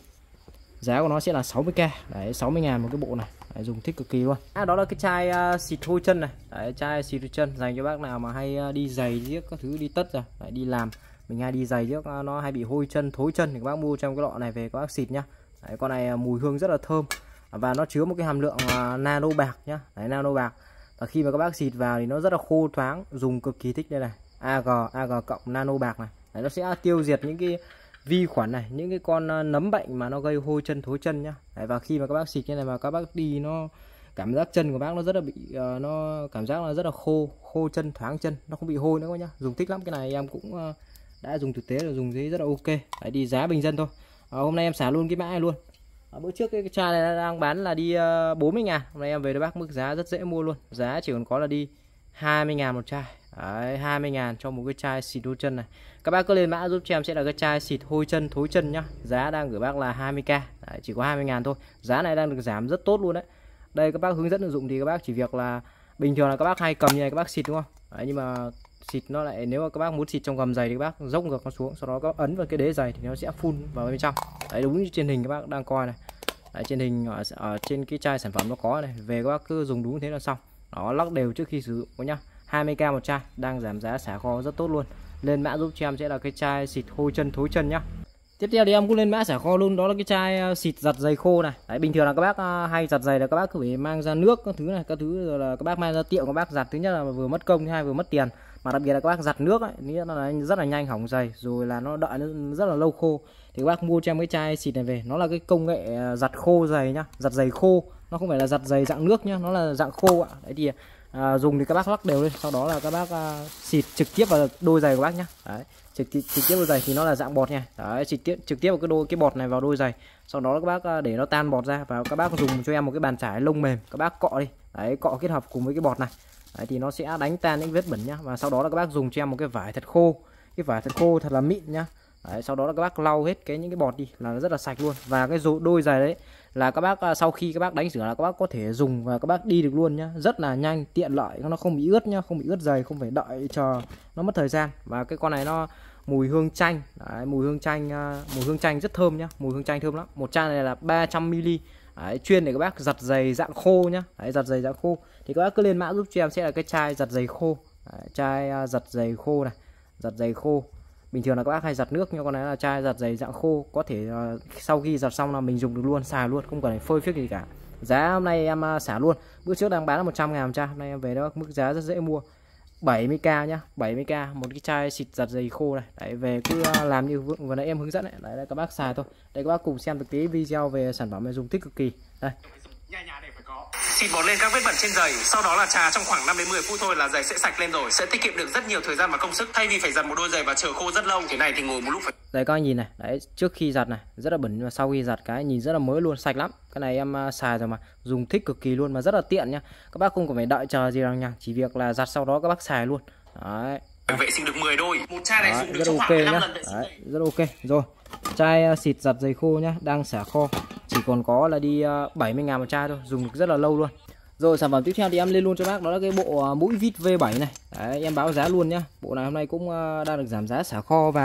Giá của nó sẽ là sáu mươi k, đấy sáu mươi ngàn một cái bộ này. Đấy, dùng thích cực kỳ luôn. À, đó là cái chai uh, xịt hôi chân này. Đấy, chai xịt hôi chân dành cho bác nào mà hay uh, đi giày giết các thứ, đi tất rồi, đấy, đi làm mình hay đi giày trước uh, nó hay bị hôi chân, thối chân thì các bác mua trong cái lọ này về các bác xịt nhá. Đấy, con này uh, mùi hương rất là thơm và nó chứa một cái hàm lượng uh, nano bạc nhá. Đấy, nano bạc. Và khi mà các bác xịt vào thì nó rất là khô thoáng, dùng cực kỳ thích. Đây này, a giê a giê cộng nano bạc này. Đấy, nó sẽ tiêu diệt những cái vi khuẩn này, những cái con nấm bệnh mà nó gây hôi chân, thối chân nhá. Đấy, và khi mà các bác xịt như này mà các bác đi nó cảm giác chân của bác nó rất là bị uh, nó cảm giác là rất là khô, khô chân, thoáng chân, nó không bị hôi nữa nhá. Dùng thích lắm, cái này em cũng uh, đã dùng thực tế là dùng thấy rất là ok. Đấy, đi giá bình dân thôi. Uh, hôm nay em xả luôn cái mã này luôn. Uh, bữa trước cái, cái chai này đang bán là đi uh, bốn mươi ngàn, hôm nay em về cho bác mức giá rất dễ mua luôn. Giá chỉ còn có là đi hai mươi ngàn một chai. Đấy, hai mươi ngàn cho một cái chai xịt hôi chân này. Các bác cứ lên mã giúp cho em sẽ là cái chai xịt hôi chân, thối chân nhá. Giá đang gửi bác là hai mươi k. Đấy, chỉ có hai mươi ngàn thôi. Giá này đang được giảm rất tốt luôn đấy. Đây các bác hướng dẫn sử dụng thì các bác chỉ việc là bình thường là các bác hay cầm như này các bác xịt đúng không? Đấy, nhưng mà xịt nó lại, nếu mà các bác muốn xịt trong gầm giày thì các bác dốc ngược nó xuống, sau đó các bác ấn vào cái đế giày thì nó sẽ phun vào bên trong. Đấy, đúng như trên hình các bác đang coi này. Đấy, trên hình ở, ở trên cái chai sản phẩm nó có này, về các bác cứ dùng đúng thế là xong. Đó, lắc đều trước khi sử dụng nhá. hai mươi k một chai, đang giảm giá xả kho rất tốt luôn. Lên mã giúp cho em sẽ là cái chai xịt hôi chân, thối chân nhá. Tiếp theo thì em cũng lên mã xả kho luôn, đó là cái chai xịt giặt giày khô này. Đấy, bình thường là các bác hay giặt giày là các bác cứ phải mang ra nước các thứ này, các thứ rồi là các bác mang ra tiệm các bác giặt, thứ nhất là vừa mất công, thứ hai vừa mất tiền, mà đặc biệt là các bác giặt nước ấy, nghĩa là rất là nhanh hỏng giày, rồi là nó đợi nó rất là lâu khô. Thì các bác mua cho em cái chai xịt này về, nó là cái công nghệ giặt khô giày nhá, giặt giày khô, nó không phải là giặt giày dạng nước nhá, nó là dạng khô ạ. Đấy thì à, dùng thì các bác lắc đều lên, sau đó là các bác à, xịt trực tiếp vào đôi giày của bác nhá. Đấy, trực, trực tiếp đôi giày thì nó là dạng bọt nha. Đấy, trực tiếp trực tiếp vào cái đôi cái bọt này vào đôi giày, sau đó các bác à, để nó tan bọt ra, và các bác dùng cho em một cái bàn chải lông mềm, các bác cọ đi. Đấy, cọ kết hợp cùng với cái bọt này. Đấy, thì nó sẽ đánh tan những vết bẩn nhá. Và sau đó là các bác dùng cho em một cái vải thật khô, cái vải thật khô thật là mịn nhá. Đấy, sau đó là các bác lau hết cái những cái bọt đi là rất là sạch luôn. Và cái đôi giày đấy là các bác sau khi các bác đánh rửa là các bác có thể dùng và các bác đi được luôn nhá, rất là nhanh, tiện lợi, nó không bị ướt nhá, không bị ướt giày, không phải đợi chờ nó mất thời gian. Và cái con này nó mùi hương chanh. Đấy, mùi hương chanh, mùi hương chanh rất thơm nhá, mùi hương chanh thơm lắm. Một chai này là ba trăm mi li. Đấy, chuyên để các bác giặt giày dạng khô nhá. Đấy, giặt giày dạng khô thì các bác cứ lên mã giúp cho em sẽ là cái chai giặt giày khô. Đấy, chai giặt giày khô này, giặt giày khô. Bình thường là các bác hay giặt nước, nhưng con này là chai giặt giày dạng khô, có thể uh, sau khi giặt xong là mình dùng được luôn, xài luôn, không cần phải phơi phiếc gì cả. Giá hôm nay em uh, xả luôn, bữa trước đang bán là một trăm ngàn một chai, hôm nay em về đó mức giá rất dễ mua, bảy mươi k nhá, bảy mươi k một cái chai xịt giặt giày khô này. Đấy, về cứ uh, làm như vừa nãy em hướng dẫn đấy. Đấy, đây các bác xài thôi. Đây các bác cùng xem thực tế video về sản phẩm này, dùng thích cực kỳ. Đây. Nhà nhà để phải có. Xịt bọt lên các vết bẩn trên giày, sau đó là chà trong khoảng năm đến mười phút thôi là giày sẽ sạch lên rồi, sẽ tiết kiệm được rất nhiều thời gian và công sức, thay vì phải giặt một đôi giày và chờ khô rất lâu. Thế này thì ngồi một lúc phải. Đây các anh nhìn này, đấy trước khi giặt này rất là bẩn, nhưng mà sau khi giặt cái nhìn rất là mới luôn, sạch lắm. Cái này em uh, xài rồi mà, dùng thích cực kỳ luôn, mà rất là tiện nhá. Các bác không cần phải đợi chờ gì đâu nha, chỉ việc là giặt sau đó các bác xài luôn. Đấy. Vệ sinh được mười đôi. Một chai này đấy, dùng được rất trong ok khoảng nhá. lần vệ sinh. Đấy, rất ok. Rồi. Chai uh, xịt giặt giày khô nhá, đang xả kho, chỉ còn có là đi uh, bảy mươi ngàn một chai thôi, dùng được rất là lâu luôn. Rồi sản phẩm tiếp theo thì em lên luôn cho bác, đó là cái bộ uh, mũi vít V bảy này. Đấy, em báo giá luôn nhá. Bộ này hôm nay cũng uh, đang được giảm giá xả kho, và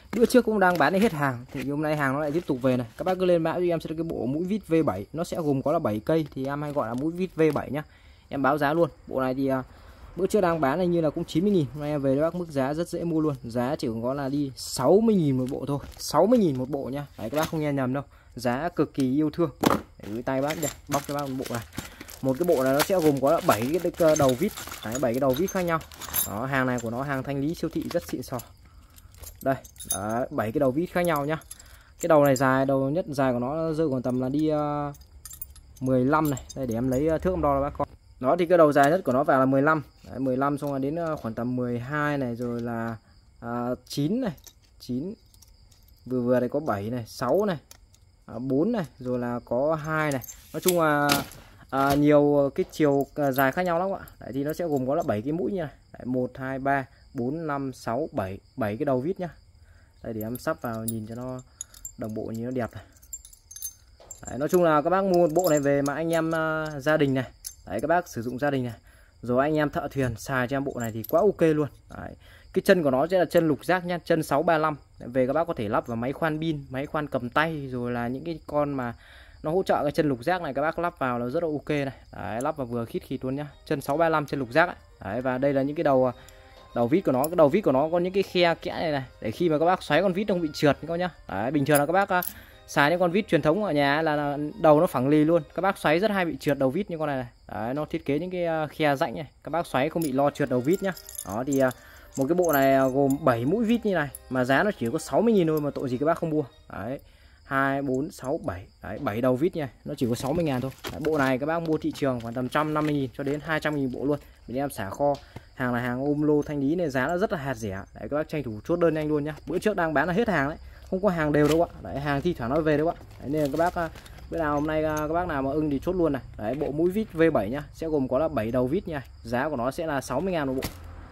Bữa trước cũng đang bán đến hết hàng thì hôm nay hàng nó lại tiếp tục về này. Các bác cứ lên mã cho em sẽ cái bộ mũi vít V bảy, nó sẽ gồm có là bảy cây thì em hay gọi là mũi vít V bảy nhá. Em báo giá luôn. Bộ này thì uh, bữa trước đang bán này như là cũng chín mươi nghìn, hôm nay em về các bác mức giá rất dễ mua luôn. Giá chỉ có là đi sáu mươi nghìn một bộ thôi, sáu mươi nghìn một bộ nhá. Đấy, các bác không nghe nhầm đâu. Giá cực kỳ yêu thương. Để gửi tay bác đây, bóc cho bác một bộ này. Một cái bộ này nó sẽ gồm có là bảy cái đầu vít, đấy, bảy cái đầu vít khác nhau. Đó, hàng này của nó hàng thanh lý siêu thị rất xịn sò. Đây, bảy cái đầu vít khác nhau nhá. Cái đầu này dài, đầu nhất dài của nó rơi còn tầm là đi uh, mười lăm này. Đây để em lấy thước em đo là bác con. Đó thì cái đầu dài nhất của nó vào là mười lăm. Đấy, mười lăm xong rồi đến khoảng tầm mười hai này, rồi là uh, chín này, chín. Vừa vừa đây có bảy này, sáu này, uh, bốn này, rồi là có hai này. Nói chung là uh, nhiều cái chiều dài khác nhau lắm ạ. Đấy thì nó sẽ gồm có là bảy cái mũi như này. Đấy, một hai ba bốn năm sáu bảy, bảy cái đầu vít nhá. Đây để em sắp vào nhìn cho nó đồng bộ như nó đẹp này. Đấy, nói chung là các bác mua một bộ này về mà anh em uh, gia đình này, đấy các bác sử dụng gia đình này, rồi anh em thợ thuyền xài cho em bộ này thì quá ok luôn. Đấy, cái chân của nó sẽ là chân lục giác nhá, chân sáu ba lăm. Về các bác có thể lắp vào máy khoan pin, máy khoan cầm tay, rồi là những cái con mà nó hỗ trợ cái chân lục giác này các bác lắp vào là rất là ok này. Đấy, lắp vào vừa khít khít luôn nhá, chân sáu ba lăm chân lục giác ấy. Đấy, và đây là những cái đầu đầu vít của nó. Cái đầu vít của nó có những cái khe kẽ này này, để khi mà các bác xoáy con vít nó không bị trượt các nhá. Đấy, bình thường là các bác uh, xài những con vít truyền thống ở nhà là, là đầu nó phẳng lì luôn, các bác xoáy rất hay bị trượt đầu vít như con này này. Đấy, nó thiết kế những cái uh, khe rãnh này, các bác xoáy không bị lo trượt đầu vít nhá. Đó thì uh, một cái bộ này uh, gồm bảy mũi vít như này mà giá nó chỉ có sáu mươi nghìn thôi mà tội gì các bác không mua. Đấy, hai bốn sáu bảy, đấy, bảy đầu vít nha, nó chỉ có sáu mươi ngàn thôi. Đấy, bộ này các bác mua thị trường khoảng tầm một trăm năm mươi nghìn cho đến hai trăm nghìn bộ luôn. Mình em xả kho, hàng là hàng ôm lô thanh lý này, giá nó rất là hạt rẻ. Đấy, các bác tranh thủ chốt đơn nhanh luôn nhá. Bữa trước đang bán là hết hàng đấy, không có hàng đều đâu ạ. Đấy, hàng thi thoảng nó về đâu ạ. Đấy, nên là các bác bữa nào hôm nay các bác nào mà ưng thì chốt luôn này. Đấy, bộ mũi vít V bảy nhá, sẽ gồm có là bảy đầu vít nha. Giá của nó sẽ là sáu mươi ngàn một bộ.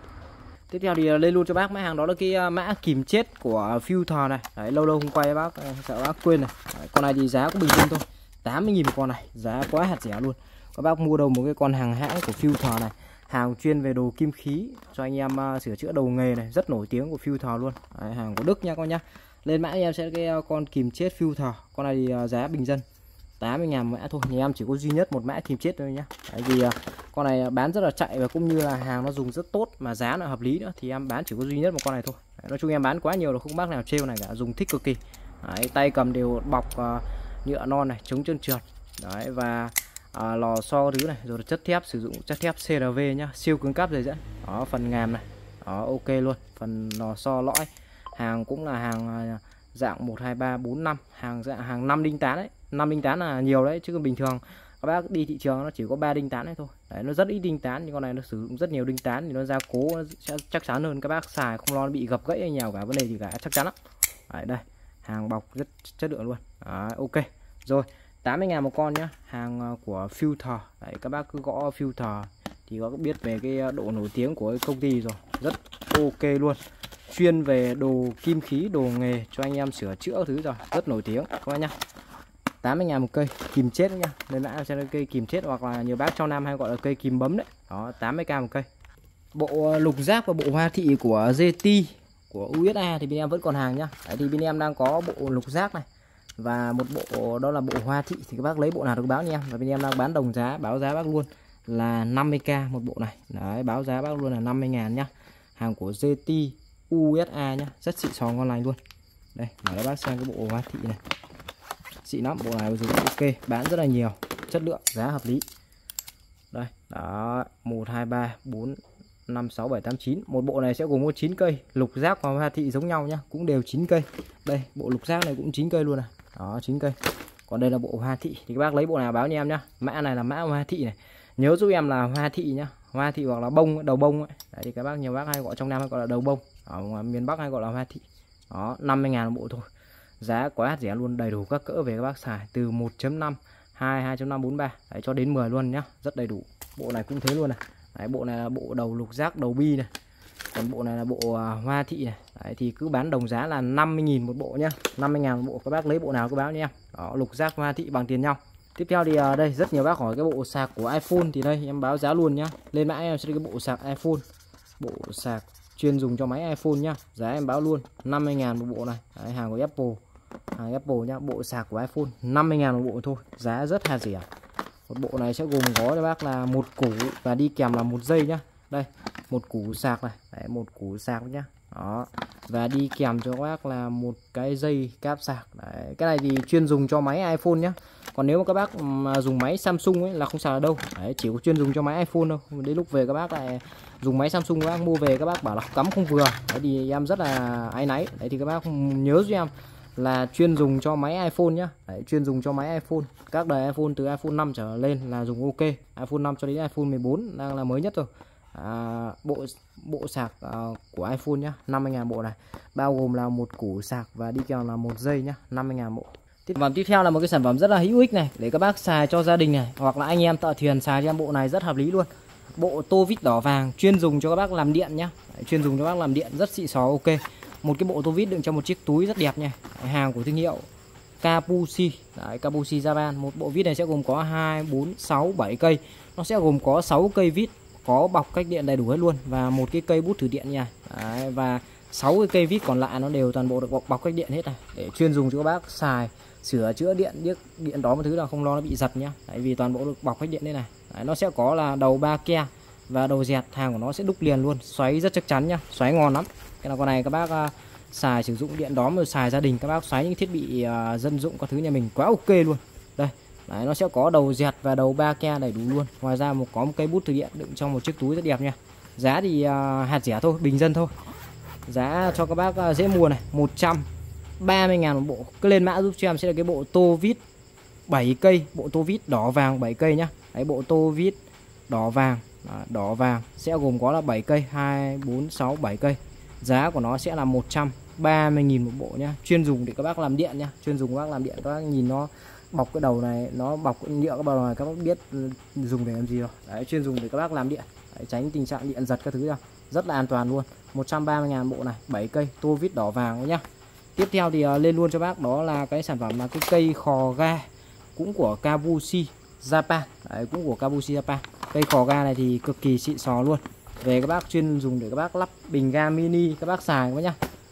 Tiếp theo thì lên luôn cho bác mã hàng đó là cái mã kìm chết của Filter này. Đấy, lâu lâu không quay bác sợ bác quên này. Đấy, con này thì giá cũng bình thường thôi, tám mươi nghìn một con này, giá quá hạt rẻ luôn. Các bác mua đâu một cái con hàng hãng của Filter này, hàng chuyên về đồ kim khí cho anh em uh, sửa chữa đầu nghề này, rất nổi tiếng của Filter luôn. Đấy, hàng của Đức nha con nhá. Lên mã em sẽ cái uh, con kìm chết Filter. Con này thì uh, giá bình dân tám mươi ngàn mã thôi. Nhà em chỉ có duy nhất một mã kìm chết thôi nhá. Đấy, vì uh, con này bán rất là chạy và cũng như là hàng nó dùng rất tốt mà giá là hợp lý nữa, thì em bán chỉ có duy nhất một con này thôi. Đấy, nói chung em bán quá nhiều là không bác nào trêu này cả, dùng thích cực kỳ. Đấy, tay cầm đều bọc uh, nhựa non này, chống trơn trượt. Đấy, và À, lò xo thứ này, rồi chất thép, sử dụng chất thép xê rờ vê nhá, siêu cứng cáp dày dẫn. Đó, phần ngàm này, đó ok luôn. Phần lò xo lõi, hàng cũng là hàng dạng một hai ba bốn năm, hàng dạng hàng năm đinh tán đấy. Năm đinh tán là nhiều đấy, chứ còn bình thường các bác đi thị trường nó chỉ có ba đinh tán đấy thôi. Đấy, nó rất ít đinh tán, nhưng con này nó sử dụng rất nhiều đinh tán thì nó gia cố nó sẽ chắc chắn hơn, các bác xài không lo nó bị gập gãy hay nhào cả vấn đề gì cả, chắc chắn lắm. Đấy, đây hàng bọc rất chất lượng luôn. Đấy, ok rồi, tám mươi ngàn một con nhá, hàng của Filter. Đấy, các bác cứ gõ Filter thì có biết về cái độ nổi tiếng của cái công ty rồi, rất ok luôn, chuyên về đồ kim khí, đồ nghề cho anh em sửa chữa thứ rồi, rất nổi tiếng các bác nhá. Tám mươi ngàn một cây kìm chết nhá, nên đã cho cây kìm chết, hoặc là nhiều bác trong Nam hay gọi là cây kìm bấm đấy. Đó, tám mươi k một cây. Bộ lục giác và bộ hoa thị của giê tê của u ét a thì bên em vẫn còn hàng nhá. Đấy, thì bên em đang có bộ lục giác này và một bộ đó là bộ hoa thị, thì các bác lấy bộ nào được báo anh em. Và bên em đang bán đồng giá, báo giá bác luôn là năm mươi k một bộ này. Đấy, báo giá bác luôn là năm mươi ngàn nhá. Hàng của giê tê u ét a nhá, rất xịn sò ngon lành luôn. Đây, mở cho bác xem cái bộ hoa thị này, xịn lắm, bộ này dùng ok, bán rất là nhiều, chất lượng, giá hợp lý. Đây, đó, một hai ba bốn năm sáu bảy tám chín. Một bộ này sẽ gồm có chín cây, lục giác và hoa thị giống nhau nhá, cũng đều chín cây. Đây, bộ lục giác này cũng chín cây luôn này. Đó, chín cây. Còn đây là bộ hoa thị, thì các bác lấy bộ nào báo nha em nhá. Mã này là mã hoa thị này. Nhớ giúp em là hoa thị nhá, hoa thị hoặc là bông, đầu bông ấy. Đấy, thì các bác nhiều bác hay gọi trong Nam hay gọi là đầu bông, ở ngoài miền Bắc hay gọi là hoa thị. Đó, năm mươi ngàn bộ thôi. Giá quá rẻ luôn, đầy đủ các cỡ về các bác xài, từ một chấm năm, hai, hai chấm năm, bốn ba đấy, cho đến mười luôn nhá, rất đầy đủ. Bộ này cũng thế luôn này. Đấy, bộ này là bộ đầu lục giác, đầu bi này. Còn bộ này là bộ uh, hoa thị này. Đấy, thì cứ bán đồng giá là năm mươi nghìn một bộ nhá, năm mươi ngàn một bộ. Các bác lấy bộ nào cứ báo nha em. Đó, lục giác hoa thị bằng tiền nhau. Tiếp theo thì uh, đây rất nhiều bác hỏi cái bộ sạc của iPhone, thì đây em báo giá luôn nhá. Lên mã em sẽ cái bộ sạc iPhone. Bộ sạc chuyên dùng cho máy iPhone nhá. Giá em báo luôn năm mươi ngàn một bộ này. Đấy, hàng của Apple, hàng Apple nhá, bộ sạc của iPhone năm mươi ngàn một bộ thôi, giá rất là rẻ. Một bộ này sẽ gồm có cho bác là một củ và đi kèm là một dây nhá. Đây, một củ sạc này, đấy, một củ sạc nhá. Đó. Và đi kèm cho các bác là một cái dây cáp sạc. Đấy, cái này thì chuyên dùng cho máy iPhone nhá. Còn nếu mà các bác mà dùng máy Samsung ấy là không sao đâu. Đấy, chỉ có chuyên dùng cho máy iPhone thôi. Đến lúc về các bác lại dùng máy Samsung, các bác mua về các bác bảo là cắm không vừa. Đấy thì em rất là áy náy. Đấy thì các bác nhớ giúp em là chuyên dùng cho máy iPhone nhá. Đấy, chuyên dùng cho máy iPhone. Các đời iPhone từ iPhone năm trở lên là dùng ok. iPhone năm cho đến iPhone mười bốn đang là mới nhất rồi. À, bộ bộ sạc uh, của iPhone nhá, năm mươi ngàn bộ này, bao gồm là một củ sạc và đi kèm là một dây nhá, năm mươi ngàn bộ. Sản phẩm tiếp theo là một cái sản phẩm rất là hữu ích này để các bác xài cho gia đình này, hoặc là anh em thợ thuyền xài cho em, bộ này rất hợp lý luôn. Bộ tô vít đỏ vàng chuyên dùng cho các bác làm điện nhá. Đấy, chuyên dùng cho các bác làm điện rất xịn sò ok. Một cái bộ tô vít đựng trong một chiếc túi rất đẹp nha. Đấy, hàng của thương hiệu Kabushi. Đấy, Kabushi Japan. Một bộ vít này sẽ gồm có hai, bốn, sáu, bảy cây. Nó sẽ gồm có sáu cây vít có bọc cách điện đầy đủ hết luôn, và một cái cây bút thử điện nha. Đấy, và sáu cái cây vít còn lại nó đều toàn bộ được bọc, bọc cách điện hết này, để chuyên dùng cho các bác xài sửa chữa điện, điếc điện đó một thứ là không lo nó bị giật nhá. Tại vì toàn bộ được bọc cách điện đây này. Đấy, nó sẽ có là đầu ba ke và đầu dẹt, hàng của nó sẽ đúc liền luôn, xoáy rất chắc chắn nhá, xoáy ngon lắm. Cái là con này các bác uh, xài sử dụng điện đóm rồi xài gia đình, các bác xoáy những thiết bị uh, dân dụng các thứ nhà mình quá ok luôn. Đây. Đấy, nó sẽ có đầu dẹt và đầu ba ke đầy đủ luôn. Ngoài ra một có một cây bút thử điện đựng trong một chiếc túi rất đẹp nha. Giá thì uh, hạt rẻ thôi, bình dân thôi. Giá cho các bác uh, dễ mua này, một trăm ba mươi ngàn một bộ. Cứ lên mã giúp cho em sẽ là cái bộ tô vít bảy cây, bộ tô vít đỏ vàng bảy cây nhá. Đấy, bộ tô vít đỏ vàng, à, đỏ vàng sẽ gồm có là bảy cây, hai, bốn, sáu, bảy cây. Giá của nó sẽ là một trăm ba mươi nghìn một bộ nhá. Chuyên dùng để các bác làm điện nhá, chuyên dùng các bác làm điện. Các bác nhìn nó bọc cái đầu này, nó bọc cái nhựa cái đầu này, các bác biết dùng để làm gì rồi. Đấy, chuyên dùng để các bác làm điện. Đấy, tránh tình trạng điện giật các thứ ra. Rất là an toàn luôn. một trăm ba mươi ngàn bộ này, bảy cây, tô vít đỏ vàng nhá. Tiếp theo thì uh, lên luôn cho bác đó là cái sản phẩm là cái cây khò ga, cũng của Kabushi Japan. Đấy, cũng của Kabushi Japan. Cây khò ga này thì cực kỳ xịn sò luôn. Về các bác chuyên dùng để các bác lắp bình ga mini các bác xài các nhá.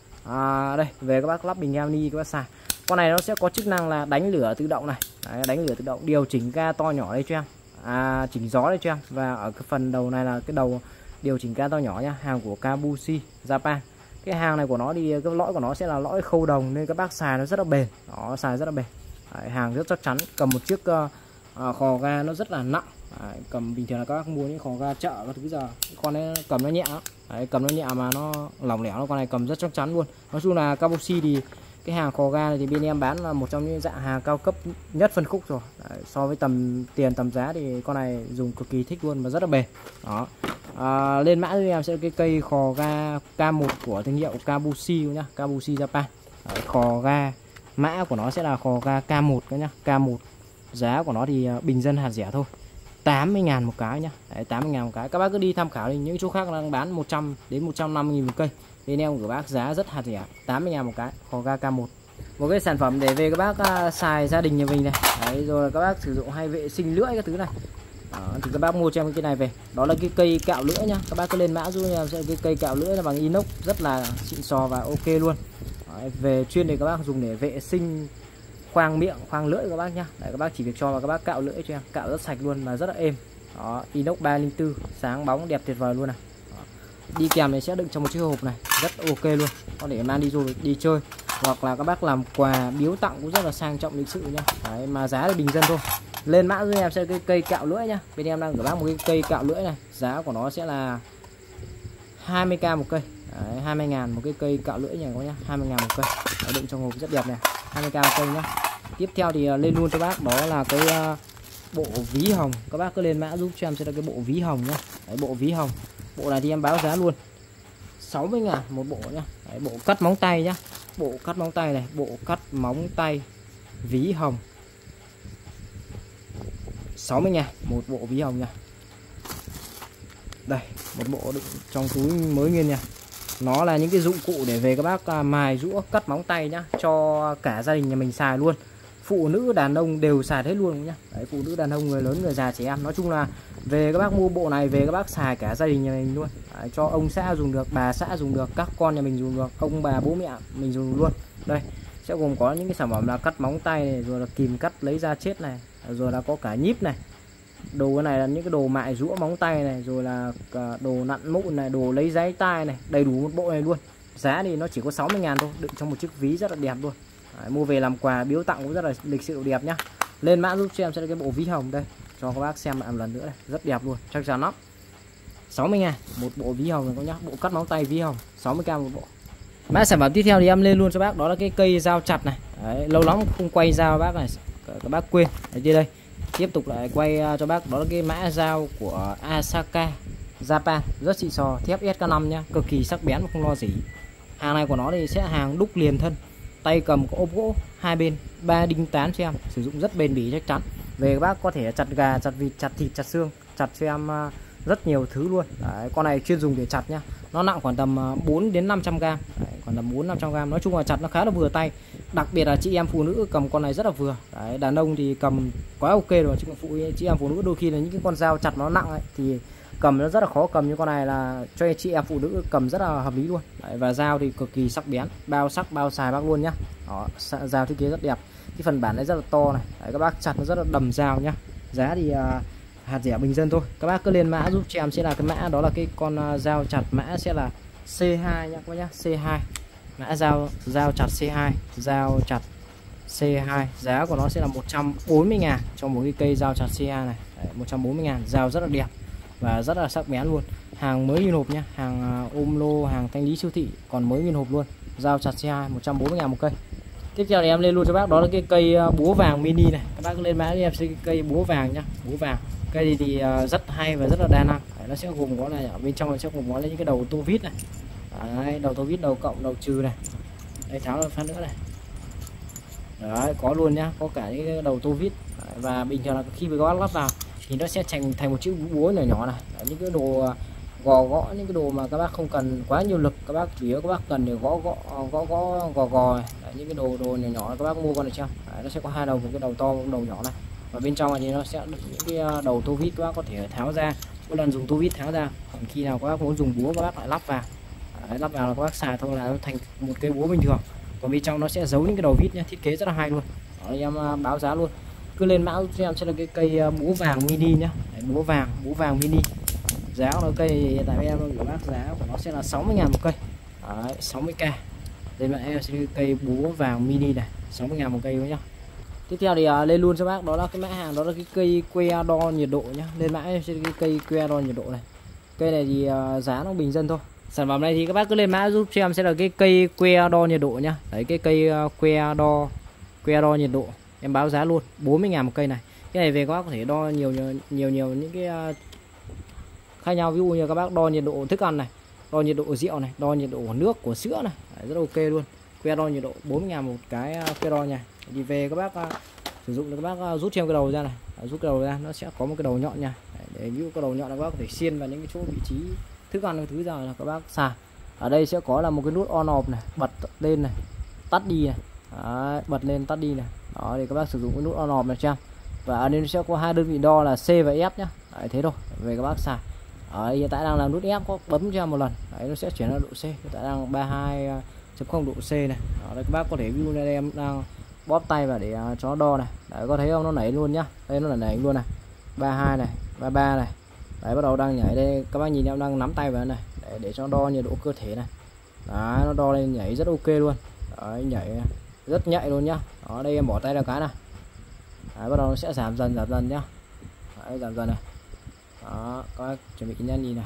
À, đây, về các bác lắp bình ga mini các bác xài. Con này nó sẽ có chức năng là đánh lửa tự động này. Đấy, đánh lửa tự động, điều chỉnh ga to nhỏ đây cho em. À, chỉnh gió đây cho em. Và ở cái phần đầu này là cái đầu điều chỉnh ga to nhỏ nhá, hàng của Kabushi Japan. Cái hàng này của nó thì cái lõi của nó sẽ là lõi khâu đồng nên các bác xài nó rất là bền. Nó xài rất là bền. Đấy, hàng rất chắc chắn. Cầm một chiếc uh, uh, khò ga nó rất là nặng. Đấy, cầm bình thường là các bác mua những khò ga chợ các thứ giờ con ấy cầm nó nhẹ lắm. Đấy, cầm nó nhẹ mà nó lỏng lẻo, con này cầm rất chắc chắn luôn. Nói chung là Kabushi thì cái hàng khò ga này thì bên em bán là một trong những dạng hàng cao cấp nhất phân khúc rồi. Đấy, so với tầm tiền tầm giá thì con này dùng cực kỳ thích luôn và rất là bền. Đó. À, lên mã thì em sẽ cái cây khò ga K một của thương hiệu Kabushi nhá, Kabushi Japan. Đấy, khò ga mã của nó sẽ là khò ga K một nhá, K một. Giá của nó thì bình dân hạt rẻ thôi, tám mươi ngàn một cái nhá. Đấy, tám mươi ngàn một cái. Các bác cứ đi tham khảo đi, những chỗ khác đang bán một trăm đến một trăm năm mươi nghìn một cây. Bên em của bác giá rất hạt rẻ, tám mươi ngàn một cái, khò ga K một. Một cái sản phẩm để về các bác uh, xài gia đình nhà mình này. Đấy, rồi các bác sử dụng hay vệ sinh lưỡi các thứ này. Đó, thì các bác mua cho em cái này về. Đó là cái cây cạo lưỡi nhá. Các bác cứ lên mã giúp em sẽ cái cây cạo lưỡi là bằng inox rất là xịn sò và ok luôn. Đấy, về chuyên để các bác dùng để vệ sinh khoang miệng, khoang lưỡi các bác nhá. Đấy, các bác chỉ việc cho vào các bác cạo lưỡi cho em, cạo rất sạch luôn và rất là êm. Đó, inox ba không bốn, sáng bóng đẹp tuyệt vời luôn này. Đó. Đi kèm này sẽ đựng trong một chiếc hộp này, rất ok luôn. Có để mang đi du lịch, đi chơi hoặc là các bác làm quà biếu tặng cũng rất là sang trọng lịch sự nhá. Đấy, mà giá là bình dân thôi. Lên mã giúp em sẽ cái cây cạo lưỡi nhá. Bên em đang gửi bác một cái cây cạo lưỡi này, giá của nó sẽ là hai mươi k một cây. Đấy, hai mươi ngàn một cái cây cạo lưỡi này các nhá, hai mươi ngàn một cây. Đấy, đựng trong hộp rất đẹp này, hai mươi k một cây nhá. Tiếp theo thì lên luôn cho bác đó là cái uh, bộ ví hồng. Các bác cứ lên mã giúp cho em sẽ là cái bộ ví hồng nhá. Đấy, bộ ví hồng. Bộ này thì em báo giá luôn sáu mươi ngàn một bộ nhá. Đấy, bộ cắt móng tay nhá. Bộ cắt móng tay này, bộ cắt móng tay ví hồng sáu mươi ngàn một bộ ví hồng nha. Đây, một bộ đựng trong túi mới nguyên nha. Nó là những cái dụng cụ để về các bác mài rũa cắt móng tay nhá, cho cả gia đình nhà mình xài luôn. phụ nữ đàn ông đều xài hết luôn nhá. Đấy, phụ nữ đàn ông, người lớn, người già, trẻ em, nói chung là về các bác mua bộ này về các bác xài cả gia đình nhà mình luôn. Đấy, cho ông xã dùng được, bà xã dùng được, các con nhà mình dùng được, ông bà bố mẹ mình dùng luôn. Đây sẽ gồm có những cái sản phẩm là cắt móng tay này, rồi là kìm cắt lấy da chết này, rồi là có cả nhíp này. Đồ cái này là những cái đồ mại rũa móng tay này, rồi là đồ nặn mụn này, đồ lấy giấy tai này, đầy đủ một bộ này luôn. Giá thì nó chỉ có sáu mươi ngàn thôi, đựng trong một chiếc ví rất là đẹp luôn. Đấy, mua về làm quà biếu tặng cũng rất là lịch sự đẹp nhá. Lên mã giúp cho em sẽ là cái bộ ví hồng đây, cho các bác xem lại một lần nữa này, rất đẹp luôn, chắc chắn lắm. sáu mươi ngàn một bộ ví hồng này có nhá, bộ cắt móng tay ví hồng sáu mươi k một bộ. Mã sản phẩm tiếp theo thì em lên luôn cho bác, đó là cái cây dao chặt này. Đấy, lâu lắm không quay dao bác này, các bác quên. Đấy, đây đây tiếp tục lại quay cho bác, đó là cái mã dao của Asaka Japan, rất xịn sò, thép S K năm nhá, cực kỳ sắc bén và không lo gì. Hàng này của nó thì sẽ hàng đúc liền thân, tay cầm có ốp gỗ hai bên, ba đinh tán cho em, sử dụng rất bền bỉ chắc chắn. Về các bác có thể chặt gà, chặt vịt, chặt thịt, chặt xương, chặt cho em rất nhiều thứ luôn. Đấy, con này chuyên dùng để chặt nhá, nó nặng khoảng tầm bốn đến năm trăm gram, khoảng tầm bốn năm trăm gram, nói chung là chặt nó khá là vừa tay. Đặc biệt là chị em phụ nữ cầm con này rất là vừa. Đấy, đàn ông thì cầm quá ok rồi, chứ phụ chị em phụ nữ đôi khi là những cái con dao chặt nó nặng ấy, thì cầm nó rất là khó cầm, như con này là cho chị em phụ nữ cầm rất là hợp lý luôn. Đấy, và dao thì cực kỳ sắc bén, bao sắc bao xài bác luôn nhá. Đó, dao thiết kế rất đẹp, cái phần bản này rất là to này. Đấy, các bác chặt nó rất là đầm dao nhá. Giá thì uh, hạt rẻ bình dân thôi, các bác cứ lên mã giúp cho em sẽ là cái mã, đó là cái con uh, dao chặt mã sẽ là C hai nhá các bác nhá, C hai, mã dao dao chặt C hai, dao chặt C hai, giá của nó sẽ là một trăm bốn mươi ngàn cho một cái cây dao chặt C hai này. Đấy, một trăm bốn mươi ngàn, dao rất là đẹp và rất là sắc bén luôn, hàng mới nguyên hộp nhá, hàng ôm lô, hàng thanh lý siêu thị còn mới nguyên hộp luôn. Dao chặt C hai một trăm bốn mươi ngàn một cây. Tiếp theo thì em lên luôn cho bác, đó là cái cây búa vàng mini này, các bác lên mã em sẽ cái cây búa vàng nhá, búa vàng. Cây thì, thì rất hay và rất là đa năng. Đấy, nó sẽ gồm có này, ở bên trong nó sẽ gồm có những cái đầu tô vít này. Đấy, đầu tô vít, đầu cộng, đầu trừ này. Đây, tháo ra phát nữa này. Đấy, có luôn nhá, có cả những cái đầu tô vít. Đấy, và bình thường là khi mà các lắp vào thì nó sẽ thành thành một chiếc búa nhỏ nhỏ này. Đấy, những cái đồ gò gõ, những cái đồ mà các bác không cần quá nhiều lực, các bác chủ yếu các bác cần để gõ gõ gõ gõ gò gò. Đấy, những cái đồ đồ nhỏ nhỏ các bác mua con này chưa? Đấy, nó sẽ có hai đầu, một cái đầu to, một cái đầu nhỏ này. Và bên trong này thì nó sẽ được những cái đầu tô vít, các bác có thể tháo ra, mỗi lần dùng tô vít tháo ra. Còn khi nào các bác muốn dùng búa các bác lại lắp vào. Đấy, lắp vào là các bác xài thôi là nó thành một cái búa bình thường. Còn bên trong nó sẽ giấu những cái đầu vít nhá, thiết kế rất là hay luôn. Đó, em báo giá luôn, cứ lên mã cho em sẽ là cái cây búa vàng mini nhá. Đấy, búa vàng búa vàng mini, giá của nó cây hiện tại em của bác giá của nó sẽ là sáu mươi ngàn một cây. Đấy, sáu mươi k. Lên mã em sẽ cái cây búa vàng mini này, sáu mươi ngàn một cây nhá. Tiếp theo thì uh, lên luôn cho bác, đó là cái mã hàng, đó là cái cây que đo nhiệt độ nhá. Lên mã em sẽ cái cây que đo nhiệt độ này. Cây này thì uh, giá nó bình dân thôi. Sản phẩm này thì các bác cứ lên mã giúp cho em sẽ là cái cây que đo nhiệt độ nhá. Đấy, cái cây uh, que đo que đo nhiệt độ em báo giá luôn bốn mươi ngàn một cây này. Cái này về các bác có thể đo nhiều nhiều nhiều, nhiều những cái uh, khác nhau, ví dụ như các bác đo nhiệt độ thức ăn này, đo nhiệt độ rượu này, đo nhiệt độ của nước, của sữa này. Đấy, rất ok luôn. Que đo nhiệt độ bốn mươi ngàn một cái uh, que đo nha. Thì về các bác uh, sử dụng thì các bác uh, rút thêm cái đầu ra này. Đấy, rút cái đầu ra nó sẽ có một cái đầu nhọn nha. Đấy, để ví dụ cái đầu nhọn này các bác có thể xiên vào những cái chỗ vị trí thức ăn, cái thứ ra là các bác xài. Ở đây sẽ có là một cái nút on off này, bật lên này, tắt đi này. Đấy, bật lên tắt đi này. Đó thì các bác sử dụng cái nút on off này cho. Và ở đây sẽ có hai đơn vị đo là C và F nhá. Đấy, thế thôi. Về các bác xài. Ở hiện tại đang là nút F, có bấm cho một lần. Đấy, nó sẽ chuyển ra độ C. Hiện tại đang ba mươi hai chấm không độ C này. Đó, đây các bác có thể view đây em đang bóp tay vào để uh, cho nó đo này. Đấy, có thấy không, nó nảy luôn nhá. Đây nó là nảy luôn này. ba mươi hai này, ba mươi ba này. Đấy, bắt đầu đang nhảy đây, các bác nhìn em đang nắm tay vào này để, để cho đo nhiệt độ cơ thể này. Đấy, nó đo lên nhảy rất ok luôn. Đấy, nhảy rất nhạy luôn nhá. Đó, đây em bỏ tay ra cái này. Đấy, bắt đầu nó sẽ giảm dần giảm dần nhá. Đấy, giảm dần này. Đó, các bác chuẩn bị nhanh nhìn này.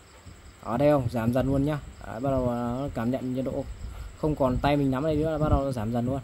Ở đây không, giảm dần luôn nhá. Đấy, bắt đầu nó cảm nhận nhiệt độ, không còn tay mình nắm đây nữa là bắt đầu nó giảm dần luôn.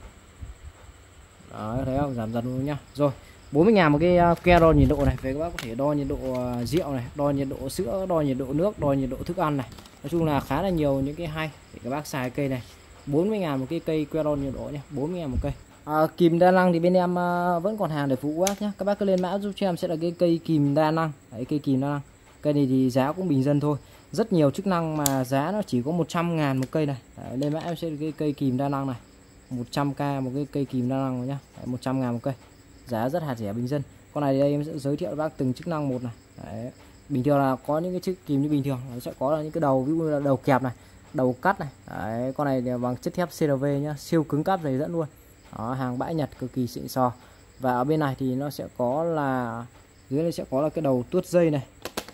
Đấy, thấy không, giảm dần luôn nhá. Rồi, bốn mươi ngàn một cái que đo nhiệt độ này. Về các bác có thể đo nhiệt độ rượu này, đo nhiệt độ sữa, đo nhiệt độ nước, đo nhiệt độ thức ăn này. Nói chung là khá là nhiều những cái hay để các bác xài cây này. bốn mươi ngàn một cái cây que đo nhiệt độ nhé, bốn mươi ngàn một cây. À, kìm đa năng thì bên em uh, vẫn còn hàng để phục vụ bác nhé. Các bác cứ lên mã giúp cho em sẽ là cái cây kìm đa năng. Đấy, cây kìm đa năng. Cây này thì giá cũng bình dân thôi. Rất nhiều chức năng mà giá nó chỉ có một trăm ngàn một cây này. Đấy, lên mã em sẽ là cái cây kìm đa năng này. một trăm k một cái cây kìm đa năng nhá. Đấy, một trăm ngàn một cây, giá rất hạt rẻ bình dân. Con này đây em sẽ giới thiệu các bác từng chức năng một này. Đấy. Bình thường là có những cái chiếc kìm như bình thường nó sẽ có là những cái đầu, ví dụ như là đầu kẹp này, đầu cắt này. Đấy, con này bằng chất thép xê rờ vê nhá, siêu cứng cáp dày dẫn luôn. Đó, hàng bãi Nhật cực kỳ xịn sò. Và ở bên này thì nó sẽ có là dưới này sẽ có là cái đầu tuốt dây này.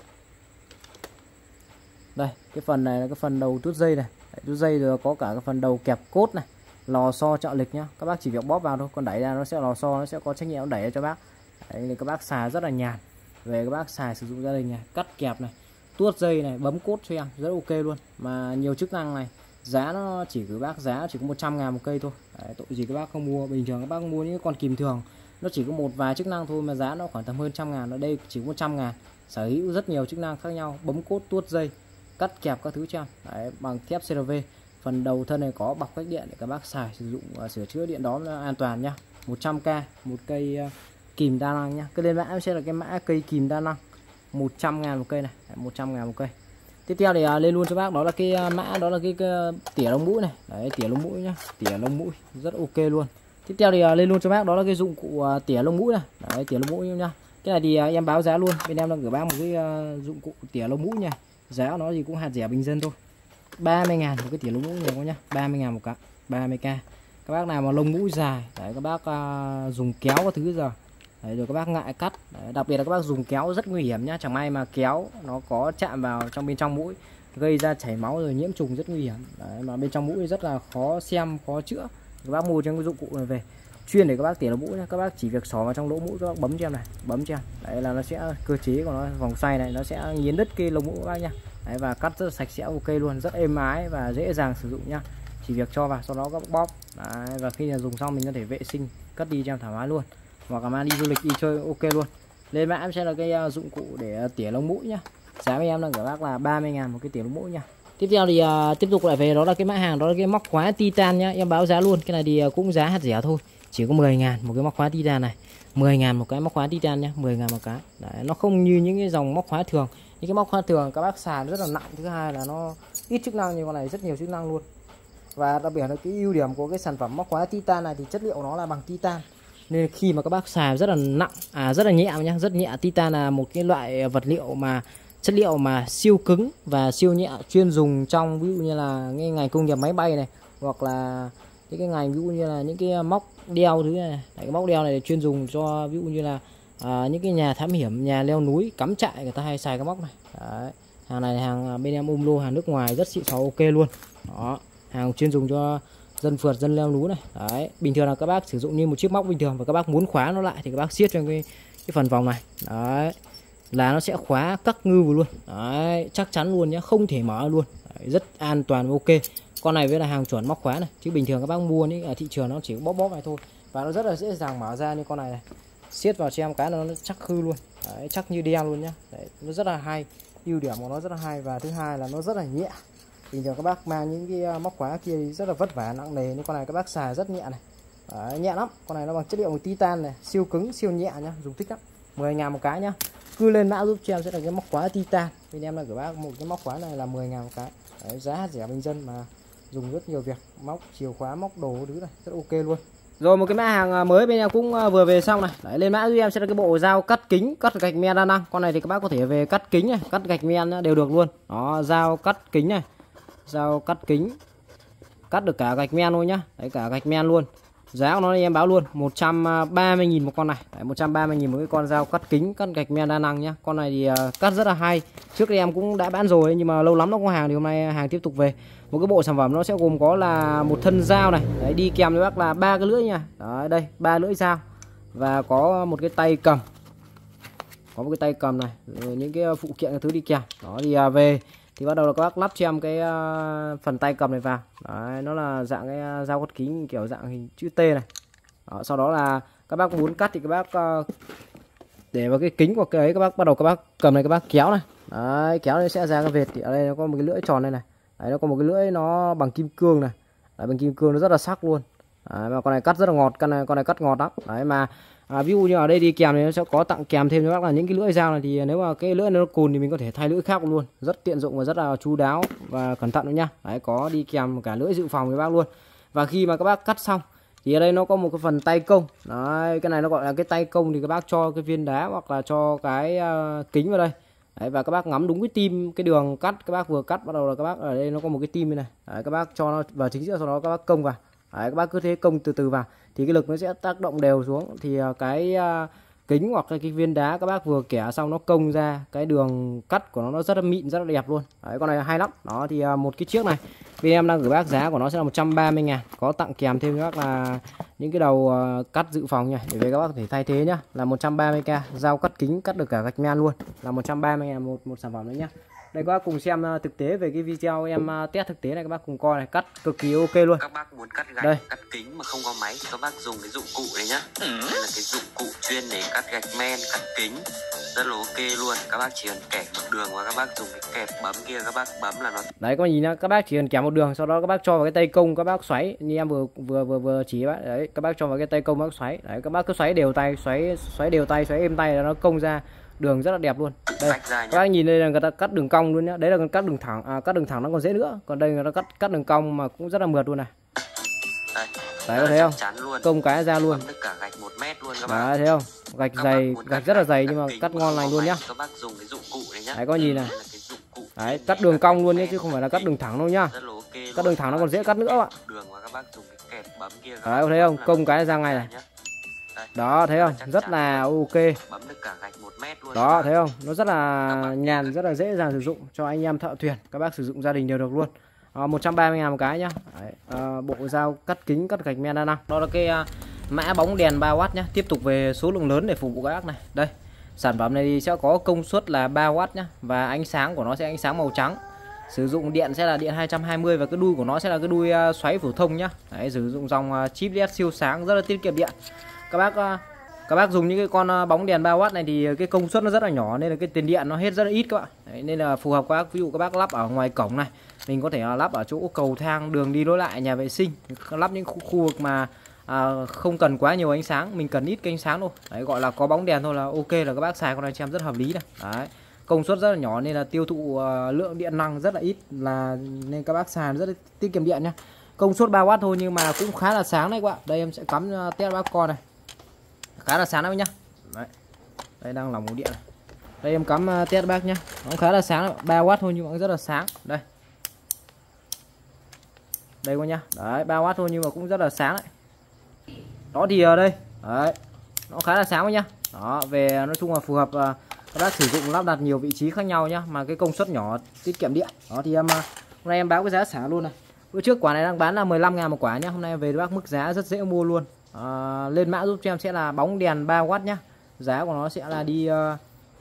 Đây, cái phần này là cái phần đầu tuốt dây này. Đấy, tuốt dây rồi có cả cái phần đầu kẹp cốt này, lò xo trợ lực nhá. Các bác chỉ việc bóp vào thôi, còn đẩy ra nó sẽ lò xo, nó sẽ có trách nhiệm đẩy ra cho bác. Đấy, thì các bác xài rất là nhàn. Về các bác xài sử dụng gia đình này, cắt kẹp này, tuốt dây này, bấm cốt cho em rất ok luôn. Mà nhiều chức năng này, giá nó chỉ cứ bác giá chỉ có một trăm ngàn một cây thôi. Đấy, tội gì các bác không mua. Bình thường các bác mua những con kìm thường nó chỉ có một vài chức năng thôi mà giá nó khoảng tầm hơn trăm ngàn. Ở đây chỉ có một trăm ngàn, sở hữu rất nhiều chức năng khác nhau, bấm cốt, tuốt dây, cắt kẹp các thứ cho em. Đấy, bằng thép xê rờ vê. Phần đầu thân này có bọc cách điện để các bác xài sử dụng và sửa chữa điện đóm an toàn nhá. một trăm k một cây uh, kìm đa năng nhá. Cái lên mã sẽ là cái mã cây kìm đa năng một trăm ngàn một cây này. Đấy, một trăm ngàn một cây. Tiếp theo thì uh, lên luôn cho bác đó là cái uh, mã đó là cái, cái uh, tỉa lông mũi này. Đấy, tỉa lông mũi nhá, tỉa lông mũi rất ok luôn. Tiếp theo thì uh, lên luôn cho bác đó là cái dụng cụ uh, tỉa lông mũi này. Đấy, tỉa lông mũi nhá. Cái này thì uh, em báo giá luôn, bên em đang gửi bác một cái uh, dụng cụ tỉa lông mũi nha. Giá nó thì cũng hạt rẻ bình dân thôi, ba mươi ngàn một cái tỉa lông mũi nhiều nhá, ba mươi ngàn một cặp, ba mươi k. Các bác nào mà lông mũi dài, đấy, các bác uh, dùng kéo các thứ giờ, đấy, rồi các bác ngại cắt, đấy, đặc biệt là các bác dùng kéo rất nguy hiểm nhá, chẳng may mà kéo nó có chạm vào trong bên trong mũi gây ra chảy máu rồi nhiễm trùng rất nguy hiểm. Đấy, mà bên trong mũi rất là khó xem, khó chữa. Các bác mua cho cái dụng cụ này về chuyên để các bác tỉa lông mũi nhá. Các bác chỉ việc xỏ vào trong lỗ mũi, các bác bấm cho em này, bấm cho em, đấy là nó sẽ cơ chế của nó vòng xoay này nó sẽ nghiến đứt cái lông mũi các bác nhá. Đấy, và cắt rất là sạch sẽ ok luôn, rất êm ái và dễ dàng sử dụng nhá. Chỉ việc cho vào sau đó các bác bóp. Đấy, và khi là dùng xong mình có thể vệ sinh cất đi cho em thoải mái luôn, hoặc là mang đi du lịch đi chơi ok luôn. Lên mã em sẽ là cái uh, dụng cụ để uh, tỉa lông mũi nhá. Giá với em đang gửi bác là ba mươi ngàn một cái tỉa lông mũi nha. Tiếp theo thì uh, tiếp tục lại về đó là cái mã hàng đó là cái móc khóa titan nhá. Em báo giá luôn, cái này thì uh, cũng giá hạt rẻ thôi, chỉ có mười ngàn một cái móc khóa titan này, mười ngàn một cái móc khóa titan nhá, mười ngàn một cái. Đấy, nó không như những cái dòng móc khóa thường. Những cái móc khóa thường các bác xài rất là nặng, thứ hai là nó ít chức năng, như con này rất nhiều chức năng luôn. Và đặc biệt là cái ưu điểm của cái sản phẩm móc khóa titan này thì chất liệu nó là bằng titan, nên khi mà các bác xài rất là nặng, à rất là nhẹ nhá, rất nhẹ. Titan là một cái loại vật liệu mà chất liệu mà siêu cứng và siêu nhẹ, chuyên dùng trong ví dụ như là cái ngành công nghiệp máy bay này, hoặc là những cái ngành ví dụ như là những cái móc đeo thứ này, này. Đấy, cái móc đeo này chuyên dùng cho ví dụ như là à, những cái nhà thám hiểm, nhà leo núi, cắm trại người ta hay xài cái móc này. Đấy. Hàng này hàng bên em um lô, hàng nước ngoài rất xịn xò ok luôn. Đó, hàng chuyên dùng cho dân phượt, dân leo núi này. Đấy, bình thường là các bác sử dụng như một chiếc móc bình thường, và các bác muốn khóa nó lại thì các bác siết cho cái cái phần vòng này. Đấy, là nó sẽ khóa cắt ngư vào luôn. Đấy, chắc chắn luôn nhé, không thể mở luôn. Đấy, rất an toàn và ok. Con này với là hàng chuẩn móc khóa này, chứ bình thường các bác mua những ở thị trường nó chỉ bóp bóp này thôi, và nó rất là dễ dàng mở ra. Như con này này, siết vào cho em cái nó chắc hư luôn. Đấy, chắc như đeo luôn nhá. Đấy, nó rất là hay, ưu điểm của nó rất là hay, và thứ hai là nó rất là nhẹ. Bình thường các bác mang những cái móc khóa kia thì rất là vất vả nặng nề, nhưng con này các bác xài rất nhẹ này. Đấy, nhẹ lắm. Con này nó bằng chất liệu titan này, siêu cứng siêu nhẹ nhá, dùng thích lắm. mười ngàn một cái nhá. Cứ lên mã giúp cho em sẽ là cái móc khóa titan. Bên em là gửi bác một cái móc khóa này là mười ngàn một cái. Đấy, giá rẻ bình dân mà dùng rất nhiều việc, móc chìa khóa, móc đồ thứ này rất ok luôn. Rồi một cái mã hàng mới bên em cũng vừa về xong này. Đấy, lên mã giúp em sẽ là cái bộ dao cắt kính, cắt gạch men đa năng. Con này thì các bác có thể về cắt kính này, cắt gạch men đều được luôn. Đó, dao cắt kính này, dao cắt kính, cắt được cả gạch men luôn nhá. Đấy, cả gạch men luôn. Giá của nó thì em báo luôn một trăm ba mươi nghìn một con này. Đấy, một trăm ba mươi nghìn một cái con dao cắt kính, cắt gạch men đa năng nhá. Con này thì uh, cắt rất là hay. Trước đây em cũng đã bán rồi nhưng mà lâu lắm nó có hàng thì hôm nay hàng tiếp tục về. Một cái bộ sản phẩm nó sẽ gồm có là một thân dao này. Đấy, đi kèm với bác là ba cái lưỡi nha. Đấy, đây, ba lưỡi dao. Và có một cái tay cầm. Có một cái tay cầm này, rồi những cái phụ kiện cái thứ đi kèm. Đó thì uh, về thì bắt đầu là các bác lắp cho em cái uh, phần tay cầm này vào. Đấy, nó là dạng cái uh, dao cắt kính kiểu dạng hình chữ T này. Đó, sau đó là các bác muốn cắt thì các bác uh, để vào cái kính của cái ấy, các bác bắt đầu các bác cầm này, các bác kéo này. Đấy, kéo này sẽ ra cái vệt. Thì ở đây nó có một cái lưỡi tròn đây này. Đấy, nó có một cái lưỡi nó bằng kim cương này. Đấy, bằng kim cương nó rất là sắc luôn. Đấy, mà con này cắt rất là ngọt, con này con này cắt ngọt lắm. Đấy, mà à, ví dụ như ở đây đi kèm thì nó sẽ có tặng kèm thêm cho bác là những cái lưỡi dao này, thì nếu mà cái lưỡi nó cùn thì mình có thể thay lưỡi khác luôn, rất tiện dụng và rất là chu đáo và cẩn thận nữa nhá. Đấy, có đi kèm cả lưỡi dự phòng với bác luôn. Và khi mà các bác cắt xong thì ở đây nó có một cái phần tay công. Đấy, cái này nó gọi là cái tay công, thì các bác cho cái viên đá hoặc là cho cái uh, kính vào đây. Đấy, và các bác ngắm đúng cái tim, cái đường cắt các bác vừa cắt, bắt đầu là các bác ở đây nó có một cái tim như này. Đấy, các bác cho nó vào chính giữa, sau đó các bác công vào. Đấy, các bác cứ thế công từ từ vào thì cái lực nó sẽ tác động đều xuống, thì uh, cái uh, kính hoặc cái, cái viên đá các bác vừa kẻ xong nó công ra cái đường cắt của nó nó rất là mịn, rất là đẹp luôn. Đấy, con này hay lắm. Đó thì uh, một cái chiếc này bên em đang gửi bác giá của nó sẽ là một trăm ba mươi ngàn, có tặng kèm thêm các là những cái đầu uh, cắt dự phòng nha, để về các bác có thể thay thế nhá, là một trăm ba mươi k, dao cắt kính cắt được cả gạch men luôn, là một trăm ba mươi ngàn một một sản phẩm đấy nhá. Đây các bác cùng xem uh, thực tế về cái video em uh, test thực tế này, các bác cùng coi này, cắt cực kỳ ok luôn. Các bác muốn cắt gạch, đây, cắt kính mà không có máy thì các bác dùng cái dụng cụ này nhá. Đây là cái dụng cụ chuyên để cắt gạch men, cắt kính, rất là ok luôn. Các bác chỉ cần kẻ một đường và các bác dùng cái kẹp bấm kia, các bác bấm là nó. Đấy, có nhìn nhá, các bác chỉ cần kẻ một đường, sau đó các bác cho vào cái tay công, các bác xoáy như em vừa vừa vừa vừa chỉ bác. Đấy, các bác cho vào cái tay công, các bác xoáy. Đấy, các bác cứ xoáy đều tay, xoáy xoáy đều tay, xoáy êm tay là nó công ra đường rất là đẹp luôn. Đây, các bác nhìn đây là người ta cắt đường cong luôn nhá. Đấy là cắt đường thẳng, à, cắt đường thẳng nó còn dễ nữa. Còn đây người ta cắt cắt đường cong mà cũng rất là mượt luôn này. Đây, đấy có thấy không? Công cái ra luôn. Tất cả gạch một mét luôn các bác. Đấy, thấy không? Gạch các dày, gạch rất là dày nhưng mà cắt ngon lành luôn nhá. Các bác dùng cái dụng cụ này nhá. Đấy, có nhìn này. Đấy, cắt đường cong luôn nhé, chứ không phải là cắt đường thẳng đâu nhá. Cắt đường thẳng nó còn dễ cắt nữa ạ. Đường và các bác dùng cái kẹp bấm kia. Đấy, có thấy không? Công cái ra ngay này. Đó, thấy không? Rất là ok. Bấm được cả gạch một mét luôn. Đó, thấy không? Nó rất là nhàn, rất là dễ dàng sử dụng cho anh em thợ thuyền, các bác sử dụng gia đình đều được luôn. À, một trăm ba mươi ngàn một cái nhá. Đấy, à, bộ dao cắt kính, cắt gạch men đa năng. Đó là cái uh, mã bóng đèn ba oát nhá. Tiếp tục về số lượng lớn để phục vụ các bác này. Đây, sản phẩm này thì sẽ có công suất là ba oát nhá, và ánh sáng của nó sẽ ánh sáng màu trắng. Sử dụng điện sẽ là điện hai trăm hai mươi, và cái đuôi của nó sẽ là cái đuôi uh, xoáy phổ thông nhá. Đấy, sử dụng dòng uh, chip led siêu sáng, rất là tiết kiệm điện. Các bác uh, các bác dùng những cái con bóng đèn ba oát này thì cái công suất nó rất là nhỏ, nên là cái tiền điện nó hết rất là ít các bạn. Đấy, nên là phù hợp các bác, ví dụ các bác lắp ở ngoài cổng này, mình có thể lắp ở chỗ cầu thang, đường đi lối lại, nhà vệ sinh, lắp những khu, khu vực mà à, không cần quá nhiều ánh sáng, mình cần ít cái ánh sáng thôi. Đấy, gọi là có bóng đèn thôi là ok, là các bác xài con này cho em rất hợp lý này. Đấy, công suất rất là nhỏ nên là tiêu thụ uh, lượng điện năng rất là ít, là nên các bác xài rất là tiết kiệm điện nhá. Công suất ba oát thôi nhưng mà cũng khá là sáng đấy các bạn. Đây em sẽ cắm uh, test bác coi này, khá là sáng đấy nhá. Đấy, đây đang lỏng nguồn điện này. Đây em cắm uh, test bác nhá, nó khá là sáng, ba oát thôi nhưng mà cũng rất là sáng. Đây, đây coi nhá. Đấy, ba oát thôi nhưng mà cũng rất là sáng đấy. Đó thì ở đây, đấy, nó khá là sáng nhá. Đó, về nói chung là phù hợp, uh, các bác sử dụng lắp đặt nhiều vị trí khác nhau nhá, mà cái công suất nhỏ, tiết kiệm điện. Đó thì em uh, hôm nay em báo cái giá xả luôn này. Bữa trước quả này đang bán là mười lăm ngàn một quả nhá, hôm nay về bác mức giá rất dễ mua luôn. À, lên mã giúp cho em sẽ là bóng đèn ba oát nhá. Giá của nó sẽ là đi uh,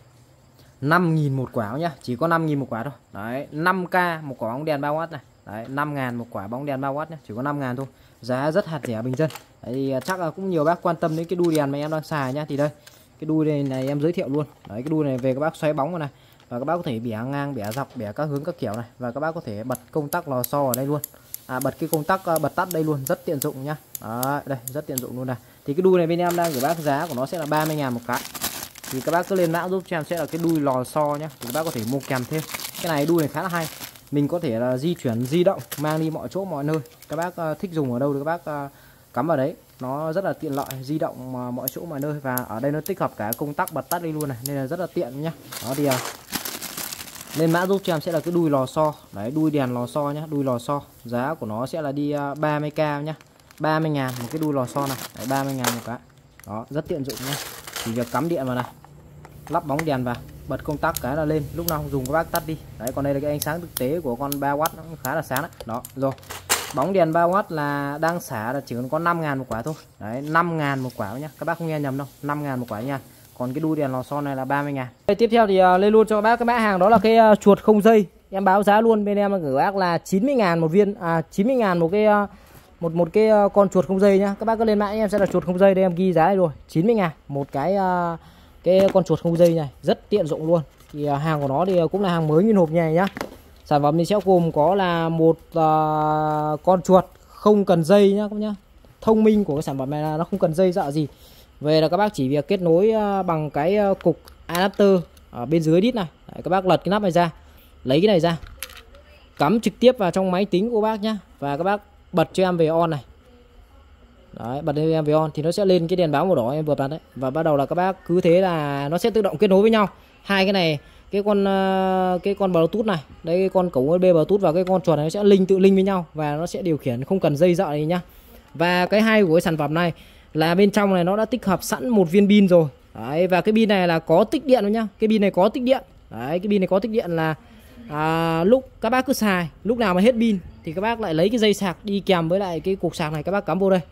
năm nghìn một quả nhá, chỉ có năm nghìn một quả thôi. Đấy, năm k một quả bóng đèn ba oát này. Đấy, năm ngàn một quả bóng đèn ba oát nhá, chỉ có năm ngàn thôi. Giá rất hạt rẻ bình dân. Đấy, thì chắc là cũng nhiều bác quan tâm đến cái đuôi đèn mà em đang xài nhá, thì đây, cái đuôi này, này em giới thiệu luôn. Đấy, cái đuôi này về các bác xoáy bóng vào này, và các bác có thể bẻ ngang, bẻ dọc, bẻ các hướng các kiểu này, và các bác có thể bật công tắc lò xo ở đây luôn. À, bật cái công tắc uh, bật tắt đây luôn, rất tiện dụng nhá. Đấy, đây rất tiện dụng luôn này. Thì cái đuôi này bên em đang gửi bác giá của nó sẽ là ba mươi ngàn một cái. Thì các bác cứ lên mã giúp cho em sẽ là cái đuôi lò xo nhá. Thì các bác có thể mua kèm thêm. Cái này đuôi này khá là hay. Mình có thể là di chuyển, di động, mang đi mọi chỗ mọi nơi. Các bác uh, thích dùng ở đâu thì các bác uh, cắm vào đấy. Nó rất là tiện lợi, di động uh, mọi chỗ mọi nơi, và ở đây nó tích hợp cả công tắc bật tắt đi luôn này, nên là rất là tiện nhá. Đó thì uh, lên mã giúp cho em sẽ là cái đuôi lò xo. Đấy, đuôi đèn lò xo nhá, đuôi lò xo. Giá của nó sẽ là đi uh, ba mươi k nhá. ba mươi ngàn một cái đuôi lò xo này. Đấy, ba mươi ngàn một cái. Đó, rất tiện dụng nhá. Chỉ việc cắm điện vào này, lắp bóng đèn vào, bật công tắc cái là lên, lúc nào không dùng các bác tắt đi. Đấy, còn đây là cái ánh sáng thực tế của con ba oát, nó cũng khá là sáng đấy. Đó, rồi. Bóng đèn ba oát là đang xả là chỉ còn có năm ngàn một quả thôi. Đấy, năm ngàn một quả nhá. Các bác không nghe nhầm đâu, năm ngàn một quả nha. Còn cái đuôi đèn lò xo này là ba mươi ngàn. Đây, tiếp theo thì uh, lên luôn cho các bác cái mã hàng, đó là cái uh, chuột không dây. Em báo giá luôn, bên em gửi bác là chín mươi ngàn một viên, à chín mươi ngàn một cái uh, một một cái uh, con chuột không dây nhá. Các bác cứ lên mã em sẽ là chuột không dây, đây em ghi giá đây rồi, chín mươi ngàn một cái uh, cái con chuột không dây này, rất tiện dụng luôn. Thì uh, hàng của nó thì cũng là hàng mới nguyên hộp như này nhá. Sản phẩm thì sẽ gồm có là một uh, con chuột không cần dây nhá các bác nhá. Thông minh của cái sản phẩm này là nó không cần dây dợ gì. Về là các bác chỉ việc kết nối uh, bằng cái uh, cục adapter ở bên dưới đít này. Đấy, các bác lật cái nắp này ra, lấy cái này ra, cắm trực tiếp vào trong máy tính của bác nhá. Và các bác bật cho em về on này. Đấy, bật cho em về on thì nó sẽ lên cái đèn báo màu đỏ em vừa bật đấy. Và bắt đầu là các bác cứ thế là nó sẽ tự động kết nối với nhau. Hai cái này, cái con cái con Bluetooth này, đây cái con cổng u ét bê Bluetooth và cái con chuột này nó sẽ link tự link với nhau và nó sẽ điều khiển không cần dây dợ này nhá. Và cái hay của cái sản phẩm này là bên trong này nó đã tích hợp sẵn một viên pin rồi. Đấy, và cái pin này là có tích điện nhá. Cái pin này có tích điện. Đấy, cái pin này có tích điện là à, lúc các bác cứ xài, lúc nào mà hết pin thì các bác lại lấy cái dây sạc đi kèm với lại cái cục sạc này, các bác cắm vô đây.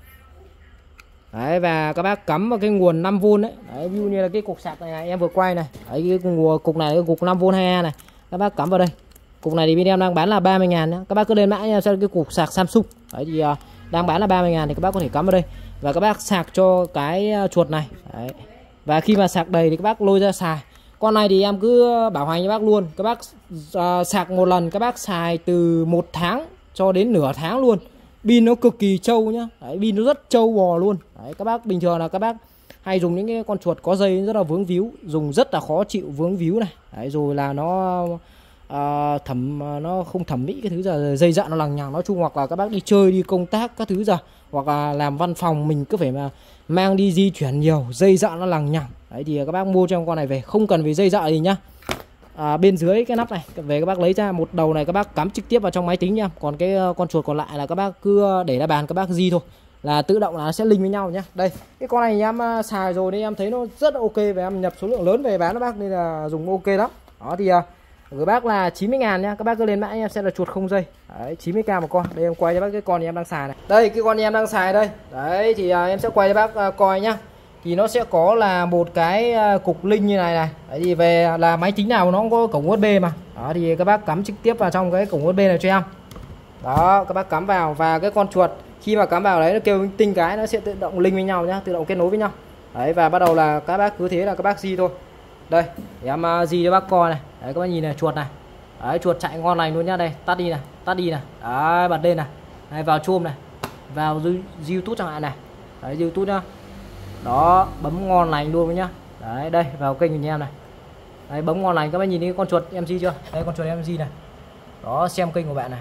Đấy, và các bác cắm vào cái nguồn năm vôn đấy. Đấy, ví dụ như là cái cục sạc này, này em vừa quay này. Đấy, cái nguồn cục này, cái cục năm vôn hai A này. Các bác cắm vào đây. Cục này thì bên em đang bán là ba mươi ngàn nhá. Các bác cứ lên mã nha, xem cái cục sạc Samsung. Đấy thì uh, đang bán là ba mươi ngàn thì các bác có thể cắm vào đây. Và các bác sạc cho cái chuột này. Đấy. Và khi mà sạc đầy thì các bác lôi ra xài. Con này thì em cứ bảo hành cho bác luôn. Các bác uh, sạc một lần các bác xài từ một tháng cho đến nửa tháng luôn. Pin nó cực kỳ trâu nhá. Đấy, pin nó rất trâu bò luôn. Đấy, các bác bình thường là các bác hay dùng những cái con chuột có dây rất là vướng víu, dùng rất là khó chịu vướng víu này. Đấy, rồi là nó uh, thẩm nó không thẩm mỹ cái thứ giờ dây dợ nó lằng nhằng, nói chung hoặc là các bác đi chơi đi công tác các thứ giờ hoặc là làm văn phòng mình cứ phải mà mang đi di chuyển nhiều, dây dợ nó lằng nhằng. Đấy thì các bác mua cho em con này về, không cần phải dây dợ gì nhá. À, bên dưới cái nắp này về các bác lấy ra một đầu này các bác cắm trực tiếp vào trong máy tính nha. Còn cái con chuột còn lại là các bác cứ để ra bàn các bác di thôi là tự động là nó sẽ link với nhau nhá. Đây cái con này em xài rồi nên em thấy nó rất ok và em nhập số lượng lớn về bán các bác nên là dùng ok lắm. Đó thì gửi bác là chín mươi ngàn nhá. Các bác cứ lên mã em sẽ là chuột không dây. Đấy, chín mươi k một con. Đây em quay cho bác cái con em đang xài này. Đây cái con em đang xài đây. Đấy thì em sẽ quay cho bác coi nhá. Thì nó sẽ có là một cái cục link như này này. Đấy thì về là máy tính nào nó cũng có cổng u ét bê mà. Đó thì các bác cắm trực tiếp vào trong cái cổng u ét bê này cho em. Đó, các bác cắm vào và cái con chuột khi mà cắm vào đấy nó kêu tinh cái nó sẽ tự động link với nhau nhá, tự động kết nối với nhau. Đấy và bắt đầu là các bác cứ thế là các bác di thôi. Đây, để em di cho bác coi này. Đấy các bác nhìn này, chuột này. Đấy, chuột chạy ngon lành luôn nhá. Đây, tắt đi này, tắt đi này. Đấy, bật lên này. Đây, vào Chrome này. Vào YouTube chẳng hạn này. Đấy, YouTube nhá. Đó, bấm ngon lành luôn nhá. Đấy, đây, vào kênh của em này. Đấy, bấm ngon lành, các bác nhìn thấy con chuột em di chưa? Đây con chuột em di này. Đó, xem kênh của bạn này.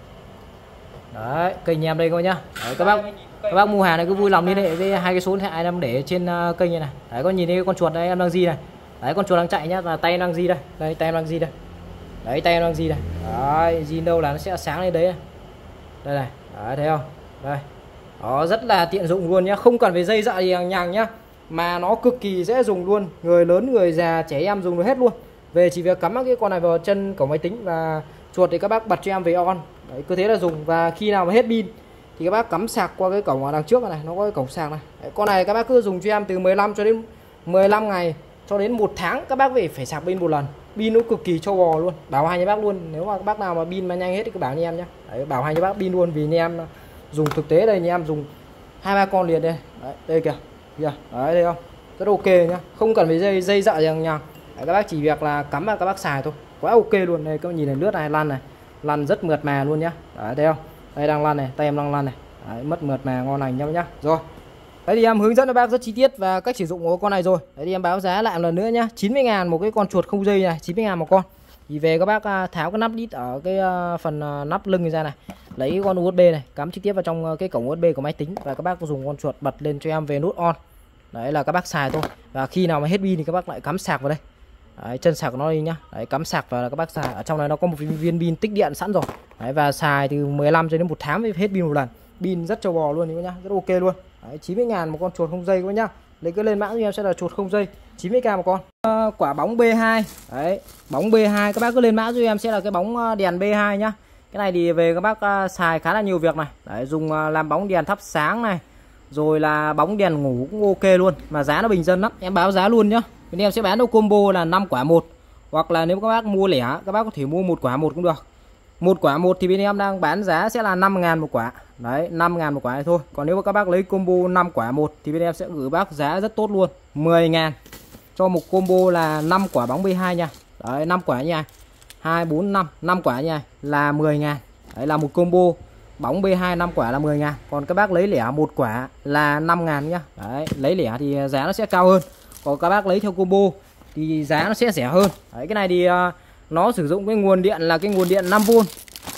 Đấy, kênh em đây các bác nhá. Đấy, các bác các bác mua hàng này cứ vui lòng liên hệ với hai cái số điện thoại em để trên uh, kênh này này. Đấy, có nhìn thấy con chuột đây em đang di này. Đấy, con chuột đang chạy nhá, là tay em đang di đây. Đây, tay em đang di đây. Đấy, tay em đang di này. Đấy, di đâu là nó sẽ sáng lên đấy này. Đây này. Đấy, thấy không? Đây. Đó, rất là tiện dụng luôn nhá, không cần phải dây dợ gì hàng nhằng nhá. Mà nó cực kỳ dễ dùng luôn, người lớn, người già, trẻ em dùng được hết luôn. Về chỉ việc cắm cái con này vào chân cổng máy tính và chuột thì các bác bật cho em về on. Đấy, cứ thế là dùng và khi nào mà hết pin thì các bác cắm sạc qua cái cổng ở đằng trước này, nó có cái cổng sạc này. Đấy, con này các bác cứ dùng cho em từ mười lăm cho đến mười lăm ngày cho đến một tháng các bác về phải sạc pin một lần. Pin nó cực kỳ trâu bò luôn, bảo hành cho bác luôn. Nếu mà các bác nào mà pin mà nhanh hết thì cứ bảo như em nhé. Đấy, bảo hành cho bác pin luôn vì như em dùng thực tế đây, như em dùng hai ba con liền đây. Đấy, đây kìa, kìa. Đấy, thấy không? Rất ok nhá, không cần phải dây dây dợ gì nhằng. Các bác chỉ việc là cắm vào các bác xài thôi, quá ok luôn. Đây các bác nhìn này, lướt này, lăn này, lăn rất mượt mà luôn nhá. Đấy, thấy không? Đây đang lăn này, tay em đang lăn này. Đấy, mất mượt mà ngon lành nhau nhá. Rồi. Đấy thì em hướng dẫn cho bác rất chi tiết và cách sử dụng của con này rồi. Đấy thì em báo giá lại một lần nữa nhá, chín mươi ngàn một cái con chuột không dây này, chín mươi ngàn một con. Thì về các bác tháo cái nắp đít ở cái phần nắp lưng ra này, lấy cái con u ét bê này cắm trực tiếp vào trong cái cổng u ét bê của máy tính và các bác dùng con chuột bật lên cho em về nút on. Đấy là các bác xài thôi. Và khi nào mà hết pin thì các bác lại cắm sạc vào đây. Đấy, chân sạc của nó đi nhá. Đấy, cắm sạc vào là các bác xài. Ở trong này nó có một viên pin tích điện sẵn rồi. Đấy, và xài từ mười lăm cho đến một tháng mới hết pin một lần. Pin rất trâu bò luôn các nhá, rất ok luôn. Đấy, chín mươi ngàn một con chuột không dây các bác nhá. Lấy cứ lên mã cho em sẽ là chuột không dây, chín mươi k một con. À, quả bóng B hai. Đấy, bóng B hai các bác cứ lên mã cho em sẽ là cái bóng đèn B hai nhá. Cái này thì về các bác uh, xài khá là nhiều việc này. Đấy, dùng uh, làm bóng đèn thắp sáng này, rồi là bóng đèn ngủ cũng ok luôn, mà giá nó bình dân lắm. Em báo giá luôn nhá. Bên em sẽ bán đâu combo là năm quả một, hoặc là nếu các bác mua lẻ các bác có thể mua một quả một cũng được. Một quả một thì bên em đang bán giá sẽ là năm ngàn một quả. Đấy, năm ngàn một quả này thôi. Còn nếu mà các bác lấy combo năm quả một thì bên em sẽ gửi bác giá rất tốt luôn, mười ngàn cho một combo là năm quả bóng B hai nha. Đấy, năm quả nha, hai, bốn, năm, năm quả nha là mười ngàn. Đấy là một combo bóng B hai năm quả là mười ngàn. Còn các bác lấy lẻ một quả là năm ngàn nhá. Đấy, lấy lẻ thì giá nó sẽ cao hơn. Còn các bác lấy theo combo thì giá nó sẽ rẻ hơn. Đấy, cái này thì uh, nó sử dụng cái nguồn điện là cái nguồn điện năm vôn.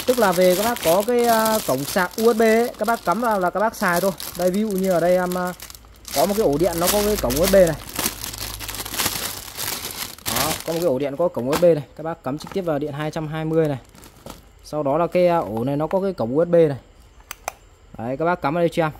tức là về các bác có cái uh, cổng sạc u ét bê ấy, các bác cắm vào là các bác xài thôi. Đây ví dụ như ở đây em uh, có một cái ổ điện nó có cái cổng u ét bê này. Đó, có một cái ổ điện có cổng u ét bê này, các bác cắm trực tiếp vào điện hai trăm hai mươi này. Sau đó là cái ổ này nó có cái cổng u ét bê này. Đấy, các bác cắm vào đây cho em.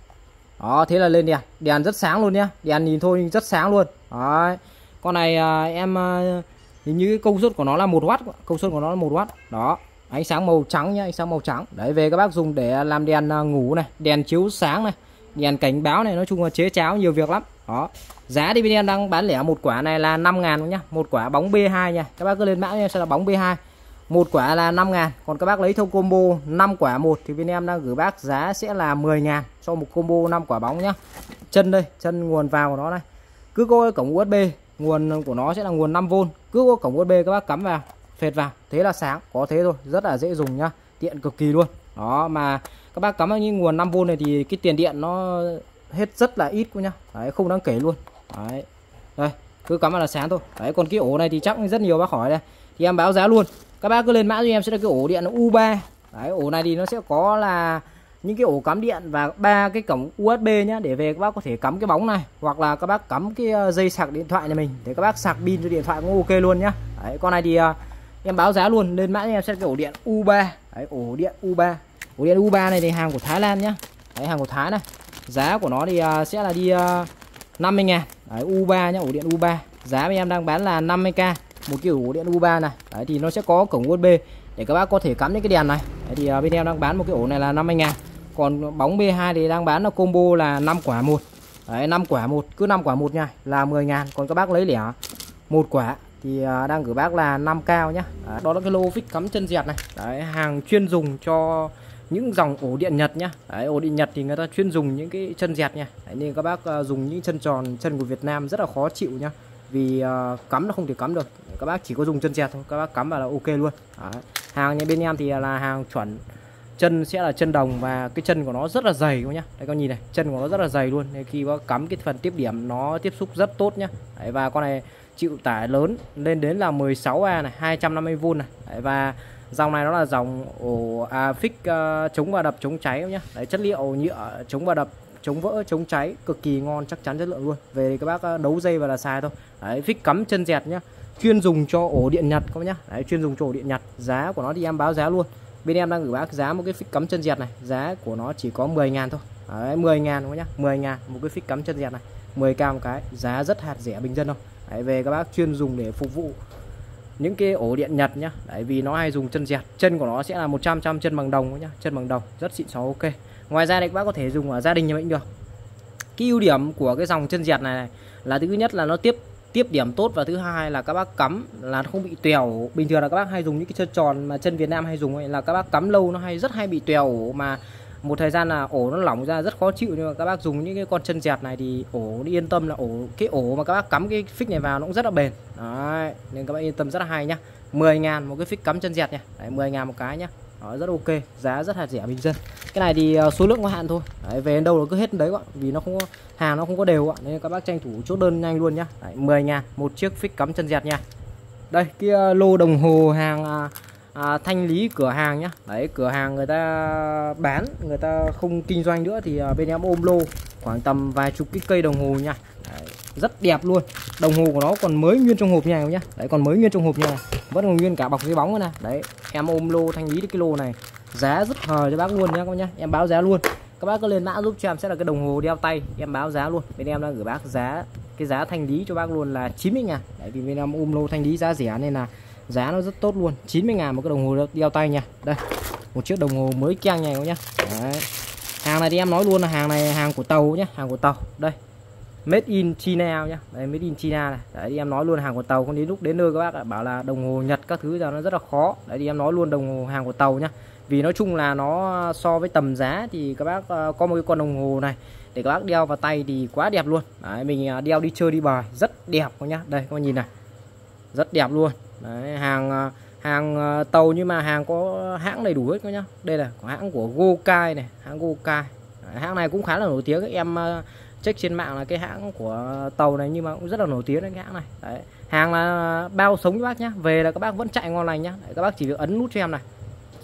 Đó, thế là lên đèn, đèn rất sáng luôn nhá. Đèn nhìn thôi nhưng rất sáng luôn. Đấy. Con này à, em à, hình như cái công suất của nó là một oát, công suất của nó là một oát. Đó, ánh sáng màu trắng nhá, ánh sáng màu trắng. Đấy, về các bác dùng để làm đèn à, ngủ này, đèn chiếu sáng này, đèn cảnh báo này, nói chung là chế cháo nhiều việc lắm. Đó. Giá thì bên em đang bán lẻ một quả này là năm ngàn nhá, một quả bóng B hai nha. Các bác cứ lên mã em sẽ là bóng B hai. Một quả là năm ngàn, còn các bác lấy theo combo năm quả một thì bên em đang gửi bác giá sẽ là mười ngàn cho một combo năm quả bóng nhá. Chân đây, chân nguồn vào của nó này. Cứ có cổng u ét bê, nguồn của nó sẽ là nguồn năm vôn. Cứ có cổng u ét bê các bác cắm vào, phệt vào, thế là sáng, có thế thôi, rất là dễ dùng nhá, tiện cực kỳ luôn. Đó, mà các bác cắm vào những nguồn năm vôn này thì cái tiền điện nó hết rất là ít nhá. Đấy, không đáng kể luôn. Đấy. Đây, cứ cắm vào là sáng thôi. Đấy, còn cái ổ này thì chắc rất nhiều bác hỏi đây. Thì em báo giá luôn. Các bác cứ lên mã cho em sẽ là cái ổ điện U ba. Đấy, ổ này thì nó sẽ có là những cái ổ cắm điện và ba cái cổng u ét bê nhá, để về các bác có thể cắm cái bóng này, hoặc là các bác cắm cái dây sạc điện thoại này mình để các bác sạc pin cho điện thoại cũng ok luôn nhá. Đấy, con này thì uh, em báo giá luôn, lên mã cho em sẽ là cái ổ điện U ba. Đấy, ổ điện U ba. Ổ điện U ba này thì hàng của Thái Lan nhá. Đấy, hàng của Thái này. Giá của nó thì uh, sẽ là đi uh, năm mươi ngàn. Đấy, U ba nhá, ổ điện U ba. Giá bên em đang bán là năm mươi k một cái ổ điện U ba này. Đấy, thì nó sẽ có cổng u ét bê để các bác có thể cắm những cái đèn này. Đấy, thì uh, bên em đang bán một cái ổ này là năm mươi ngàn. Còn bóng B hai thì đang bán là combo là năm quả một. Đấy, năm quả một, cứ năm quả một nha, là mười ngàn. Còn các bác lấy lẻ một quả thì uh, đang gửi bác là năm cao nhá. Đấy, đó là cái lô vích cắm chân dẹt này. Đấy, hàng chuyên dùng cho những dòng ổ điện Nhật nhá. Đấy, ổ điện Nhật thì người ta chuyên dùng những cái chân dẹt nha. Đấy, nên các bác uh, dùng những chân tròn, chân của Việt Nam rất là khó chịu nhá. Vì uh, cắm nó không thể cắm được. Các bác chỉ có dùng chân dẹt thôi, các bác cắm vào là ok luôn. Đấy. Hàng như bên em thì là hàng chuẩn, chân sẽ là chân đồng và cái chân của nó rất là dày các nhá. Đây con nhìn này, chân của nó rất là dày luôn. Nên khi có cắm cái phần tiếp điểm nó tiếp xúc rất tốt nhá. Đấy, và con này chịu tải lớn lên đến là mười sáu A này, hai trăm năm mươi vôn này. Đấy, và dòng này nó là dòng ổ à, phích uh, chống va đập, chống cháy nhá. Đấy, chất liệu nhựa chống va đập, chống vỡ, chống cháy, cực kỳ ngon, chắc chắn chất lượng luôn. Về thì các bác đấu dây và là xài thôi. Đấy, phích cắm chân dẹt nhá, chuyên dùng cho ổ điện Nhật các bác nhá. Đấy, chuyên dùng cho ổ điện Nhật. Giá của nó thì em báo giá luôn. Bên em đang gửi bác giá một cái phích cắm chân dẹt này, giá của nó chỉ có mười ngàn thôi. Đấy, mười ngàn các bác nhá, mười ngàn một cái phích cắm chân dẹt này, mười k một cái, giá rất hạt rẻ bình dân đâu. Đấy, về các bác chuyên dùng để phục vụ những cái ổ điện Nhật nhá. Đấy, vì nó hay dùng chân dẹt, chân của nó sẽ là một trăm trăm chân bằng đồng nhá, chân bằng đồng rất xịn xó ok. Ngoài ra thì các bác có thể dùng ở gia đình nhà mình được. Cái ưu điểm của cái dòng chân dẹt này, này là thứ nhất là nó tiếp tiếp điểm tốt, và thứ hai là các bác cắm là nó không bị tèo. Bình thường là các bác hay dùng những cái chân tròn mà chân Việt Nam hay dùng ấy, là các bác cắm lâu nó hay rất hay bị tèo ổ, mà một thời gian là ổ nó lỏng ra rất khó chịu. Nhưng mà các bác dùng những cái con chân dẹt này thì ổ đi yên tâm là ổ cái ổ mà các bác cắm cái phích này vào nó cũng rất là bền. Đấy, nên các bác yên tâm rất là hay nhá. mười ngàn một cái phích cắm chân dẹt nha. Đấy, mười ngàn một cái nhá. Đó, rất ok, giá rất là rẻ bình dân. Cái này thì số lượng có hạn thôi. Đấy, về đến đâu là cứ hết đấy các bạn, vì nó không có hàng, nó không có đều ạ, nên các bác tranh thủ chốt đơn nhanh luôn nhá. Đấy, mười ngàn một chiếc phích cắm chân dẹt nha. Đây, kia lô đồng hồ hàng à, à, thanh lý cửa hàng nhá. Đấy, cửa hàng người ta bán, người ta không kinh doanh nữa thì à, bên em ôm lô khoảng tầm vài chục cái cây đồng hồ nha. Đấy, rất đẹp luôn. Đồng hồ của nó còn mới nguyên trong hộp nha nhá. Đấy, còn mới nguyên trong hộp nha, vẫn còn nguyên cả bọc giấy bóng nữa nè. Đấy, em ôm lô thanh lý cái lô này, giá rất hời cho bác luôn nhá các bác nhá. Em báo giá luôn. Các bác cứ lên mã giúp cho em sẽ là cái đồng hồ đeo tay, em báo giá luôn. Bên em đang gửi bác giá, cái giá thanh lý cho bác luôn là chín mươi ngàn. Đấy, vì bên em ôm lô thanh lý giá rẻ nên là giá nó rất tốt luôn. Chín mươi ngàn một cái đồng hồ đeo tay nha. Đây, một chiếc đồng hồ mới keng này nhá. Đấy. Hàng này thì em nói luôn là hàng này hàng của Tàu nhá, hàng của Tàu. Đây, made in China nhá. Đây, made in China này. Đấy, thì em nói luôn hàng của Tàu, không đến lúc đến nơi các bác bảo là đồng hồ Nhật các thứ giờ nó rất là khó. Đấy, thì em nói luôn đồng hồ hàng của Tàu nhá. Vì nói chung là nó so với tầm giá thì các bác uh, có một cái con đồng hồ này để các bác đeo vào tay thì quá đẹp luôn. Đấy, mình uh, đeo đi chơi đi bời rất đẹp nhá. Đây các bạn nhìn này, rất đẹp luôn. Đấy, hàng uh, hàng uh, Tàu nhưng mà hàng có hãng đầy đủ hết các nhá. Đây là có hãng của Gokai này, hãng Gokai. Đấy, hãng này cũng khá là nổi tiếng. Các em uh, check trên mạng là cái hãng của Tàu này nhưng mà cũng rất là nổi tiếng đấy, cái hãng này. Đấy, hàng là bao sống các bác nhá. Về là các bác vẫn chạy ngon lành nhá. Đấy, các bác chỉ việc ấn nút cho em này,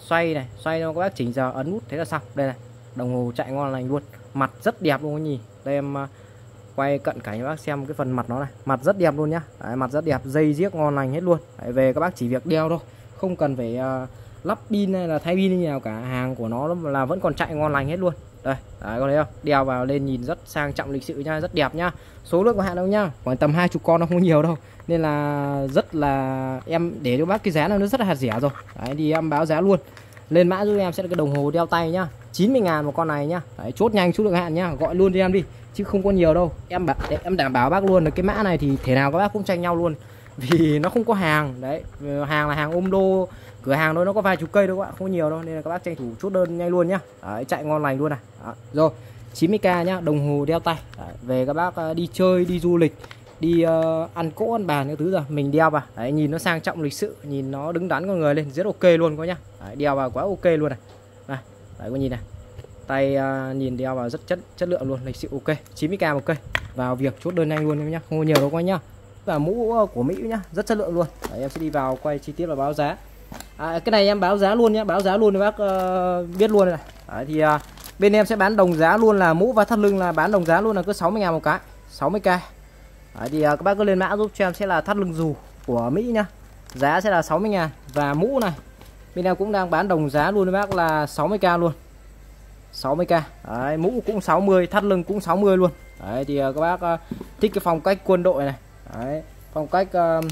xoay này, xoay cho các bác chỉnh giờ ấn nút thế là xong. Đây này, đồng hồ chạy ngon lành luôn, mặt rất đẹp luôn các nhìn. Đây em uh, quay cận cảnh cho bác xem cái phần mặt nó này, mặt rất đẹp luôn nhá. Đấy, mặt rất đẹp, dây giếc ngon lành hết luôn. Đấy, về các bác chỉ việc đeo thôi, không cần phải uh, lắp pin hay là thay pin như nào cả, hàng của nó là vẫn còn chạy ngon lành hết luôn. Đây, đấy, có thấy không? Đeo vào lên nhìn rất sang trọng lịch sự nha, rất đẹp nhá. Số lượng có hạn đâu nhá, khoảng tầm hai chục con, nó không nhiều đâu, nên là rất là em để cho bác cái giá nó rất là hạt rẻ rồi. Đấy, thì em báo giá luôn. Lên mã giúp em sẽ là cái đồng hồ đeo tay nhá, chín mươi ngàn một con này nhá. Đấy, chốt nhanh số lượng hạn nhá, gọi luôn cho em đi chứ không có nhiều đâu. Em bảo em đảm bảo bác luôn là cái mã này thì thể nào các bác cũng tranh nhau luôn, vì nó không có hàng. Đấy, hàng là hàng ôm đô, cửa hàng thôi, nó có vài chục cây đâu các bạn, không nhiều đâu, nên là các bác tranh thủ chốt đơn nhanh luôn nhá. Đấy, chạy ngon lành luôn này. Đó. Rồi chín mươi k nhá, đồng hồ đeo tay. Đấy, về các bác đi chơi, đi du lịch, đi uh, ăn cỗ ăn bàn những thứ rồi mình đeo vào. Đấy, nhìn nó sang trọng lịch sự, nhìn nó đứng đắn con người lên, rất ok luôn có nhá. Đấy, đeo vào quá ok luôn này. Này, đấy có nhìn này, tay uh, nhìn đeo vào rất chất chất lượng luôn, lịch sự ok. chín mươi k một cây, vào việc chốt đơn nhanh luôn nhá, không có nhiều đâu coi nhá. Và mũ của Mỹ nhá, rất chất lượng luôn. Đấy, em sẽ đi vào quay chi tiết và báo giá. À, cái này em báo giá luôn nhá, báo giá luôn để bác uh, biết luôn này. Đấy, thì uh, bên em sẽ bán đồng giá luôn, là mũ và thắt lưng là bán đồng giá luôn, là cứ sáu mươi ngàn một cái, sáu mươi k. Đấy, thì uh, các bác cứ lên mã giúp cho em sẽ là thắt lưng dù của Mỹ nhá, giá sẽ là sáu mươi ngàn. Và mũ này bên em cũng đang bán đồng giá luôn với bác là sáu mươi k luôn, sáu mươi k. Đấy, mũ cũng sáu mươi, thắt lưng cũng sáu mươi luôn. Đấy, thì uh, các bác uh, thích cái phong cách quân đội này. Đấy, phong cách uh,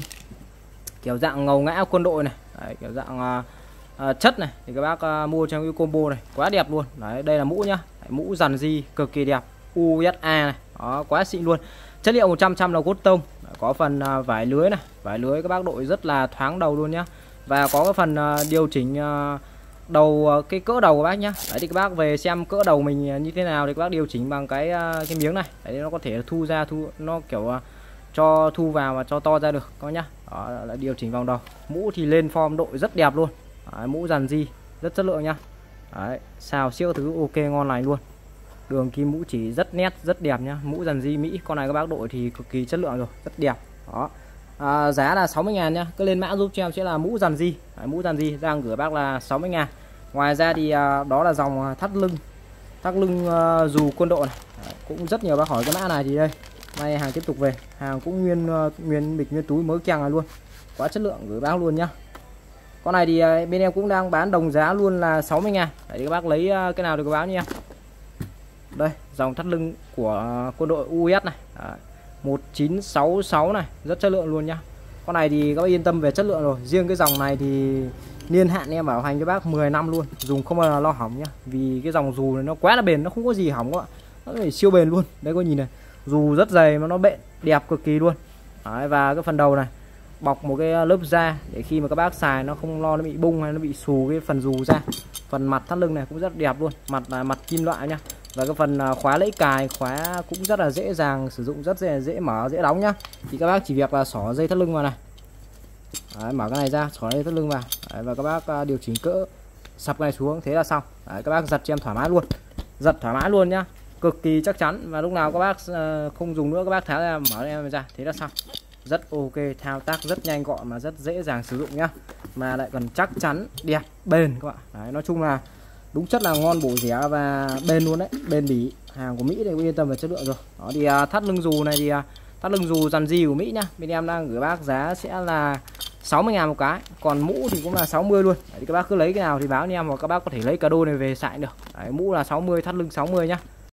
kiểu dạng ngầu ngã quân đội này. Đấy, kiểu dạng uh, uh, chất này thì các bác uh, mua trong cái combo này quá đẹp luôn. Đấy, đây là mũ nhá. Đấy, mũ dàn di cực kỳ đẹp, u ét a này, đó, quá xịn luôn. Chất liệu một trăm phần trăm là cốt tông. Đấy, có phần uh, vải lưới này, vải lưới các bác đội rất là thoáng đầu luôn nhá. Và có cái phần uh, điều chỉnh uh, đầu, uh, cái cỡ đầu của bác nhá. Đấy, thì các bác về xem cỡ đầu mình như thế nào thì các bác điều chỉnh bằng cái uh, cái miếng này. Đấy, nó có thể thu ra, thu nó kiểu uh, cho thu vào và cho to ra được có nhá. Đó là điều chỉnh vòng đầu. Mũ thì lên form đội rất đẹp luôn. Đấy, mũ dàn di rất chất lượng nhá. Đấy, xào siêu thứ ok ngon lành luôn. Đường kim mũ chỉ rất nét, rất đẹp nhá. Mũ dàn di Mỹ, con này các bác đội thì cực kỳ chất lượng rồi, rất đẹp. Đó. À, giá là sáu mươi ngàn nhá. Cứ lên mã giúp cho em sẽ là mũ dàn di. Đấy, mũ dàn di đang gửi bác là sáu mươi ngàn. Ngoài ra thì à, đó là dòng thắt lưng, thắt lưng uh, dù quân đội này. Đấy, cũng rất nhiều bác hỏi cái mã này thì đây. Nay hàng tiếp tục về, hàng cũng nguyên uh, nguyên bịch nguyên túi mới keng này luôn, quá chất lượng, gửi bác luôn nhá. Con này thì uh, bên em cũng đang bán đồng giá luôn là sáu mươi ngàn. Đấy, các bác lấy uh, cái nào được báo nha. Đây, dòng thắt lưng của uh, quân đội u ét này. Đấy, một chín sáu sáu này, rất chất lượng luôn nhá. Con này thì các bác yên tâm về chất lượng rồi. Riêng cái dòng này thì niên hạn em bảo hành cho bác mười năm luôn, dùng không bao giờ lo hỏng nhá. Vì cái dòng dù này nó quá là bền, nó không có gì hỏng các bạn. Nó phải siêu bền luôn. Đấy, có nhìn này, dù rất dày mà nó bện đẹp cực kỳ luôn. Đấy, và cái phần đầu này bọc một cái lớp da để khi mà các bác xài nó không lo nó bị bung hay nó bị xù cái phần dù ra. Phần mặt thắt lưng này cũng rất đẹp luôn, mặt là mặt kim loại nhá. Và cái phần khóa lẫy cài, khóa cũng rất là dễ dàng sử dụng, rất dễ, dễ mở, dễ đóng nhá. Thì các bác chỉ việc là xỏ dây thắt lưng vào này. Đấy, mở cái này ra, xỏ dây thắt lưng vào. Đấy, và các bác điều chỉnh cỡ, sập cái này xuống, thế là xong. Đấy, các bác giật cho em thoải mái luôn, giật thoải mái luôn nhá, cực kỳ chắc chắn. Và lúc nào các bác không dùng nữa các bác tháo ra, mở em ra, thế là xong. Rất ok, thao tác rất nhanh gọn mà rất dễ dàng sử dụng nhá, mà lại còn chắc chắn, đẹp, bền các bạn. Đấy, nói chung là đúng chất là ngon, bổ rẻ và bền luôn đấy, bền bỉ. Hàng của Mỹ thì cũng yên tâm về chất lượng rồi. Đó thì uh, thắt lưng dù này thì uh, thắt lưng dù dàn di của Mỹ nhá, bên em đang gửi bác giá sẽ là sáu mươi ngàn một cái. Còn mũ thì cũng là sáu mươi luôn. Đấy, thì các bác cứ lấy cái nào thì báo anh em, hoặc các bác có thể lấy cả đôi này về xài được. Đấy, mũ là sáu mươi, thắt lưng sáu mươi nhá.